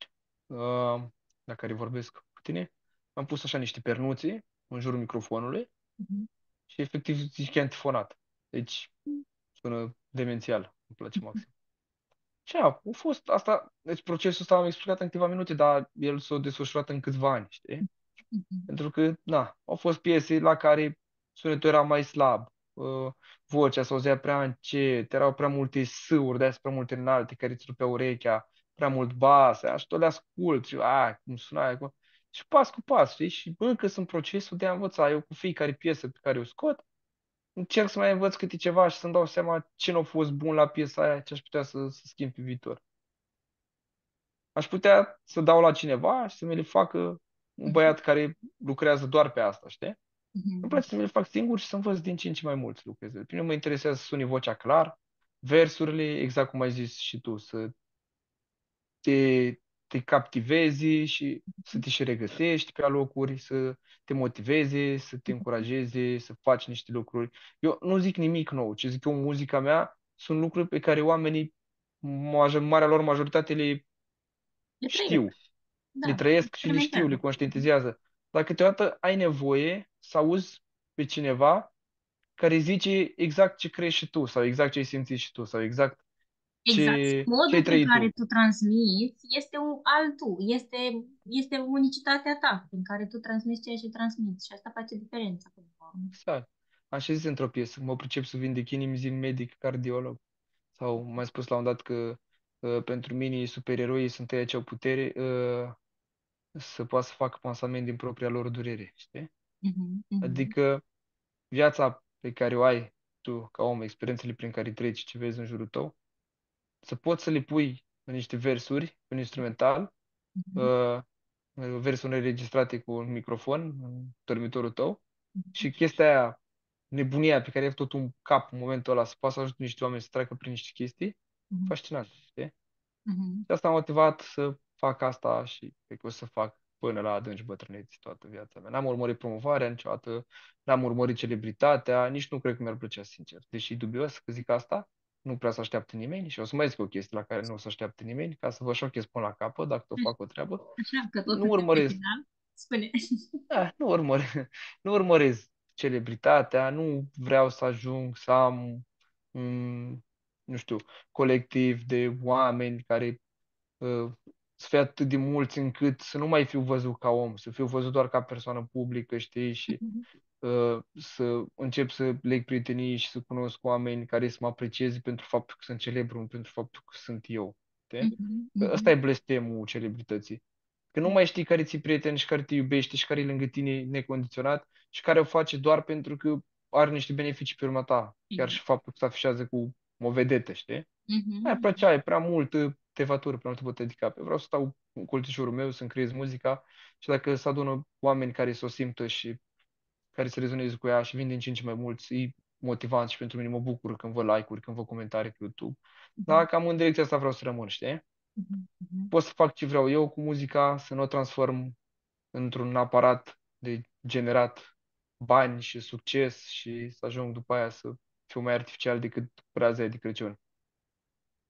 S2: la care vorbesc cu tine. Am pus așa niște pernuțe în jurul microfonului
S1: Mhm.
S2: și efectiv zici că e antifonat. Deci sună demențial, îmi place maxim. Și a fost asta, deci procesul ăsta am explicat în câteva minute, dar el s-a desfășurat în câțiva ani, știi?
S1: Mhm.
S2: Pentru că, na, au fost piese la care sunetul era mai slab, vocea se auzea prea încet, erau prea multe s-uri, de prea multe înalte care îți rupeau urechea, prea mult bas, și tot le ascult și, cum suna aia, și pas cu pas, știi? Și încă sunt procesul de a învăța. Eu cu fiecare piesă pe care o scot, încerc să mai învăț câte ceva și să-mi dau seama ce nu a fost bun la piesa aia, ce aș putea să schimb pe viitor. Aș putea să dau la cineva și să mi le facă un băiat care lucrează doar pe asta, știi? Îmi
S1: Mhm.
S2: place să mi le fac singur și să învăț din ce în ce mai mult să lucrez. Pe mine mă interesează să suni vocea clar, versurile, exact cum ai zis și tu, să te, te captivezi și să te și regăsești pe alocuri, să te motiveze, să te încurajeze, să faci niște lucruri. Eu nu zic nimic nou, ce zic eu, muzica mea sunt lucruri pe care oamenii, marea lor majoritate, le
S1: Le trăiesc.
S2: știu, le
S1: Da,
S2: trăiesc și le știu, le
S1: experimentează.
S2: conștientizează. Dar câteodată ai nevoie să auzi pe cineva care zice exact ce crezi și tu, sau exact ce ai simțit și tu, sau exact
S1: Exact.
S2: ce ai
S1: Modul pe
S2: trăit
S1: care
S2: tu.
S1: tu transmiți este un al tu, este unicitatea ta prin care tu transmiți ceea ce transmiți și asta face diferența până la urmă.
S2: Exact. Am și zis într-o piesă, mă pricep să vindec inimi, zi medic, cardiolog. Sau mai spus la un dat că pentru mine supereroii sunt ei ce au putere să poată să facă pansament din propria lor durere, știi?
S1: Mhm, mhm,
S2: Adică viața pe care o ai tu ca om, experiențele prin care treci, ce vezi în jurul tău, să poți să le pui în niște versuri, în instrumental,
S1: mhm,
S2: uh, versuri înregistrate cu un microfon în dormitorul tău și chestia aia, nebunia pe care ai tot un cap în momentul ăla, să poți să ajut niște oameni să treacă prin niște chestii,
S1: mhm,
S2: fascinant, știi?
S1: mhm,
S2: Și asta m-a motivat să fac asta și cred că o să fac până la adânci bătrâneți toată viața mea. N-am urmărit promovarea niciodată, n-am urmărit celebritatea, nici nu cred că mi-ar plăcea, sincer. Deși e dubios că zic asta, nu prea să așteaptă nimeni și o să mai zic o chestie la care nu o să așteaptă nimeni, ca să vă șochez până la capăt, dacă tot fac o treabă.
S1: Așa că tot
S2: Nu
S1: suntem pe
S2: urmăresc,
S1: final. Spune.
S2: nu urmăresc, nu urmăresc celebritatea, nu vreau să ajung să am un, nu știu, colectiv de oameni care să fie atât de mulți încât să nu mai fiu văzut ca om, să fiu văzut doar ca persoană publică, știi, și
S1: Mhm,
S2: să încep să leg prietenii și să cunosc oameni care să mă aprecieze pentru faptul că sunt celebru, nu pentru faptul că sunt eu. Știi?
S1: mhm,
S2: Că ăsta
S1: mhm,
S2: e blestemul celebrității. Că nu mai știi care ți-i prieten și care te iubește și care e lângă tine necondiționat și care o face doar pentru că are niște beneficii pe urma ta. Chiar și
S1: exact.
S2: faptul că se afișează cu o vedetă, știi? Mi-ar
S1: Mhm,
S2: plăcea, e prea mult tevatură, prea multă bătădică. Eu vreau să stau în colțișorul meu, să-mi creez muzica și dacă se adună oameni care să o simtă și care să rezoneze cu ea și vin din ce în ce mai mulți, e motivant și pentru mine mă bucur când văd like-uri, când văd comentarii pe YouTube.
S1: mhm,
S2: Dar cam în direcția asta vreau să rămân, știi?
S1: mhm, mhm,
S2: Pot să fac ce vreau eu cu muzica, să nu o transform într-un aparat de generat bani și succes și să ajung după aia să fiu mai artificial decât braza aia de Crăciun.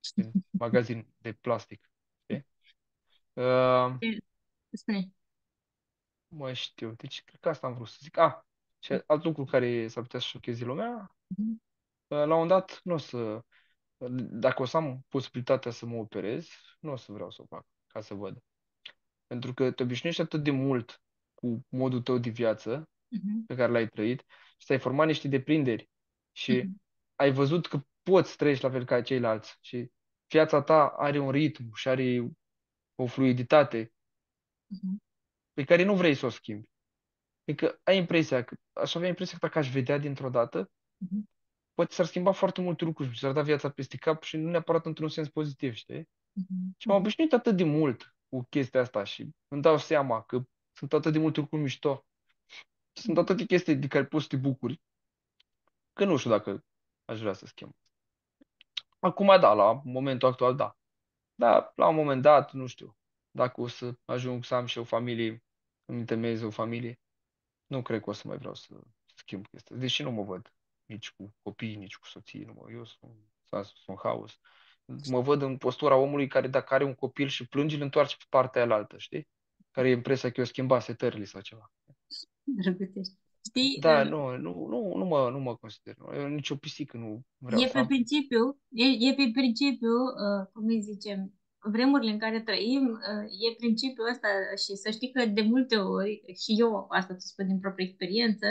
S2: din magazin de plastic. Știi? Uh,
S1: Spune.
S2: Mai știu. Deci, cred că asta am vrut să zic. Și alt lucru care s-ar putea să șocheze lumea,
S1: Mhm,
S2: la un moment dat, nu o să, dacă o să am posibilitatea să mă operez, nu o să vreau să o fac, ca să văd. Pentru că te obișnuiești atât de mult cu modul tău de viață
S1: mhm,
S2: pe care l-ai trăit și ți-ai format niște deprinderi și
S1: mhm,
S2: ai văzut că poți să trăiești la fel ca ceilalți și viața ta are un ritm și are o fluiditate
S1: mhm,
S2: pe care nu vrei să o schimbi. Adică ai impresia că, aș avea impresia că dacă aș vedea dintr-o dată,
S1: mhm,
S2: poate s-ar schimba foarte multe lucruri și s-ar da viața peste cap și nu neapărat într-un sens pozitiv, știi?
S1: mhm,
S2: Și m-am
S1: mhm,
S2: obișnuit atât de mult cu chestia asta și îmi dau seama că sunt atât de multe lucruri mișto, sunt atâtea chestii de care poți să te bucuri, că nu știu dacă aș vrea să schimb. Acum, da, la momentul actual, da. Dar la un moment dat, nu știu, dacă o să ajung să am și o familie, îmi temeiez o familie, nu cred că o să mai vreau să schimb chestia. Deși nu mă văd nici cu copii, nici cu soții, nu mă, eu sunt haos. Mă văd în postura omului care dacă are un copil și plânge, îl întoarce pe partea aia altă, știi? Care e impresia că eu schimba setările sau ceva.
S1: Drăguțești. Știi,
S2: Da, nu mă consider. Eu nici o pisică nu vreau
S1: e
S2: să
S1: pe
S2: am.
S1: principiu, e pe principiu, cum îi zicem, vremurile în care trăim, e principiul ăsta și să știi că de multe ori, și eu asta ți spun din proprie experiență,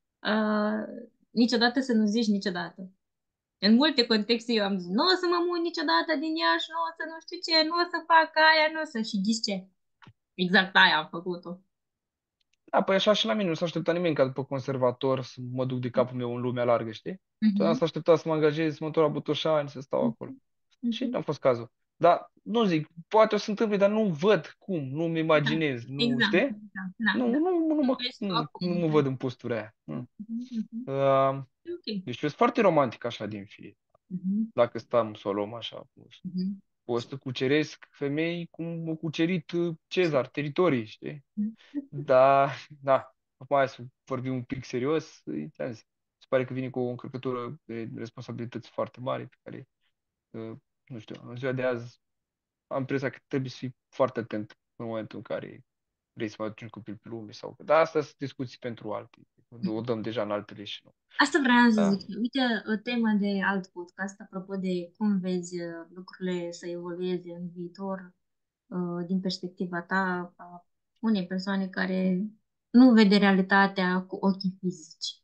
S1: niciodată să nu zici niciodată. În multe contexte eu am zis, nu o să mă mut niciodată din Iași, nu o să nu știu ce, nu o să fac aia, nu o să... Și ghiți ce? Exact aia am făcut-o.
S2: Da, păi așa și la mine, nu s-a așteptat nimeni ca după conservator să mă duc de capul meu în lumea largă, știi? Tot
S1: Mhm,
S2: s-a așteptat să mă angajez, să mă întorc la Botoșani, să stau acolo.
S1: mhm,
S2: Și
S1: mhm.
S2: nu a fost cazul. Dar, nu zic, poate o să întâmple, dar nu văd cum, nu-mi
S1: Da,
S2: imaginez, nu
S1: exact,
S2: știi?
S1: exact, da,
S2: Nu,
S1: da.
S2: nu, nu, mă,
S1: Vezi tu
S2: nu
S1: acum.
S2: mă văd în postura aia. Nu.
S1: Mhm, mhm.
S2: Uh,
S1: E ok.
S2: deci eu sunt foarte romantic așa din fire.
S1: Mhm,
S2: Dacă stăm să o luăm așa.
S1: mhm,
S2: Poți să cuceresc femei cum a cucerit Cezar, teritorii, știi?
S1: mhm.
S2: Da, da. Acum hai să vorbim un pic serios. Ți-am zis, se pare că vine cu o încărcătură de responsabilități foarte mari pe care, nu știu, în ziua de azi am impresia că trebuie să fii foarte atent în momentul în care vrei să mai aduci un copil pe lume sau... Dar asta sunt discuții pentru alții. O dăm deja în altele și nu.
S1: Asta vreau să
S2: Da?
S1: zic. Uite, o temă de alt podcast, apropo de cum vezi lucrurile să evolueze în viitor, din perspectiva ta, a unei persoane care nu vede realitatea cu ochii fizici.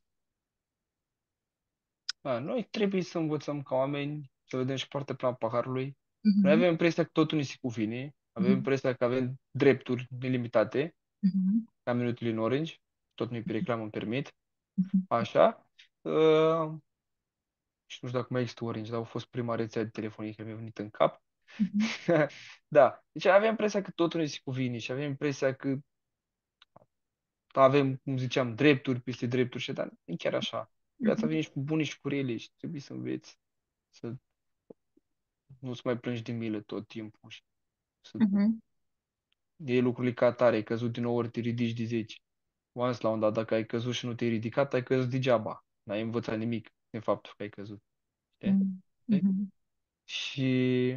S2: Da, noi trebuie să învățăm ca oameni să vedem și partea prea a paharului. Noi
S1: Mhm,
S2: avem impresia că totul ni se cuvine, avem
S1: mhm,
S2: impresia că avem drepturi nelimitate,
S1: mhm,
S2: ca minutele în Orange, tot nu-i pe reclamă, îmi permit,
S1: mhm,
S2: așa. Și nu știu dacă mai există Orange, dar a fost prima rețea de telefonie care mi-a venit în cap.
S1: mhm,
S2: Da, deci avem impresia că totul ne se cuvine și avem impresia că avem, cum ziceam, drepturi peste drepturi și dar nu e chiar așa. Viața
S1: mhm,
S2: vine și cu bune și cu rele și trebuie să înveți să nu-ți mai plângi de milă tot timpul și să
S1: mhm,
S2: iei lucrurile ca atare, ai căzut din 9 ori, te ridici de 10. Once la un dat, dacă ai căzut și nu te-ai ridicat, ai căzut degeaba. N-ai învățat nimic din faptul că ai căzut. Știi?
S1: mhm,
S2: Știi?
S1: mhm,
S2: Și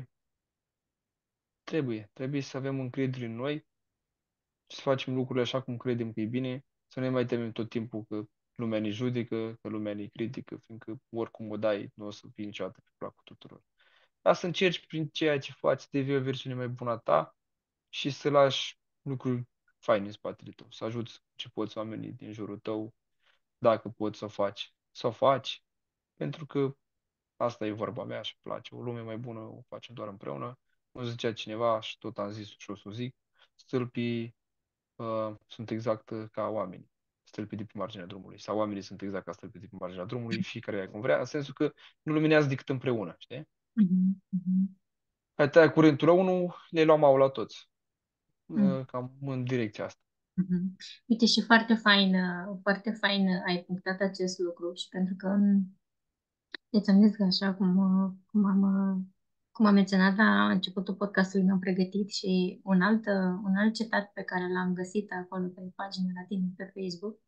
S2: trebuie să avem încredere în noi și să facem lucrurile așa cum credem că e bine, să nu ne mai temem tot timpul că lumea ne judecă, că lumea ne critică, fiindcă oricum o dai, nu o să fii niciodată pe placul tuturor. Dar să încerci prin ceea ce faci să devii o versiune mai bună a ta și să lași lucruri faine în spatele tău, să ajuți ce poți oamenii din jurul tău, dacă poți să o faci, pentru că asta e vorba mea și îmi place. O lume mai bună o facem doar împreună. Cum zicea cineva și tot am zis și o să o zic, stâlpii sunt exact ca oamenii, stâlpii de pe marginea drumului. Sau oamenii sunt exact ca stâlpii de pe marginea drumului, fiecare ia cum vrea, în sensul că nu luminează decât împreună, știi?
S1: mhm, mhm,
S2: Ai tăia curentul la unul, ne luăm au la toți.
S1: mhm.
S2: Cam în direcția asta.
S1: Mhm. Uite, și foarte fain ai punctat acest lucru și pentru că deci am zis că așa cum am menționat la începutul podcastului, mi-am pregătit și un alt citat pe care l-am găsit acolo pe pagina la tine pe Facebook.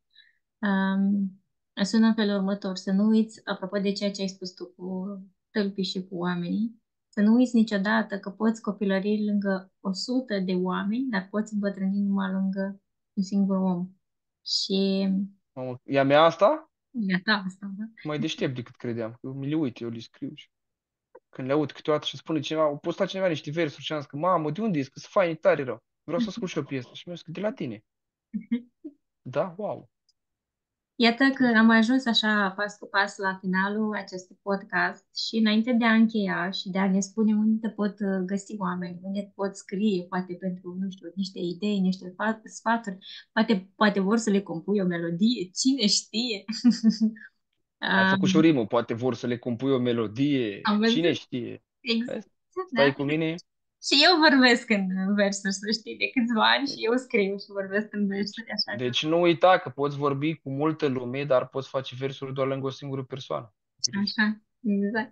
S1: Sună în felul următor, să nu uiți, apropo de ceea ce ai spus tu cu tălpii și cu oamenii, Să nu uiți niciodată că poți copilări lângă 100 de oameni, dar poți îmbătrâni numai lângă un singur om. Și
S2: Mamă, ea mea asta?
S1: e ta asta, da?
S2: Mai deștept decât credeam. Că mi le uit, eu le scriu și când le aud câteodată și spune cineva, o posta cineva niște versuri și am zis că, mamă, de unde ești? Că sunt faini, tare rău. Vreau să ascult și o piesă. Și mi-a zis că de la tine. Da? Wow.
S1: Iată că am ajuns așa pas cu pas la finalul acestui podcast și înainte de a încheia și de a ne spune unde te pot găsi oameni, unde te pot scrie, poate pentru, nu știu, niște idei, niște sfaturi, poate vor să le compui o melodie, cine știe.
S2: Ai
S1: Ah,
S2: făcut și o rimă, poate vor să le compui o melodie,
S1: am
S2: cine
S1: văzut
S2: știe.
S1: exact,
S2: Vezi?
S1: da.
S2: Stai cu mine.
S1: Și eu vorbesc în versuri, să știi, de câțiva ani și eu scriu și vorbesc în
S2: Deci,
S1: versuri, așa că,
S2: deci nu uita că poți vorbi cu multă lume, dar poți face versuri doar lângă o singură persoană. Grijă.
S1: așa, exact.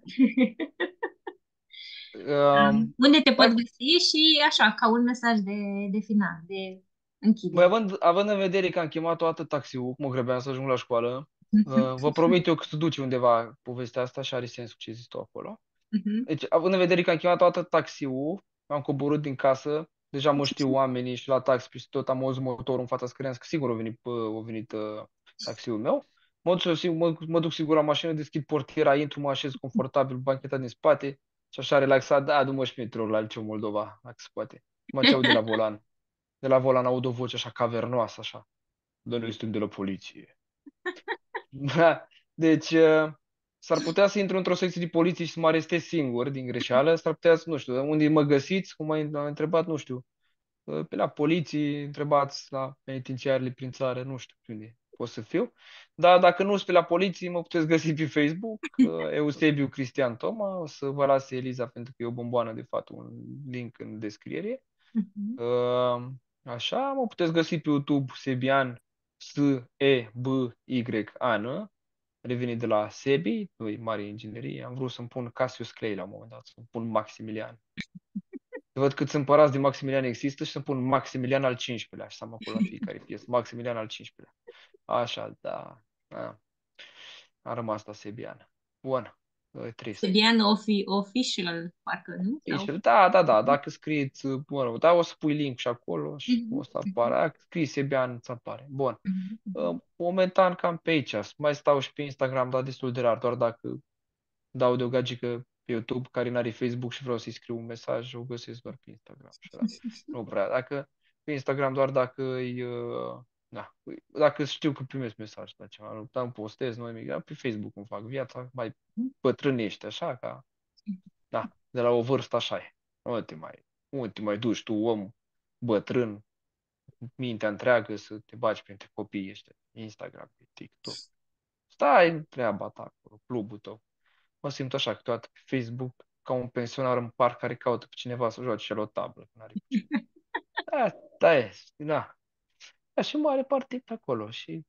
S2: Um,
S1: Unde te pot
S2: Dacă,
S1: găsi și așa, ca un mesaj de final, de
S2: băi,
S1: închidere.
S2: având în vedere că am chemat toată taxiul, cum mă grăbeam să ajung la școală, vă promit eu că se duce undeva povestea asta și are sensul ce zici tu acolo. Deci, având în vedere că am chemat toată taxiul, am coborât din casă, deja mă știu oamenii și la taxi și tot am auzit motorul în fața scării, că sigur a venit taxiul meu. Mă duc sigur la mașină, deschid portiera, intru, mă așez confortabil, bancheta din spate și așa relaxat, da, du-mă și metrou la Liceu Moldova, dacă se poate. Mă ce aud de la volan. De la volan aud o voce așa cavernoasă, așa. Dar noi suntem de la poliție. Da. Deci, s-ar putea să intru într-o secție de poliție și să mă arestez singur din greșeală. S-ar putea să, nu știu, unde mă găsiți, cum m-ai întrebat, nu știu, pe la poliție, întrebați la penitenciarele prin țară, nu știu pe unde pot să fiu. Dar dacă nu sunt pe la poliție, mă puteți găsi pe Facebook, Eusebiu Cristian Toma, o să vă las Eliza pentru că e o bomboană de fapt, un link în descriere. Uh, Așa, mă puteți găsi pe YouTube Sebian S-E-B-Y-A-N. Revine de la Sebi, lui mare inginerie. Am vrut să-mi pun Cassius Clay la un moment dat, să-mi pun Maximilian. Să văd câți împărați de Maximilian există și să-mi pun Maximilian al 15-lea și să am acolo la fiecare piesă. Maximilian al 15-lea. Așa, da. A rămas la Sebian. Bun, trist.
S1: Debian official, parcă, nu? Sau...
S2: Da, da, da, dacă scrieți, mă rog, da, o să pui link și acolo și o
S1: Mhm,
S2: să apară.
S1: mhm,
S2: Dacă scrii Sebian, îți apare. Bun.
S1: mhm, mhm.
S2: Momentan cam pe aici. Mai stau și pe Instagram, dar destul de rar, doar dacă dau de o gagică pe YouTube care n-are Facebook și vreau să-i scriu un mesaj, o găsesc doar pe Instagram. Și da, nu prea. Dacă pe Instagram doar dacă îi, da, dacă știu că primesc mesaj la ceva, nu postez, nu nimic, dar pe Facebook îmi fac viața, mai bătrânește așa, ca, da, de la o vârstă așa e. Nu te mai duci tu, om bătrân, mintea întreagă să te baci printre copiii ăștia, Instagram, pe TikTok. Stai în treaba ta acolo, clubul tău. Mă simt așa câteodată pe Facebook ca un pensionar în parc care caută pe cineva să joace el o tablă, că n-are cu cine. Da, da, e, da. Da, și în mare parte e pe acolo și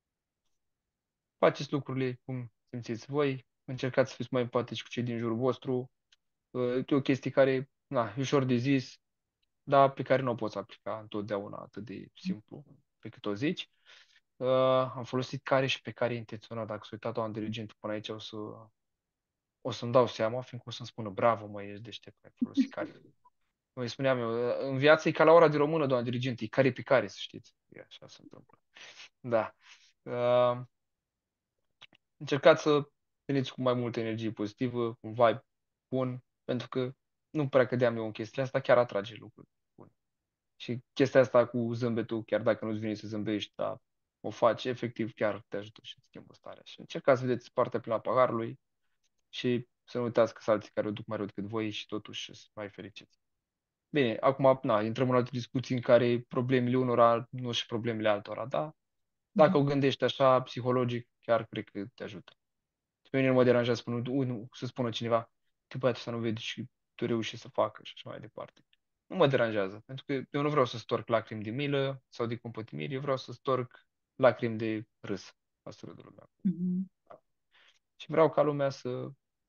S2: faceți lucrurile cum simțiți voi, încercați să fiți mai empatici cu cei din jurul vostru. E o chestie care, na, e ușor de zis, dar pe care nu o poți aplica întotdeauna atât de simplu pe cât o zici. Am folosit care și pe care intenționat. Dacă s-a uitat doamna dirigentă până aici, o să-mi dau seama, fiindcă o să-mi spună, bravo, mă, ești deștept, ai folosit care. Îi spuneam eu, în viață e ca la ora de română, doamna dirigentă, e care pe care, să știți. E așa se întâmplă. Da. Uh, Încercați să veniți cu mai multă energie pozitivă, un vibe bun, pentru că nu prea cădeam eu în chestia asta, chiar atrage lucruri bune. Și chestia asta cu zâmbetul, chiar dacă nu-ți vine să zâmbești, dar o faci, efectiv chiar te ajută și îți schimbă starea. Și încercați să vedeți partea plină a paharului și să nu uitați că sunt alții care o duc mai rău decât voi și totuși sunt mai fericiți. Bine, acum, na, intrăm în alte discuții în care problemele unora nu și problemele altora, da? Dacă o gândești așa, psihologic, chiar cred că te ajută. Pe mine nu mă deranjează să spună cineva, tu băiatul să nu vezi și tu reușești să facă și așa mai departe. Nu mă deranjează, pentru că eu nu vreau să storc lacrimi de milă sau de compătimire, eu vreau să storc lacrimi de râs, ca să râdă lumea.
S1: Mhm.
S2: Și vreau ca lumea să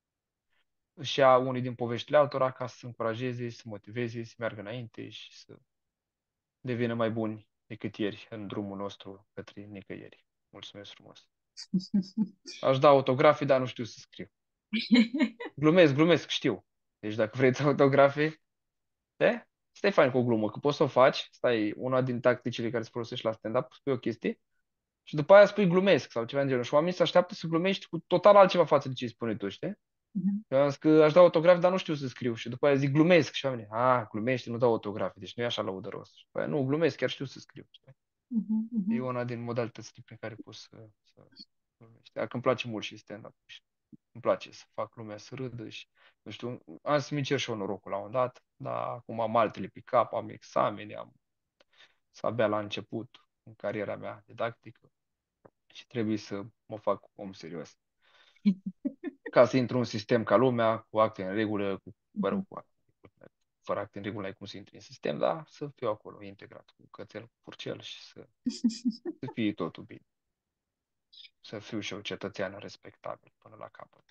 S2: își ia unii din poveștile altora ca să se încurajeze, să motiveze, să meargă înainte și să devină mai buni decât ieri în drumul nostru către nicăieri. Mulțumesc frumos! Aș da autografe, dar nu știu să scriu. Glumesc, știu. Deci dacă vrei autografe, stai fain cu o glumă, că poți să o faci, stai, una din tacticile care se folosește la stand-up, spui o chestie și după aia spui glumesc sau ceva în genul. Și oamenii se așteaptă să glumești cu total altceva față de ce îi spune tu, știi?
S1: Mhm.
S2: Eu am zis că aș da autograf, dar nu știu să scriu. Și după aia zic glumesc și oamenii, glumești, nu dau autografe, deci nu e așa lăudăros. Și după aia, nu, glumesc, chiar știu să scriu. Știi?
S1: Mhm.
S2: E
S1: Mhm.
S2: una din modalitățile prin care poți să glumești. Dacă îmi place mult și stand-up. Îmi place să fac lumea să râdă și, nu știu, am să-mi încerc și eu norocul la un dat, dar acum am altele pe cap, am examene, să abia la început în cariera mea didactică și trebuie să mă fac om serios. Ca să intru în sistem ca lumea, cu acte în regulă, mă rog, fără acte în regulă, ai cum să intri în sistem, dar să fiu acolo integrat cu cățel, cu purcel și să fie totul bine. Să fiu și eu cetățean respectabil până la capăt.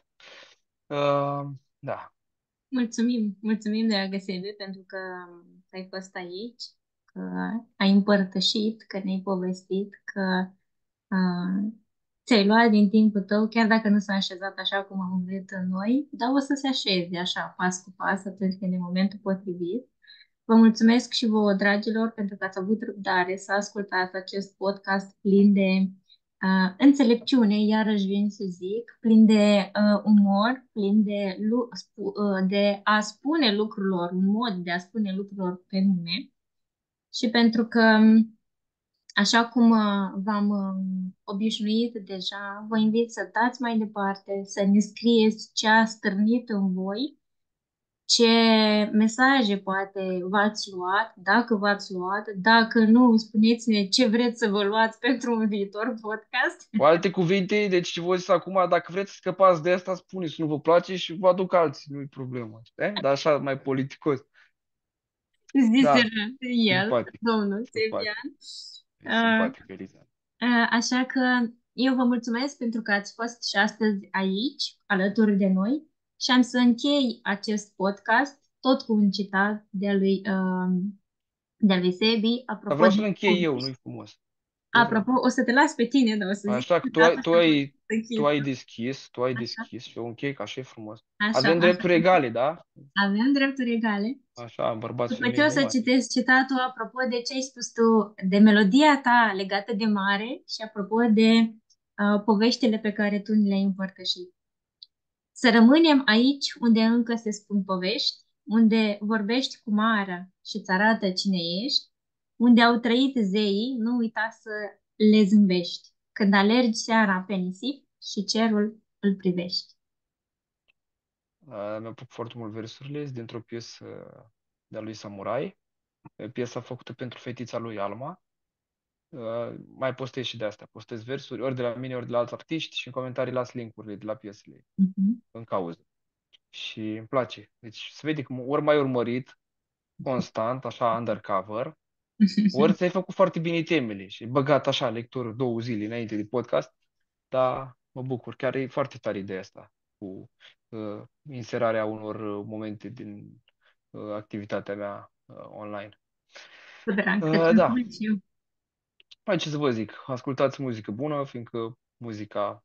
S2: Da.
S1: Mulțumim de găsire pentru că ai fost aici, că ai împărtășit, că ne-ai povestit, că uh, ți-ai luat din timpul tău, chiar dacă nu s-a așezat așa cum am vrut noi, dar o să se așeze așa, pas cu pas, atunci când e momentul potrivit. Vă mulțumesc și vouă, dragilor, pentru că ați avut răbdare să ascultați acest podcast plin de înțelepciune, iarăși vin să zic, plin de umor, plin de, de a spune lucrurilor, un mod de a spune lucrurilor pe nume și pentru că, așa cum v-am obișnuit deja, vă invit să dați mai departe, să ne scrieți ce a stârnit în voi, ce mesaje poate v-ați luat, dacă v-ați luat, dacă nu, spuneți-ne ce vreți să vă luați pentru un viitor podcast.
S2: Cu alte cuvinte, deci voi zis acum, dacă vreți să scăpați de asta, spuneți, nu vă place și vă aduc alții, nu-i problemă. Știi? Dar așa, mai politicos.
S1: Zise
S2: Da,
S1: el,
S2: simpatic,
S1: domnul
S2: simpatic.
S1: Țevian.
S2: E simpatic, Eliza.
S1: Așa că eu vă mulțumesc pentru că ați fost și astăzi aici, alături de noi și am să închei acest podcast tot cu un citat de-a lui Sebi,
S2: Dar
S1: apropo
S2: vreau
S1: de
S2: să-l închei eu,
S1: povești.
S2: nu-i frumos. Te rog.
S1: Apropo, o să te las pe tine, dar o să zic
S2: Așa că tu ai,
S1: data
S2: tu
S1: când
S2: ai,
S1: să
S2: tu
S1: închid.
S2: ai deschis, tu ai
S1: Așa,
S2: deschis și eu închei, că așa e frumos.
S1: așa,
S2: Avem
S1: așa.
S2: drepturi egale, da?
S1: Avem drepturi egale.
S2: Așa, bărbați,
S1: După ce
S2: femei,
S1: o
S2: nu
S1: să
S2: mai.
S1: citesc citatul apropo de ce ai spus tu, de melodia ta legată de mare și apropo de poveștile pe care tu ni le-ai împărtășit. Să rămânem aici unde încă se spun povești, unde vorbești cu marea și îți arată cine ești, unde au trăit zeii, nu uita să le zâmbești. Când alergi seara pe nisip și cerul îl privești.
S2: Mi-a plăcut foarte mult versurile, sunt dintr-o piesă de-a lui Samurai, piesa făcută pentru fetița lui Alma. Mai postez și de astea, postez versuri, ori de la mine, ori de la alți artiști și în comentarii las link-urile de la piesele
S1: Mhm.
S2: în cauză. Și îmi place. Deci se vede că ori mai urmărit, constant, așa, undercover, ori ți-ai făcut foarte bine temele și ai băgat așa lectură 2 zile înainte de podcast, dar mă bucur. Chiar e foarte tare ideea asta cu inserarea unor momente din activitatea mea online.
S1: Cu drag, îți
S2: Da,
S1: mulțumesc și eu.
S2: mai ce să vă zic, ascultați muzică bună, fiindcă muzica,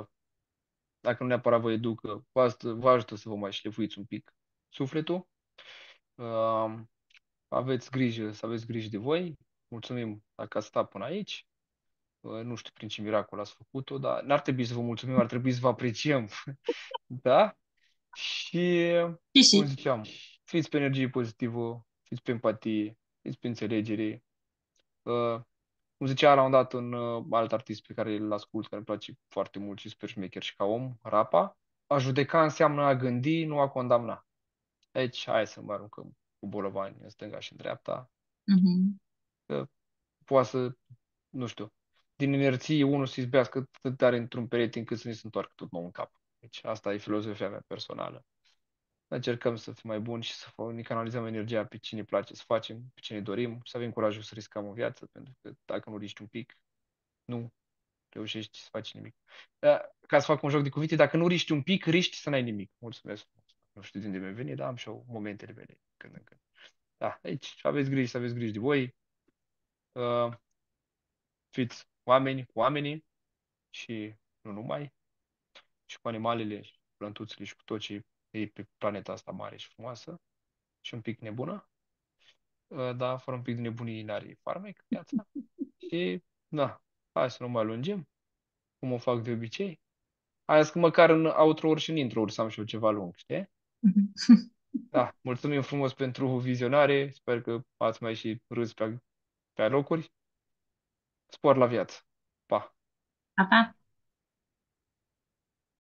S2: dacă nu neapărat vă educă, vă ajută să vă mai șlefuiți un pic sufletul. Uh, Aveți grijă, să aveți grijă de voi. Mulțumim dacă ați stat până aici. Nu știu prin ce miracol ați făcut-o, dar n-ar trebui să vă mulțumim, ar trebui să vă apreciem. Da? Și,
S1: Și
S2: cum
S1: și.
S2: ziceam, fiți pe energie pozitivă, fiți pe empatie, fiți pe înțelegere. Uh, Cum zicea la un dat un alt artist pe care îl ascult, care îmi place foarte mult și super șmecher și ca om, Rapa, a judeca înseamnă a gândi, nu a condamna. Deci, hai să mă aruncăm cu bolovani în stânga și în dreapta.
S1: Mhm.
S2: Că poate să, nu știu, din inerție unul să izbească atât de tare într-un perete încât să ne se întoarcă tot nou în cap. Deci asta e filozofia mea personală. Încercăm să fim mai buni și ne canalizăm energia pe cine place să facem, pe cine dorim, să avem curajul să riscăm în viață, pentru că dacă nu riști un pic, nu reușești să faci nimic. Ca să fac un joc de cuvinte, dacă nu riști un pic, riști să n-ai nimic. Mulțumesc. Nu știu de unde mi-a venit, dar am și eu momentele mele când în când. Da, aici aveți grijă, să aveți grijă de voi. Uh, Fiți oameni cu oamenii și nu numai, și cu animalele, și cu plantuțele și cu tot ce că e pe planeta asta mare și frumoasă și un pic nebună, dar fără un pic de nebunie n-are farmec viața. Și, da, hai să nu mai lungim, cum o fac de obicei. Hai că măcar în outro-uri și în intro-uri să am și eu ceva lung, știi? Da, mulțumim frumos pentru vizionare, sper că ați mai și râs pe locuri. Spor la viață. Pa!
S1: Pa, pa!